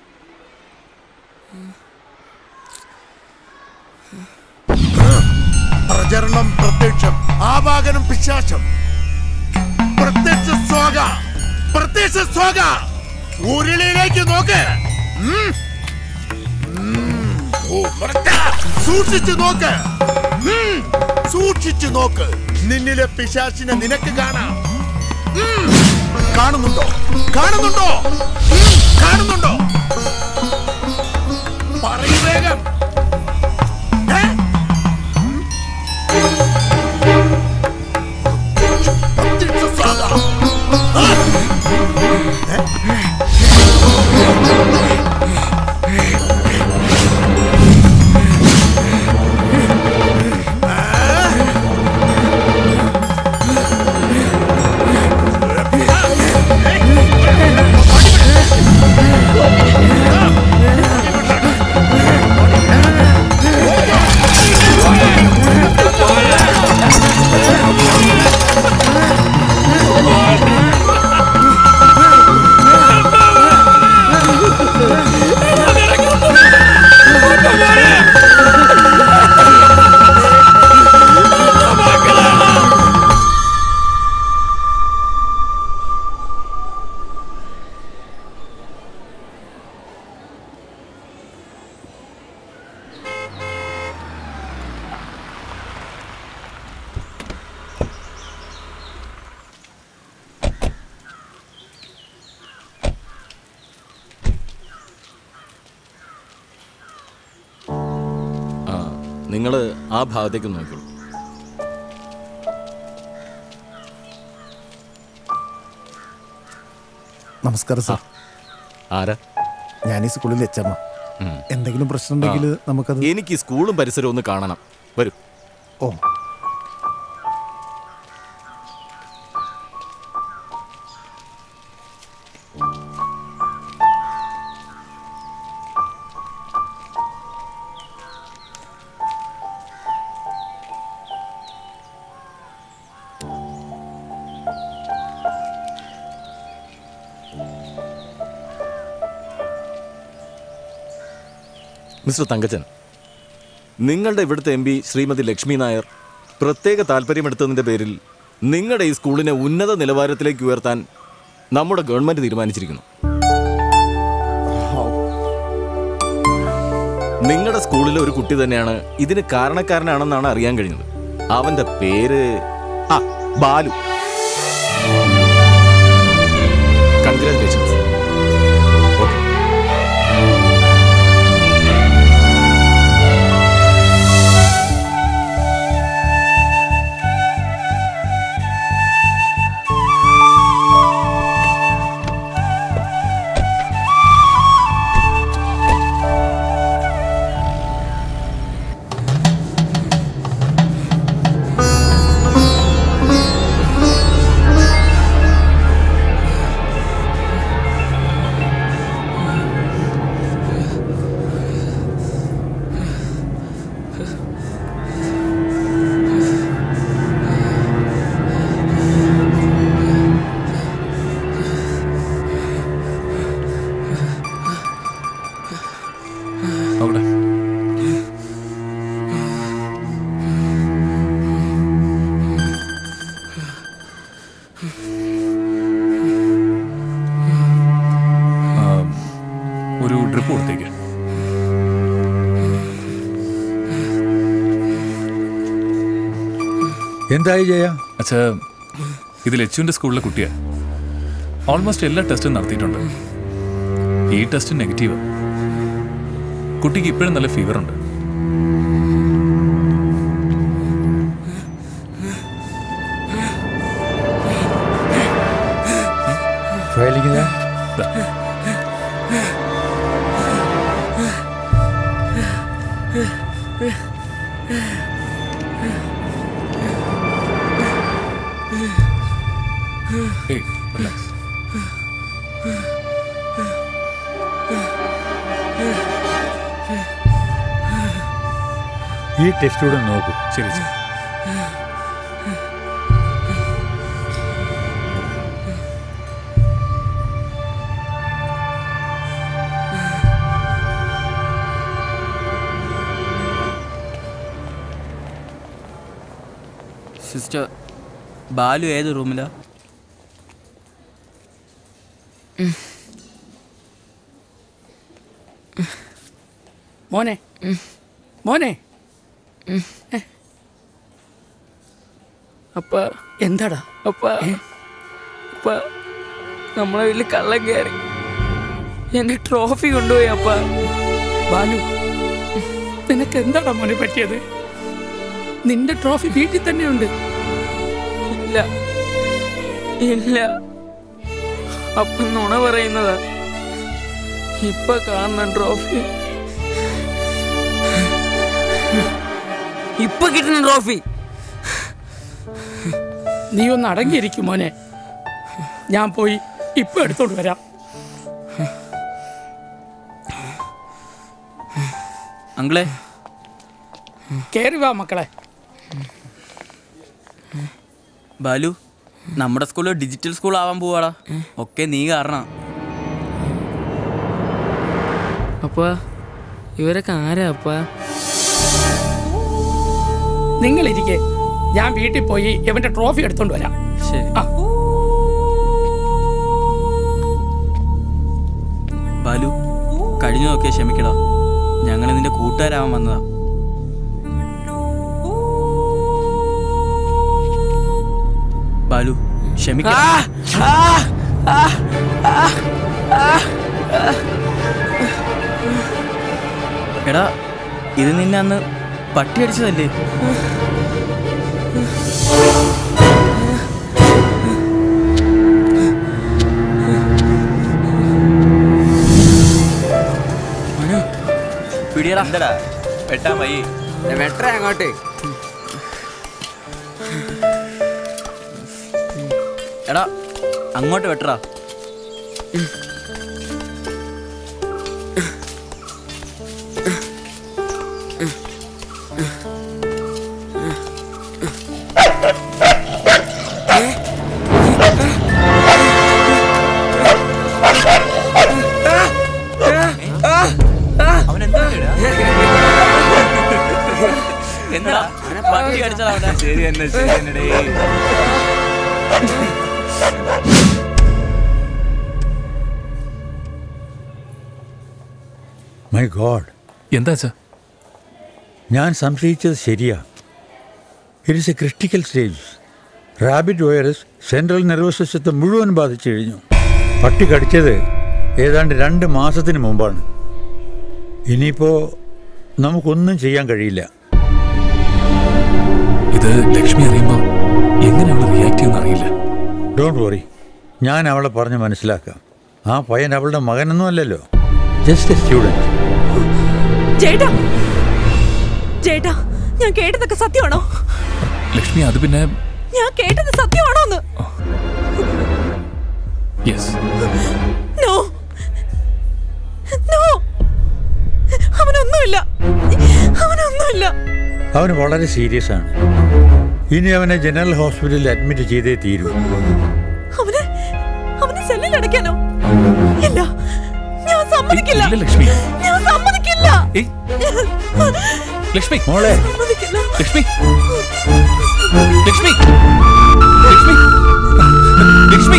Speaker 8: പ്രചരണം പ്രത്യക്ഷം, ആവാഹനം പിശാചം. പ്രത്യക്ഷ സ്വാഗ, പ്രത്യക്ഷ സ്വാഗ. ഉരുളിയിലേക്ക് നോക്ക്. സൂക്ഷിച്ചു നോക്ക്, സൂക്ഷിച്ചു നോക്ക്. നിന്നിലെ പിശാചിനെ നിനക്ക് കാണാം. കാണുന്നുണ്ടോ? കാണുന്നുണ്ടോ? കാണുന്നുണ്ടോ? പറയൂ വേഗം.
Speaker 15: നിങ്ങൾ ആ ഭാഗത്തേക്ക് നോക്കിക്കോളൂ.
Speaker 21: നമസ്കാരം സാർ.
Speaker 15: ആരാ?
Speaker 21: ഞാൻ ഈ സ്കൂളിൽ എച്ചമ്മ. എന്തെങ്കിലും പ്രശ്നം ഉണ്ടെങ്കിൽ നമുക്കത്.
Speaker 15: എനിക്ക് സ്കൂളും പരിസരവും ഒന്ന് കാണണം. വരൂ.
Speaker 21: ഓ,
Speaker 15: മിസ്റ്റർ തങ്കച്ചൻ, നിങ്ങളുടെ ഇവിടുത്തെ MP ശ്രീമതി ലക്ഷ്മി നായർ പ്രത്യേക താല്പര്യമെടുത്തതിൻ്റെ പേരിൽ നിങ്ങളുടെ ഈ സ്കൂളിനെ ഉന്നത നിലവാരത്തിലേക്ക് ഉയർത്താൻ നമ്മുടെ ഗവൺമെൻറ് തീരുമാനിച്ചിരിക്കുന്നു. നിങ്ങളുടെ സ്കൂളിലെ ഒരു കുട്ടി തന്നെയാണ് ഇതിന് കാരണക്കാരനാണെന്നാണ് അറിയാൻ കഴിഞ്ഞത്. അവൻ്റെ പേര് ബാലു. കൺഗ്രാറ്റുലേഷൻസ്.
Speaker 2: ഒരു ഡ്രിപ്പ് കൊടുത്തേക്ക്.
Speaker 20: എന്തായി ജയ?
Speaker 2: അച്ഛാ, ഇത് ലച്ചുവിൻ്റെ സ്കൂളിലെ കുട്ടിയാ. ഓൾമോസ്റ്റ് എല്ലാ ടെസ്റ്റും നടത്തിയിട്ടുണ്ട്. ഈ ടെസ്റ്റ് നെഗറ്റീവ്. കുട്ടിക്ക് ഇപ്പോഴും നല്ല ഫീവർ ഉണ്ട്. Hey, relax.
Speaker 20: ഈ ടെസ്റ്റൂടെ നോക്കൂ.
Speaker 2: ശരി ശരി.
Speaker 11: സിസ്റ്റർ, ബാലു ഏത് റൂമിലാ?
Speaker 1: മോനെ മോനെ
Speaker 11: അപ്പ
Speaker 1: എന്താടാ?
Speaker 11: അപ്പ അപ്പ നമ്മളെ വീട്ടിൽ കള്ളം കയറി എന്റെ ട്രോഫി കൊണ്ടുപോയി. അപ്പ
Speaker 1: ബാലു, നിനക്ക് എന്താടാ മോനെ പറ്റിയത്? നിന്റെ ട്രോഫി വീട്ടിൽ തന്നെയുണ്ട്.
Speaker 11: ഇല്ല ഇല്ല, അപ്പം നുണ പറയുന്നതാ. ഇപ്പൊ കാണുന്ന ട്രോഫി, ഇപ്പൊ കിട്ടുന്ന ട്രോഫി.
Speaker 1: നീ ഒന്ന് അടങ്ങിയിരിക്കും മോനെ. ഞാൻ പോയി ഇപ്പൊ എടുത്തോണ്ട് വരാം.
Speaker 11: അങ്കിളെ,
Speaker 1: കേറി വാ മക്കളെ.
Speaker 11: ബാലു, നമ്മുടെ സ്കൂളിൽ ഡിജിറ്റൽ സ്കൂൾ ആവാൻ പോവാടാ. ഒക്കെ നീ കാരണം. അപ്പാ, ഇവരൊക്കെ ആരാ അപ്പാ?
Speaker 1: നിങ്ങളിരിക്കെ, ഞാൻ വീട്ടിൽ പോയി ഇവന്റെ ട്രോഫി എടുത്തോണ്ട് വരാം.
Speaker 11: ശരി. ബാലു, കഴിഞ്ഞു നോക്കിയാ ക്ഷമിക്കടാ. ഞങ്ങൾ നിന്റെ കൂട്ടുകാരാവാൻ വന്നതാ. ബാലു, ക്ഷമിക്കടാ. എടാ, ഇത് നിന്നെ അന്ന് പട്ടി അടിച്ചതല്ലേ?
Speaker 17: പിടിയടാ വെട്ടാൻ വൈ
Speaker 11: വെട്ടറ അങ്ങോട്ട്.
Speaker 17: എടാ അങ്ങോട്ട് വെട്ടറാ. എന്താ പട്ടി അടിച്ചതാ? ശരി തന്നെ, ശരി തന്നെ.
Speaker 20: മൈ ഗോഡ്,
Speaker 2: എന്താ
Speaker 20: ഞാൻ സംശയിച്ചത് ശരിയാ. It is a critical stage. Rabbit virus central nervous സിസ്റ്റത്തെ മുഴുവൻ ബാധിച്ചു കഴിഞ്ഞു. പട്ടി കടിച്ചത് ഏതാണ്ട് 2 മാസത്തിന് മുമ്പാണ്. ഇനിയിപ്പോൾ നമുക്കൊന്നും ചെയ്യാൻ കഴിയില്ല.
Speaker 2: ഇത് ലക്ഷ്മി അറിയുമ്പോൾ എങ്ങനെ അവൾ റിയാക്ട് ചെയ്യുമെന്ന് അറിയില്ല.
Speaker 20: ഡോണ്ട് വറി, ഞാൻ അവളെ പറഞ്ഞ് മനസ്സിലാക്കാം. ആ പയ്യൻ അവളുടെ മകനൊന്നും അല്ലല്ലോ, ജസ്റ്റ് എ സ്റ്റുഡൻറ്.
Speaker 9: ചേട്ടാ, ചേട്ടാ, ഞാൻ കേട്ടതൊക്കെ സത്യമാണോ?
Speaker 2: ലക്ഷ്മി, അത് പിന്നെ
Speaker 9: ഞാൻ കേട്ടത് സത്യമാണോന്ന്?
Speaker 2: യെസ്.
Speaker 9: നോ നോ, അവനൊന്നുമില്ല, അവനൊന്നുമില്ല.
Speaker 20: അവന് വളരെ സീരിയസ് ആണ്. ഇനി അവനെ ജനറൽ ഹോസ്പിറ്റലിൽ അഡ്മിറ്റ് ചെയ്തേ തീരൂ.
Speaker 9: അവനെ സെല്ലിൽ അടയ്ക്കാനോ? ഇല്ല, ഞാൻ സമ്മതിക്കില്ല.
Speaker 2: ലക്ഷ്മി,
Speaker 9: ഞാൻ സമ്മതിക്കില്ല.
Speaker 2: ലക്ഷ്മി,
Speaker 20: മോളെ,
Speaker 9: സമ്മതിക്കില്ല.
Speaker 2: ലക്ഷ്മി, ലക്ഷ്മി, ലക്ഷ്മി, ലക്ഷ്മി.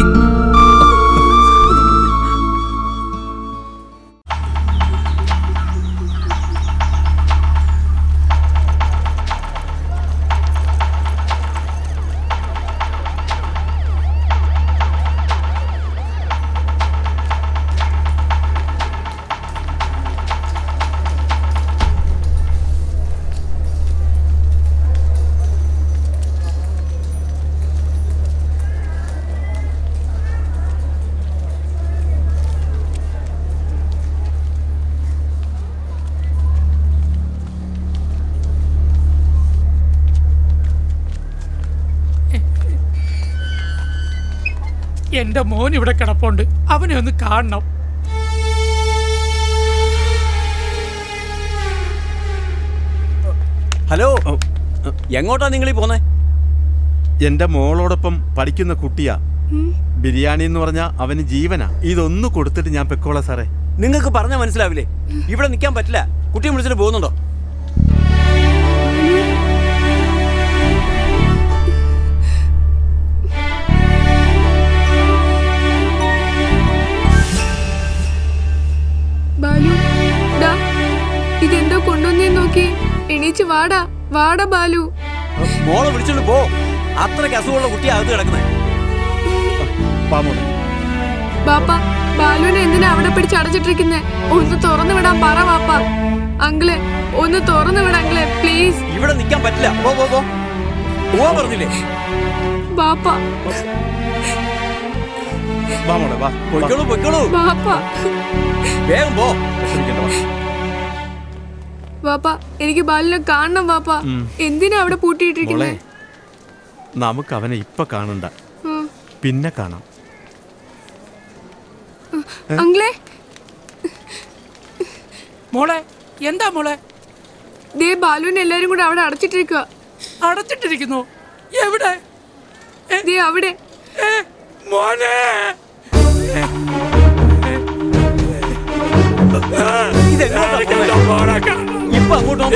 Speaker 1: എന്റെ മോൻ ഇവിടെ കിടപ്പുണ്ട്, അവനെ ഒന്ന് കാണണം.
Speaker 6: ഹലോ, എങ്ങോട്ടാ നിങ്ങൾ ഈ പോന്നെ?
Speaker 7: എന്റെ മോളോടൊപ്പം പഠിക്കുന്ന കുട്ടിയാ. ബിരിയാണി എന്ന് പറഞ്ഞാൽ അവന് ജീവനാ. ഇതൊന്നു കൊടുത്തിട്ട് ഞാൻ പെക്കോളാം സാറേ.
Speaker 6: നിങ്ങൾക്ക് പറഞ്ഞാൽ മനസ്സിലാവില്ലേ? ഇവിടെ നിൽക്കാൻ പറ്റില്ല. കുട്ടിയെ വിളിച്ചിട്ട് പോകുന്നുണ്ടോ?
Speaker 5: ബാലു, ഡാ, ഇതെന്തോ കൊണ്ടുവന്നേ നോക്കി. എണീച്ച് വാടാ, വാടാ ബാലു.
Speaker 6: മോളെ വിളിച്ചോണ്ട് പോ. അത്രയ്ക്ക് അസുഖമുള്ള കുട്ടി അകത്ത് കിടക്കുന്നേ.
Speaker 5: ബാപ്പ, ബാലുവിനെ എന്തിനാ അവിടെ പിടിച്ച് അടച്ചിട്ടിരിക്കുന്നേ? ഒന്ന് തുറന്നു വിടാൻ പറ ബാപ്പ. അങ്കിളെ, ഒന്ന് തുറന്നു വിടാ അങ്കിളെ, പ്ലീസ്.
Speaker 6: ഇവിടെ നിൽക്കാൻ പറ്റില്ല. പോ പോ പോ, പോവാ പറഞ്ഞില്ലേ
Speaker 5: ബാപ്പ?
Speaker 6: പൊയ്ക്കോളൂ പൊയ്ക്കോളൂ
Speaker 5: ബാപ്പ.
Speaker 6: വേഗം പോ.
Speaker 5: ബാപ്പ, എനിക്ക് ബാലിനെ കാണണം ബാപ്പ. എന്തിനാ അവിടെ പൂട്ടിയിട്ടിരിക്കുന്നേ?
Speaker 7: നമുക്ക് അവനെ ഇപ്പൊ കാണണ്ട, പിന്നെ കാണാം.
Speaker 5: അങ്കിളെ,
Speaker 1: മോളെ, എന്താ മോളെ?
Speaker 5: ദേ ബാലുവിനെ എല്ലാരും കൂടെ അവിടെ അടച്ചിട്ടിരിക്കുക.
Speaker 1: അടച്ചിട്ടിരിക്കുന്നു? എവിടെ?
Speaker 5: ദേ അവിടെ.
Speaker 1: മോനെ,
Speaker 6: ഇപ്പൊ അങ്ങോട്ട്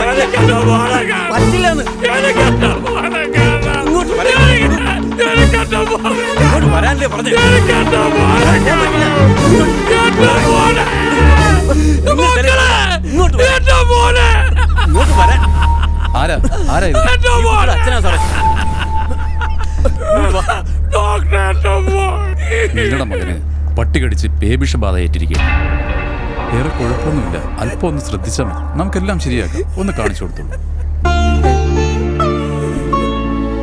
Speaker 6: വരാനല്ലേ പറഞ്ഞു. ഇങ്ങോട്ട് വരാൻ. അച്ഛനാ സാറേ.
Speaker 2: നിങ്ങളുടെ മകന് പട്ടി കടിച്ച് പേവിഷ ബാധ ഏറ്റിരിക്കുക. ഏറെ കുഴപ്പമൊന്നുമില്ല. അല്പം ഒന്ന് ശ്രദ്ധിച്ചാൽ മതി. നമുക്കെല്ലാം ശരിയാക്കാം. ഒന്ന് കാണിച്ചു കൊടുത്തോളൂ.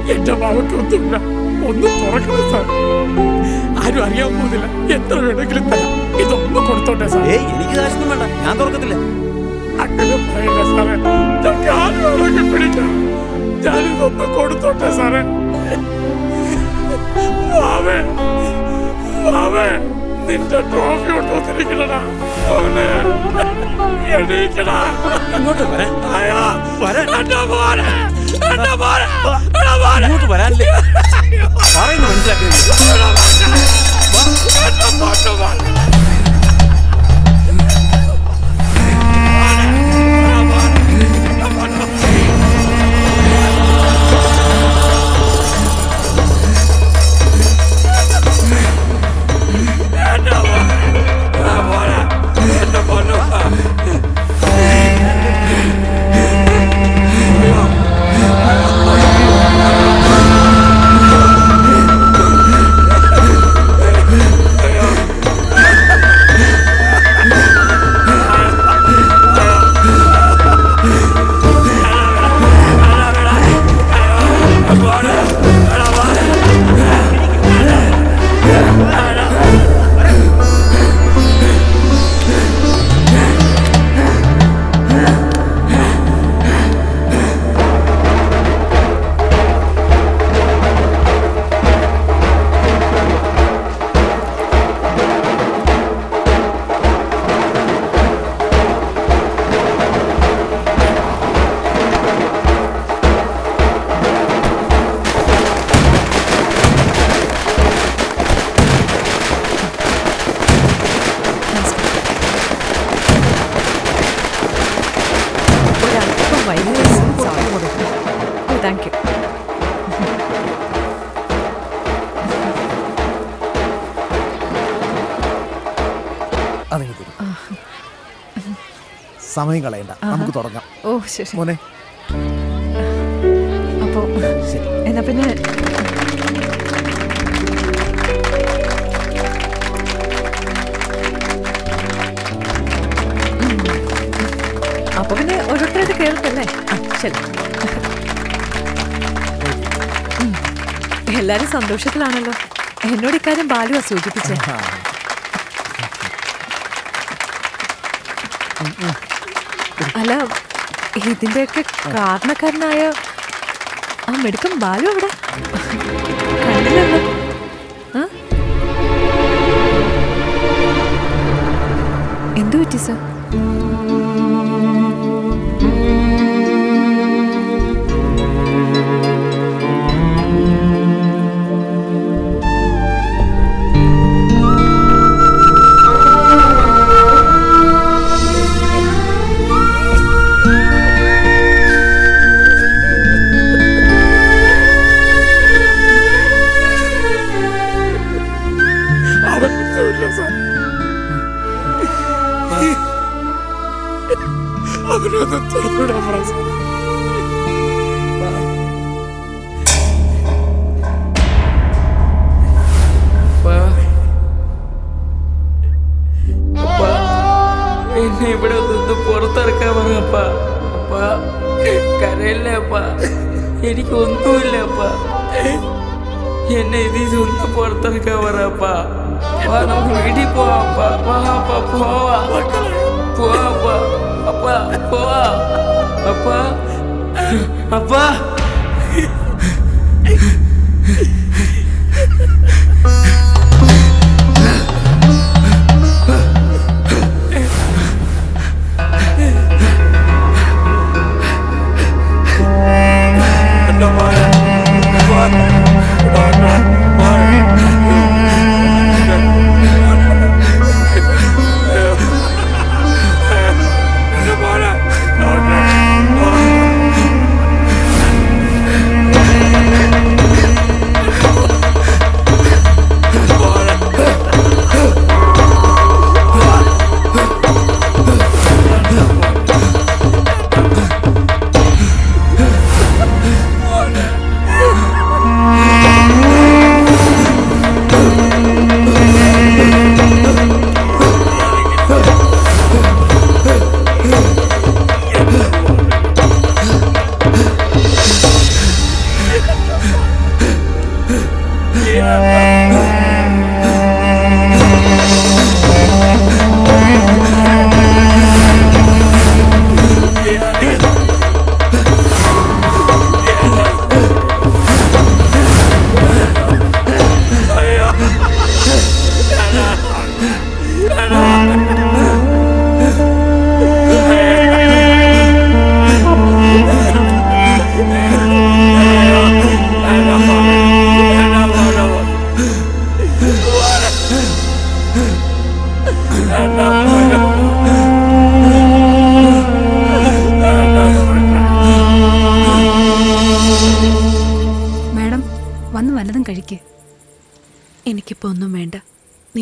Speaker 1: എന്റെ ഭാവക്കൊന്നുമില്ല. ഒന്ന് തുറക്കണം സാർ. ആരും അറിയാൻ പോകുന്നില്ല. എത്ര വേണമെങ്കിലും തരാം. ഇതൊന്നും കൊടുത്തോട്ടെ സാർ.
Speaker 6: എനിക്ക് കാശൊന്നും വേണ്ട, ഞാൻ തുറക്കത്തില്ല.
Speaker 1: അങ്ങനെ പറയില്ല സാറേ. ഞാൻ കാല് വേണമെങ്കിൽ പിടിക്കാം. ഞാനിതൊന്നും കൊടുത്തോട്ടെ സാറേ. വാവേ വാവേ, നിന്റെ ട്രോഫി കൊണ്ടുവന്നിരിക്കണടാ. അവനെ എണീക്കടാ.
Speaker 6: ഇങ്ങോട്ട് വരാൻ
Speaker 1: ഇങ്ങോട്ട്
Speaker 6: വരാനില്ലേ പറയുന്നു മനസ്സിലാക്കുന്നില്ല.
Speaker 14: Thank you.
Speaker 21: സമയം കളയണ്ട, നമുക്ക് തുടങ്ങാം.
Speaker 14: ഓ ശരി
Speaker 21: മോനെ.
Speaker 14: അപ്പോ എന്നാ പിന്നെ അപ്പൊ പിന്നെ ഓരോരുത്തരായിട്ട് കേൾക്കല്ലേ. ശരി, എല്ലാരും സന്തോഷത്തിലാണല്ലോ. എന്നോട് ഇക്കാര്യം ബാലുവാ സൂചിപ്പിച്ചേ. അല്ല, ഇതിന്റെയൊക്കെ കാരണക്കാരനായ ആ മെടുക്കം ബാലു അവിടെ കണ്ടില്ലല്ലോ. എന്തു പറ്റി സർ?
Speaker 11: എന്നെ ഇവിടെ നിന്ന് പുറത്തിറക്കാൻ പറഞ്ഞപ്പാ. അപ്പാ കരയല്ലേ അപ്പാ, എനിക്കൊന്നുമില്ല അപ്പാ. എന്നെ ഇതിന്ന് പുറത്തിറക്കാൻ പറയപ്പാ. വാ, നമുക്ക് വീട്ടിൽ പോവാപ്പാ. വാ അപ്പാ, പോവാ പോവാപ്പാ. അപ്പാ പോവാ. അപ്പാ അപ്പാ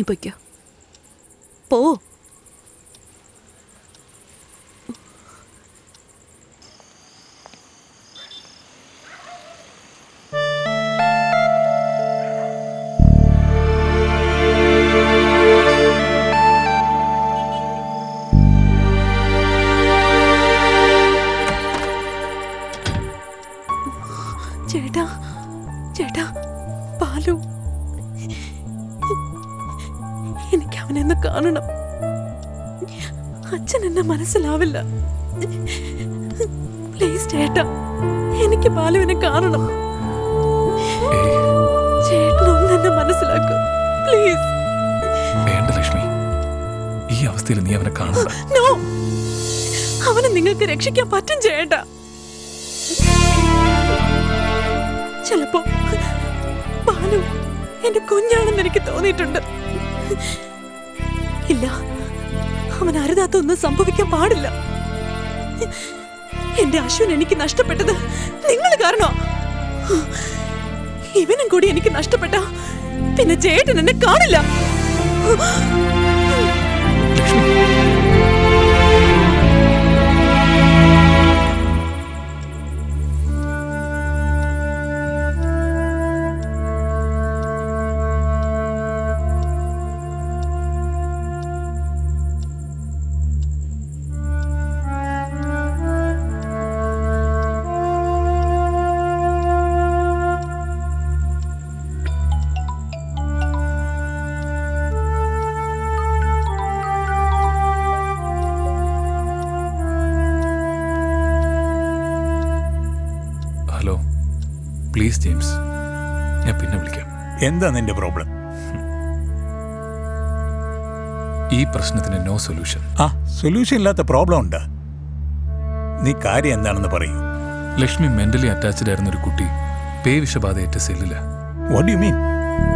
Speaker 9: പൊയ്ക്കോ, പോ. ചേട്ടാ, ചേട്ടാ, പാലു, എനിക്ക് അവനെന്ന് കാണണം. അച്ഛൻ എന്നെ മനസ്സിലാവില്ല. പ്ലീസ് ചേട്ടാ, എനിക്ക് ബാലുവിനെ കാണണം. ചേട്ടനൊന്ന് എന്നെ മനസ്സിലാക്കൂ പ്ലീസ്.
Speaker 2: വേണ്ട ലക്ഷ്മി, ഈ അവസ്ഥയിൽ നീ അവനെ കാണണ്ട.
Speaker 9: നോ, അവനെ നിങ്ങൾക്ക് രക്ഷിക്കാൻ പറ്റും ചേട്ടാ. ചിലപ്പോ ബാലു എന്റെ കുഞ്ഞാണെന്ന് എനിക്ക് തോന്നിയിട്ടുണ്ട്. ഇല്ല, അവൻ അരുതാത്തൊന്നും സംഭവിക്കാൻ പാടില്ല. എന്റെ അശ്വിൻ എനിക്ക് നഷ്ടപ്പെട്ടത് നിങ്ങൾ കാരണോ? ഇവനും കൂടി എനിക്ക് നഷ്ടപ്പെട്ട പിന്നെ ചേട്ടൻ എന്നെ കാണില്ല.
Speaker 2: പ്ലീസ് ജെയിംസ്, ഞാൻ പിന്നെ വിളിക്കാം.
Speaker 20: എന്താ നിന്റെ പ്രോബ്ലം?
Speaker 2: ഈ പ്രശ്നത്തിന് നോ സൊല്യൂഷൻ.
Speaker 20: സൊല്യൂഷൻ ഇല്ലാത്ത പ്രോബ്ലം ഉണ്ട്. നീ കാര്യം എന്താണെന്ന് പറയൂ.
Speaker 2: ലക്ഷ്മി മെന്റലി അറ്റാച്ച്ഡ് ആയിരുന്ന ഒരു കുട്ടി പേവിഷബാധയേറ്റ സെല്ലില്.
Speaker 20: What you mean?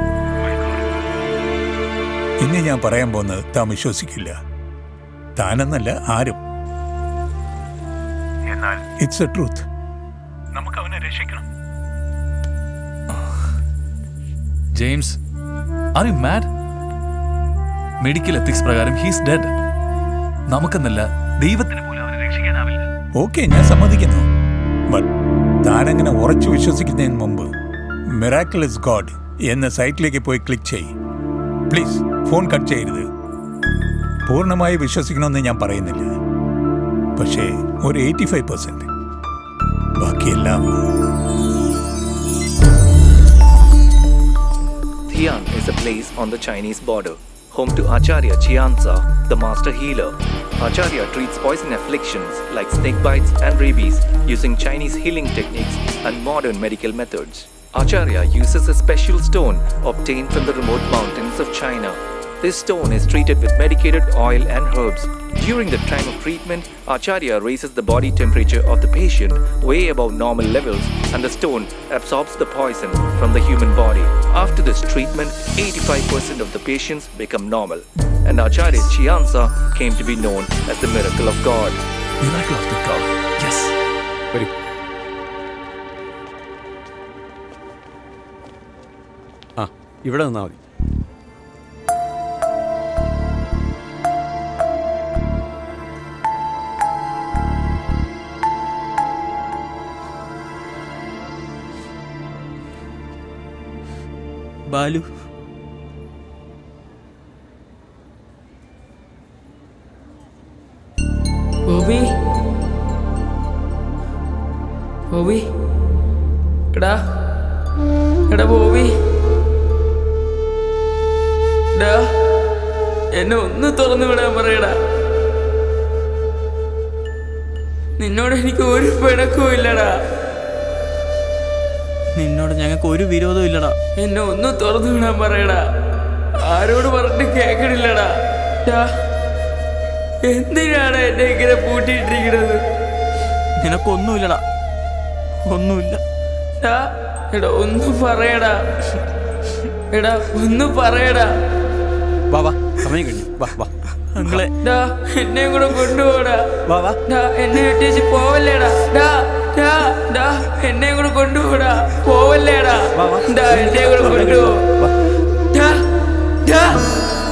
Speaker 20: ഇന്ന് ഞാൻ പറയാൻ പോകുന്നത് താൻ വിശ്വസിക്കില്ല. താനെന്നല്ല ആരും. എന്നാൽ ഇറ്റ്സ് എ ട്രൂത്ത്. നമുക്ക് അവനെ രക്ഷിക്കണം.
Speaker 2: James, are you mad? Medical ethics പ്രകാരം ഹീസ് ഡെഡ്. നമുക്കെന്നല്ല, ദൈവത്തിന് പോലും അവനെ രക്ഷിക്കാനാവില്ല.
Speaker 20: ഓക്കെ, ഞാൻ സമ്മതിക്കുന്നു. ബട്ട് താനങ്ങനെ ഉറച്ചു വിശ്വസിക്കുന്നതിന് മുമ്പ് മിറാക്കിൾസ് ഗോഡ് എന്ന സൈറ്റിലേക്ക് പോയി ക്ലിക്ക് ചെയ്യ്. പ്ലീസ് ഫോൺ കട്ട് ചെയ്യരുത്. പൂർണ്ണമായി വിശ്വസിക്കണമെന്ന് ഞാൻ പറയുന്നില്ല, പക്ഷേ ഒരു 85%. ബാക്കിയെല്ലാം
Speaker 19: Xi'an is a place on the Chinese border, home to Acharya Chianza, the master healer. Acharya treats poison afflictions like snake bites and rabies using Chinese healing techniques and modern medical methods. Acharya uses a special stone obtained from the remote mountains of China. This stone is treated with medicated oil and herbs. During the time of treatment, Acharya raises the body temperature of the patient way above normal levels, and the stone absorbs the poison from the human body. After this treatment, 85% of the patients become normal, and Acharya Chianza came to be known as the miracle of God.
Speaker 2: Miracle of the God. Yes.
Speaker 6: Very. ഇവിടെ നിന്നാ മതി.
Speaker 17: ബാലു,
Speaker 11: ബോബി, ബോബി, എടാ എടാ ബോബി, എടാ എന്നെ ഒന്ന് തുറന്നു വിടാൻ പറയടാ. നിന്നോട് എനിക്ക് ഒരു പിണക്കവും ഇല്ലടാ.
Speaker 17: നിന്നോട് ഞങ്ങൾക്ക് ഒരു വിരോധവും ഇല്ലടാ.
Speaker 11: എന്നെ ഒന്ന് തുറന്നു വിടാൻ പറയടാ. ആരോട് പറഞ്ഞിട്ട് കേൾക്കണില്ലടാ. എന്തിനാണ് എന്നെ ഇങ്ങനെ പൂട്ടിയിട്ടിരിക്കുന്നത്?
Speaker 17: നിനക്കൊന്നുമില്ലടാ, ഒന്നുമില്ല.
Speaker 11: എടാ ഒന്ന് പറയടാ. എടാ ഒന്ന് പറയടാ.
Speaker 6: വാ വാ, സമയം കഴിഞ്ഞു. വാ വാ.
Speaker 17: അങ്ങളെ
Speaker 11: എന്നെ കൂടെ കൊണ്ടുപോടാ.
Speaker 6: വാ വാ.
Speaker 11: എന്നെ വിട്ടേച്ച് പോവല്ലേടാ. എന്നെ കൂടെ കൊണ്ടുപോടാ. പോവല്ലേടാ. എന്നെ കൂടെ കൊണ്ടുപോ.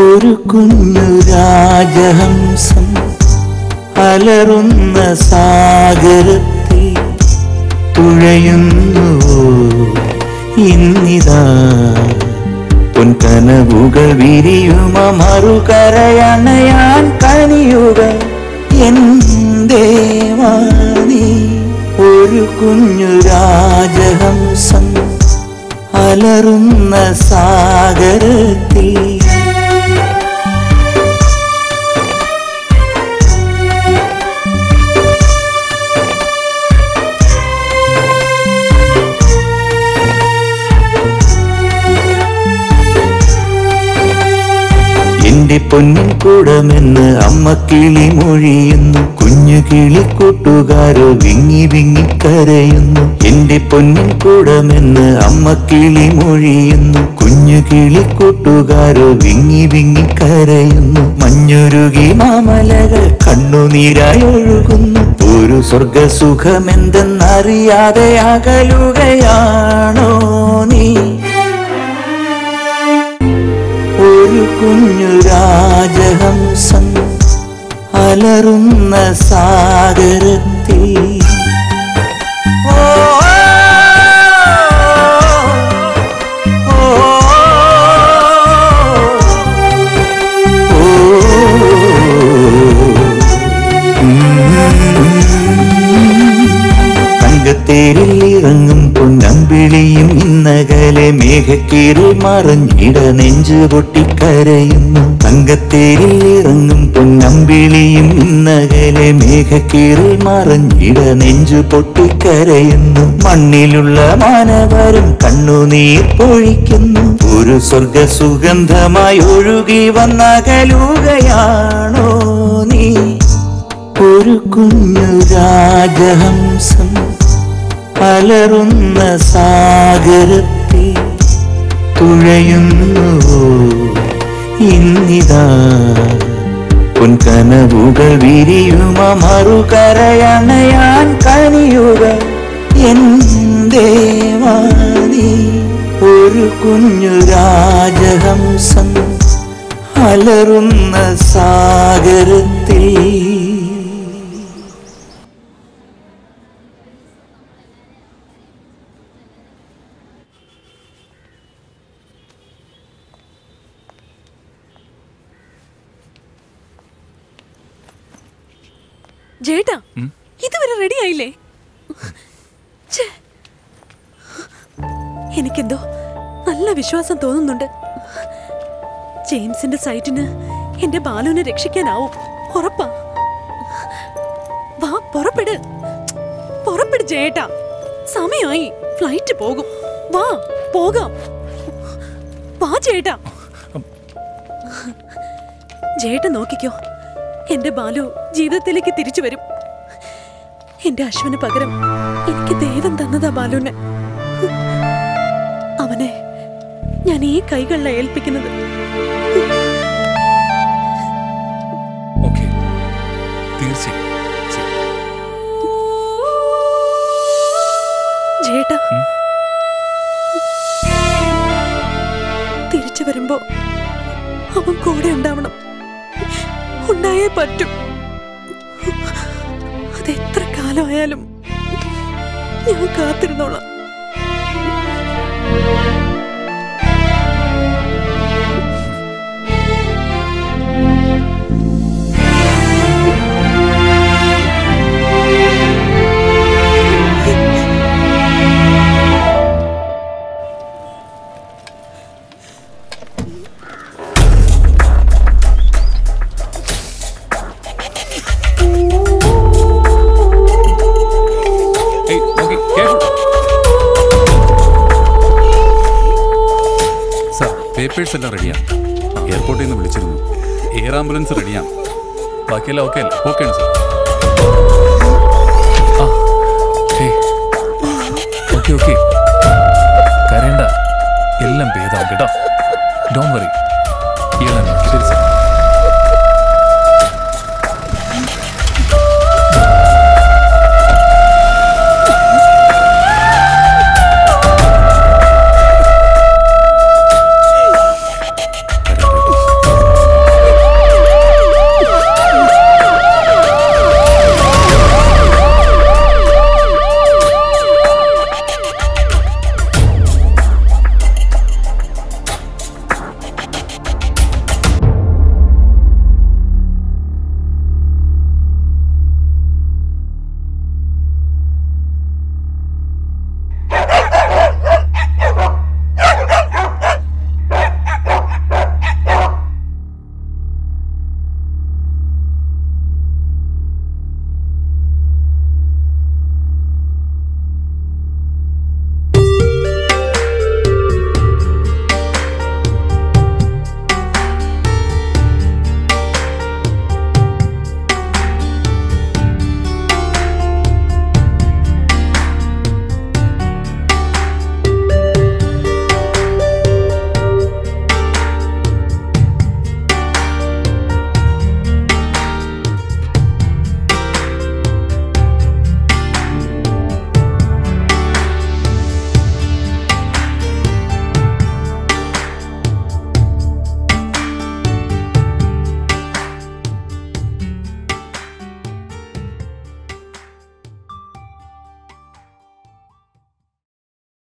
Speaker 13: ഒരു കുഞ്ഞു രാജഹംസം അലറുന്ന സാഗരത്തിൽ തുഴയുന്നു ഇന്നിതാ പൊൻകനവുകൾ വിരിയുമ മറുകരയണയാൻ കനിയുക എൻ ദേവാനി. ഒരു കുഞ്ഞു രാജഹംസം അലറുന്ന സാഗരത്തിൽ എന്റെ പൊന്നിൻ കൂടമെന്ന് അമ്മ കിളി മൊഴിയുന്നു. കുഞ്ഞു കിളിക്കൂട്ടുകാരോ വിങ്ങി വിങ്ങി കരയുന്നു. എന്റെ പൊന്നിൻ കൂടമെന്ന് അമ്മ കിളി മൊഴിയുന്നു. കുഞ്ഞു കിളിക്കൂട്ടുകാരോ വിങ്ങി വിങ്ങി കരയുന്നു. മഞ്ഞുരുകി മാമലകൾ കണ്ണുനീരായി ഒഴുകുന്നു. ഒരു സ്വർഗസുഖമെന്തെന്നറിയാതെ അകലുകയാണോ നീ? ഒരു കുഞ്ഞു രാജഹംസം അലറുന്ന സാഗരത്തിൽ തങ്കത്തേരിൽ ഇറങ്ങും പൊന്നമ്പിളിയും ഇന്നകലെ മേഘക്കീറിൽ മറഞ്ഞിട നെഞ്ചു പൊട്ടിക്കരയുന്നു. തങ്കത്തേരിൽ ഇറങ്ങും പൊന്നമ്പിളിയും ഇന്നകലെ മേഘക്കീറിൽ മറഞ്ഞിട നെഞ്ചു പൊട്ടിക്കരയുന്നു. മണ്ണിലുള്ള മാനവരും കണ്ണുനീർ പൊഴിക്കുന്നു. ഒരു സ്വർഗ സുഗന്ധമായി ഒഴുകി വന്നകലുകയാണോ നീ? ഒരു കുഞ്ഞു രാജഹംസം അലറുന്ന സാഗരത്തിൽ തുഴയുന്നു ഇന്നിതാ പൊൻകനവുകൾ വിരിയുമ മറുകരയണയാൻ കനിയുക എൻ ദേവാനി. ഒരു കുഞ്ഞു രാജഹംസം അലറുന്ന സാഗരത്തിൽ
Speaker 9: ജേട്ടാ ഇതുവരെ റെഡി ആയില്ലേ? എനിക്കെന്തോ നല്ല വിശ്വാസം തോന്നുന്നുണ്ട്. ജെയിംസിന്റെ സൈറ്റിന് എന്റെ ബാലുവിനെ രക്ഷിക്കാനാവും. ഉറപ്പാ. വാ പുറപ്പെട് പുറപ്പെട് ജേട്ടാ. സമയമായി. ഫ്ലൈറ്റ് പോകും. വാ പോകാം. വാ ചേട്ടാ. ജേട്ട നോക്കിക്കോ, എന്റെ ബാലു ജീവിതത്തിലേക്ക് തിരിച്ചു വരും. എന്റെ അശ്വന് പകരം എനിക്ക് ദൈവം തന്നതാ ബാലുവിനെ. അവനെ ഞാൻ ഈ കൈകളിലെ ഏൽപ്പിക്കുന്നത്. ജേട്ടാ തിരിച്ചു വരുമ്പോ അവൻ കൂടെ ഉണ്ടാവണം. ഉണ്ടായേ പറ്റും. അതെത്ര കാലമായാലും ഞാൻ കാത്തിരുന്നോളാം.
Speaker 2: പേപ്പേഴ്സ് എല്ലാം റെഡിയാണ്. എയർപോർട്ടിൽ നിന്ന് വിളിച്ചിരുന്നു. എയർ ആംബുലൻസ് റെഡിയാണ്. ബാക്കിയെല്ലാം ഓക്കെ അല്ലേ? ഓക്കെയാണ് സാർ. ഓക്കെ ഓക്കെ, കരയണ്ട, എല്ലാം ഭേദമാവും കേട്ടോ. Don't worry. ശരി സാർ.